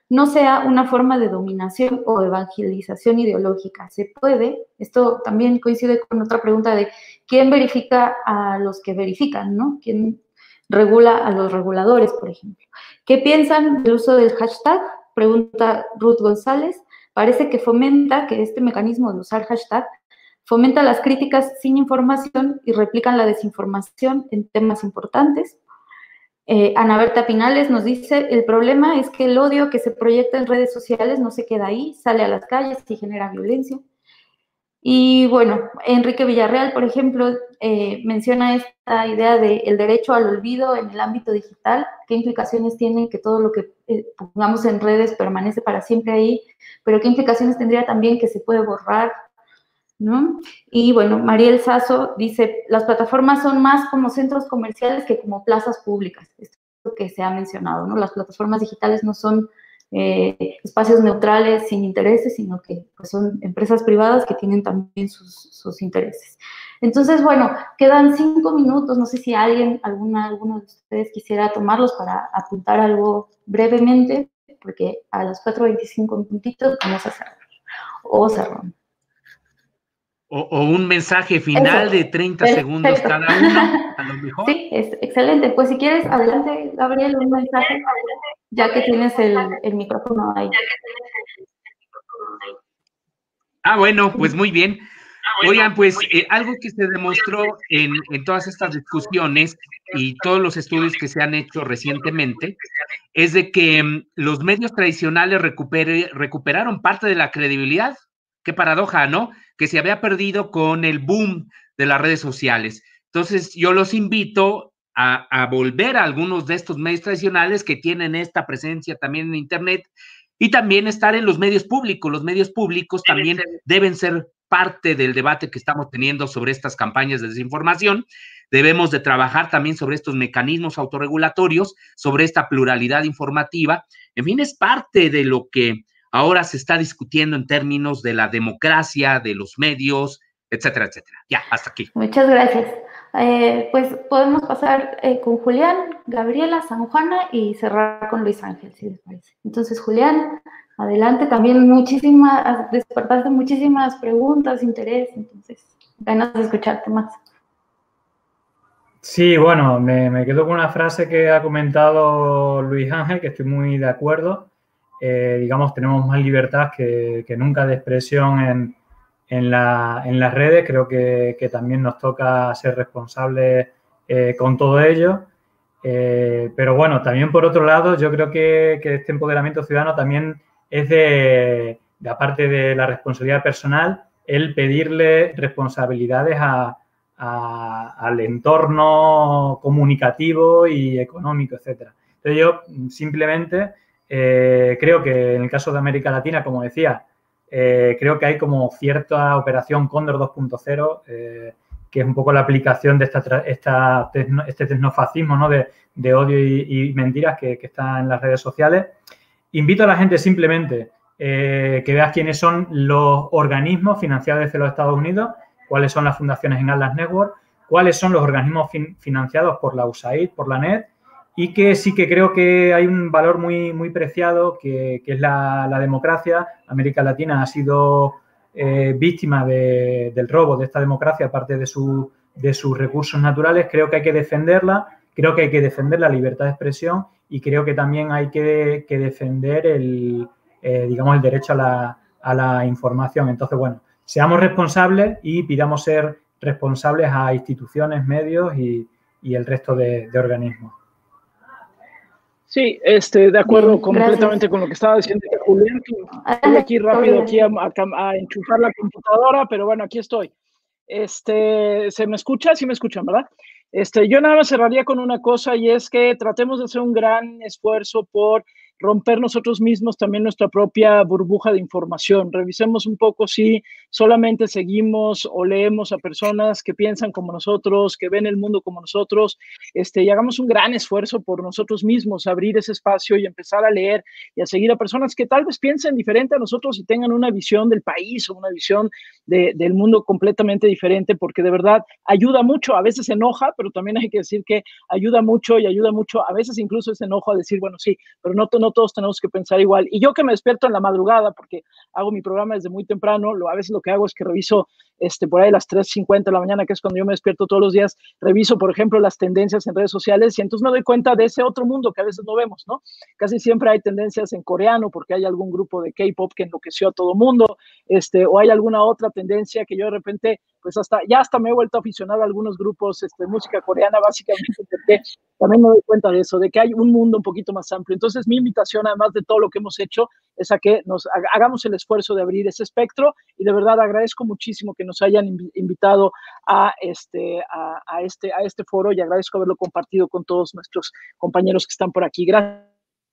no sea una forma de dominación o evangelización ideológica. Se puede, esto también coincide con otra pregunta de quién verifica a los que verifican, ¿no? ¿Quién regula a los reguladores, por ejemplo? ¿Qué piensan del uso del hashtag? Pregunta Ruth González. Parece que fomenta, que este mecanismo de usar hashtag fomenta las críticas sin información y replican la desinformación en temas importantes. Eh, Ana Berta Pinales nos dice, el problema es que el odio que se proyecta en redes sociales no se queda ahí, sale a las calles y genera violencia. Y bueno, Enrique Villarreal, por ejemplo, eh, menciona esta idea del derecho al olvido en el ámbito digital, qué implicaciones tiene que todo lo que eh, pongamos en redes permanece para siempre ahí, pero qué implicaciones tendría también que se puede borrar, ¿no? Y bueno, Mariel Sasso dice, las plataformas son más como centros comerciales que como plazas públicas. Esto es lo que se ha mencionado, ¿no? Las plataformas digitales no son eh, espacios neutrales sin intereses, sino que pues, son empresas privadas que tienen también sus, sus intereses. Entonces, bueno, quedan cinco minutos, no sé si alguien, alguna, alguno de ustedes quisiera tomarlos para apuntar algo brevemente, porque a las cuatro veinticinco puntitos vamos a cerrar, o cerramos. O, o un mensaje final Eso. de treinta Perfecto. Segundos cada uno, a lo mejor. Sí, es excelente. Pues si quieres, adelante, Gabriel, un mensaje, ya que tienes el, el micrófono ahí. Ah, bueno, pues muy bien. Oigan, pues eh, algo que se demostró en, en todas estas discusiones y todos los estudios que se han hecho recientemente es de que um, los medios tradicionales recupere, recuperaron parte de la credibilidad. Qué paradoja, ¿no? Que se había perdido con el boom de las redes sociales. Entonces, yo los invito a, a volver a algunos de estos medios tradicionales que tienen esta presencia también en Internet y también estar en los medios públicos. Los medios públicos también deben ser parte del debate que estamos teniendo sobre estas campañas de desinformación. Debemos de trabajar también sobre estos mecanismos autorregulatorios, sobre esta pluralidad informativa. En fin, es parte de lo que ahora se está discutiendo en términos de la democracia, de los medios, etcétera, etcétera. Ya, hasta aquí. Muchas gracias. Eh, pues podemos pasar eh, con Julián, Gabriela, San Juana y cerrar con Luis Ángel, si les parece. Entonces, Julián, adelante. También muchísimas, despertaste muchísimas preguntas, interés, entonces, ganas de escucharte más. Sí, bueno, me, me quedo con una frase que ha comentado Luis Ángel, que estoy muy de acuerdo. Eh, digamos, tenemos más libertad que, que nunca de expresión en, en, la, en las redes. Creo que, que también nos toca ser responsables eh, con todo ello. Eh, pero bueno, también por otro lado, yo creo que, que este empoderamiento ciudadano también es de, de, aparte de la responsabilidad personal, el pedirle responsabilidades a, a, al entorno comunicativo y económico, etcétera. Entonces yo simplemente... Eh, creo que en el caso de América Latina, como decía, eh, creo que hay como cierta operación Cóndor dos punto cero, eh, que es un poco la aplicación de esta, esta tecno, este tecnofascismo, ¿no? de, de odio y, y mentiras que, que está en las redes sociales. Invito a la gente simplemente eh, que veas quiénes son los organismos financiados desde los Estados Unidos, cuáles son las fundaciones en Atlas Network, cuáles son los organismos fin, financiados por la U S A I D, por la N E D, y que sí que creo que hay un valor muy, muy preciado, que, que es la, la democracia. América Latina ha sido eh, víctima de, del robo de esta democracia, aparte de, su, de sus recursos naturales. Creo que hay que defenderla, creo que hay que defender la libertad de expresión y creo que también hay que, que defender el, eh, digamos, el derecho a la, a la información. Entonces, bueno, seamos responsables y pidamos ser responsables a instituciones, medios y, y el resto de, de organismos. Sí, este, de acuerdo Bien, completamente gracias. Con lo que estaba diciendo Julián. Estoy aquí rápido aquí a, a, a enchufar la computadora, pero bueno, aquí estoy. Este, ¿se me escucha? Sí me escuchan, ¿verdad? Este, yo nada más cerraría con una cosa y es que tratemos de hacer un gran esfuerzo por romper nosotros mismos también nuestra propia burbuja de información. Revisemos un poco si solamente seguimos o leemos a personas que piensan como nosotros, que ven el mundo como nosotros, este, y hagamos un gran esfuerzo por nosotros mismos, abrir ese espacio y empezar a leer y a seguir a personas que tal vez piensen diferente a nosotros y tengan una visión del país o una visión de, del mundo completamente diferente, porque de verdad ayuda mucho. A veces enoja, pero también hay que decir que ayuda mucho y ayuda mucho, a veces incluso ese enojo a decir, bueno, sí, pero no, no no todos tenemos que pensar igual. Y yo que me despierto en la madrugada, porque hago mi programa desde muy temprano, lo, a veces lo que hago es que reviso este, por ahí a las tres cincuenta de la mañana, que es cuando yo me despierto todos los días, reviso, por ejemplo, las tendencias en redes sociales y entonces me doy cuenta de ese otro mundo que a veces no vemos, ¿no? Casi siempre hay tendencias en coreano porque hay algún grupo de K-pop que enloqueció a todo mundo, este, o hay alguna otra tendencia que yo de repente, pues hasta, ya hasta me he vuelto aficionado a algunos grupos este, de música coreana, básicamente porque también me doy cuenta de eso, de que hay un mundo un poquito más amplio. Entonces, mi invitación, además de todo lo que hemos hecho, es a que nos hagamos el esfuerzo de abrir ese espectro y de verdad agradezco muchísimo que nos hayan invitado a este, a, a este, a este foro y agradezco haberlo compartido con todos nuestros compañeros que están por aquí. Gracias.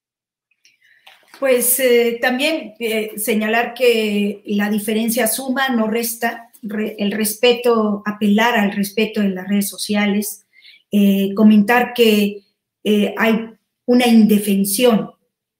Pues eh, también eh, señalar que la diferencia suma, no resta, re, el respeto, apelar al respeto en las redes sociales, eh, comentar que eh, hay una indefensión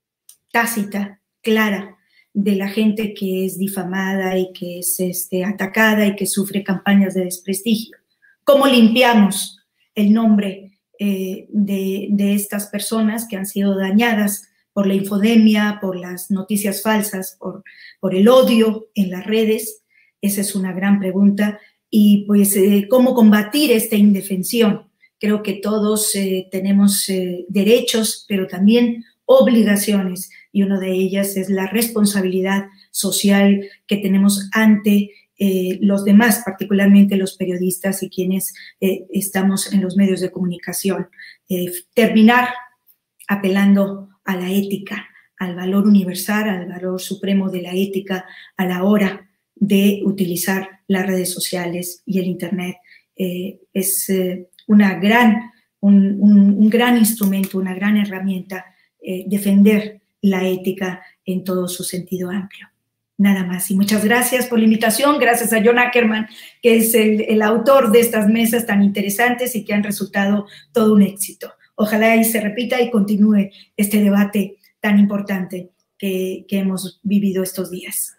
tácita, clara, de la gente que es difamada y que es este, atacada y que sufre campañas de desprestigio. ¿Cómo limpiamos el nombre eh, de, de estas personas que han sido dañadas por la infodemia, por las noticias falsas, por, por el odio en las redes? Esa es una gran pregunta. Y pues, eh, ¿cómo combatir esta indefensión? Creo que todos eh, tenemos eh, derechos, pero también obligaciones, y una de ellas es la responsabilidad social que tenemos ante eh, los demás, particularmente los periodistas y quienes eh, estamos en los medios de comunicación. Eh, terminar apelando a la ética, al valor universal, al valor supremo de la ética a la hora de utilizar las redes sociales y el Internet. Eh, es eh, una gran, un, un, un gran instrumento, una gran herramienta, eh, defender la ética en todo su sentido amplio. Nada más. Y muchas gracias por la invitación. Gracias a John Ackerman, que es el, el autor de estas mesas tan interesantes y que han resultado todo un éxito. Ojalá y se repita y continúe este debate tan importante que, que hemos vivido estos días.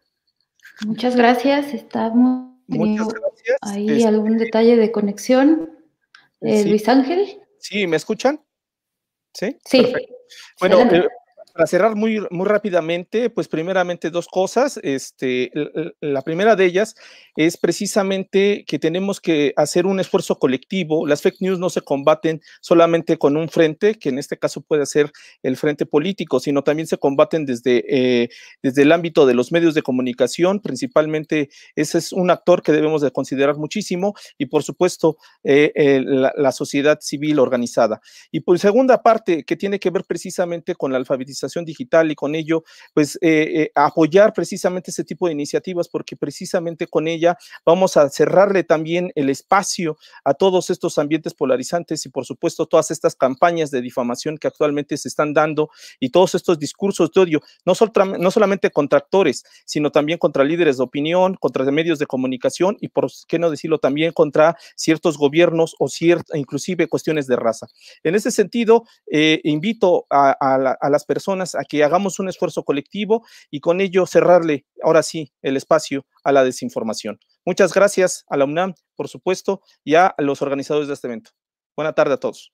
Muchas gracias. Estamos Muchas gracias. ahí este, algún detalle de conexión. Eh, sí. Luis Ángel. Sí, ¿me escuchan? Sí. Sí. Perfecto. Bueno, eh, para cerrar muy, muy rápidamente, pues primeramente dos cosas. Este, la primera de ellas es precisamente que tenemos que hacer un esfuerzo colectivo. Las fake news no se combaten solamente con un frente, que en este caso puede ser el frente político, sino también se combaten desde, eh, desde el ámbito de los medios de comunicación. Principalmente ese es un actor que debemos de considerar muchísimo y por supuesto eh, eh, la, la sociedad civil organizada. Y por segunda parte, que tiene que ver precisamente con la alfabetización digital y con ello, pues eh, eh, apoyar precisamente ese tipo de iniciativas, porque precisamente con ella vamos a cerrarle también el espacio a todos estos ambientes polarizantes y por supuesto todas estas campañas de difamación que actualmente se están dando y todos estos discursos de odio, no, sol, no solamente contra actores, sino también contra líderes de opinión, contra medios de comunicación y por qué no decirlo también contra ciertos gobiernos o cierta, inclusive cuestiones de raza. En ese sentido, eh, invito a, a, la, a las personas a que hagamos un esfuerzo colectivo y con ello cerrarle, ahora sí, el espacio a la desinformación. Muchas gracias a la UNAM, por supuesto, y a los organizadores de este evento. Buena tarde a todos.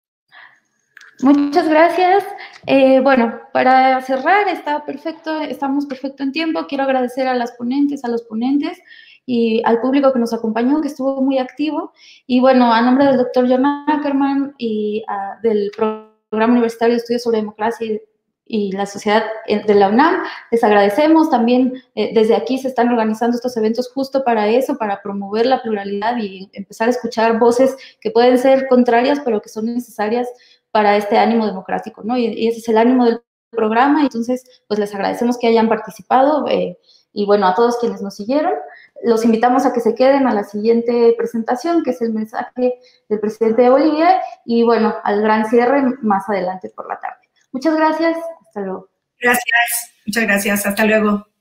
Muchas gracias. Eh, bueno, para cerrar, está perfecto, estamos perfecto en tiempo. Quiero agradecer a las ponentes, a los ponentes y al público que nos acompañó, que estuvo muy activo. Y bueno, a nombre del doctor John Ackerman y uh, del Programa Universitario de Estudios sobre Democracia y y la sociedad de la UNAM, les agradecemos. También eh, desde aquí se están organizando estos eventos justo para eso, para promover la pluralidad y empezar a escuchar voces que pueden ser contrarias, pero que son necesarias para este ánimo democrático, ¿no? Y, y ese es el ánimo del programa, y entonces, pues les agradecemos que hayan participado, eh, y bueno, a todos quienes nos siguieron, los invitamos a que se queden a la siguiente presentación, que es el mensaje del presidente de Bolivia, y bueno, al gran cierre más adelante por la tarde. Muchas gracias, hasta luego. Gracias, muchas gracias, hasta luego.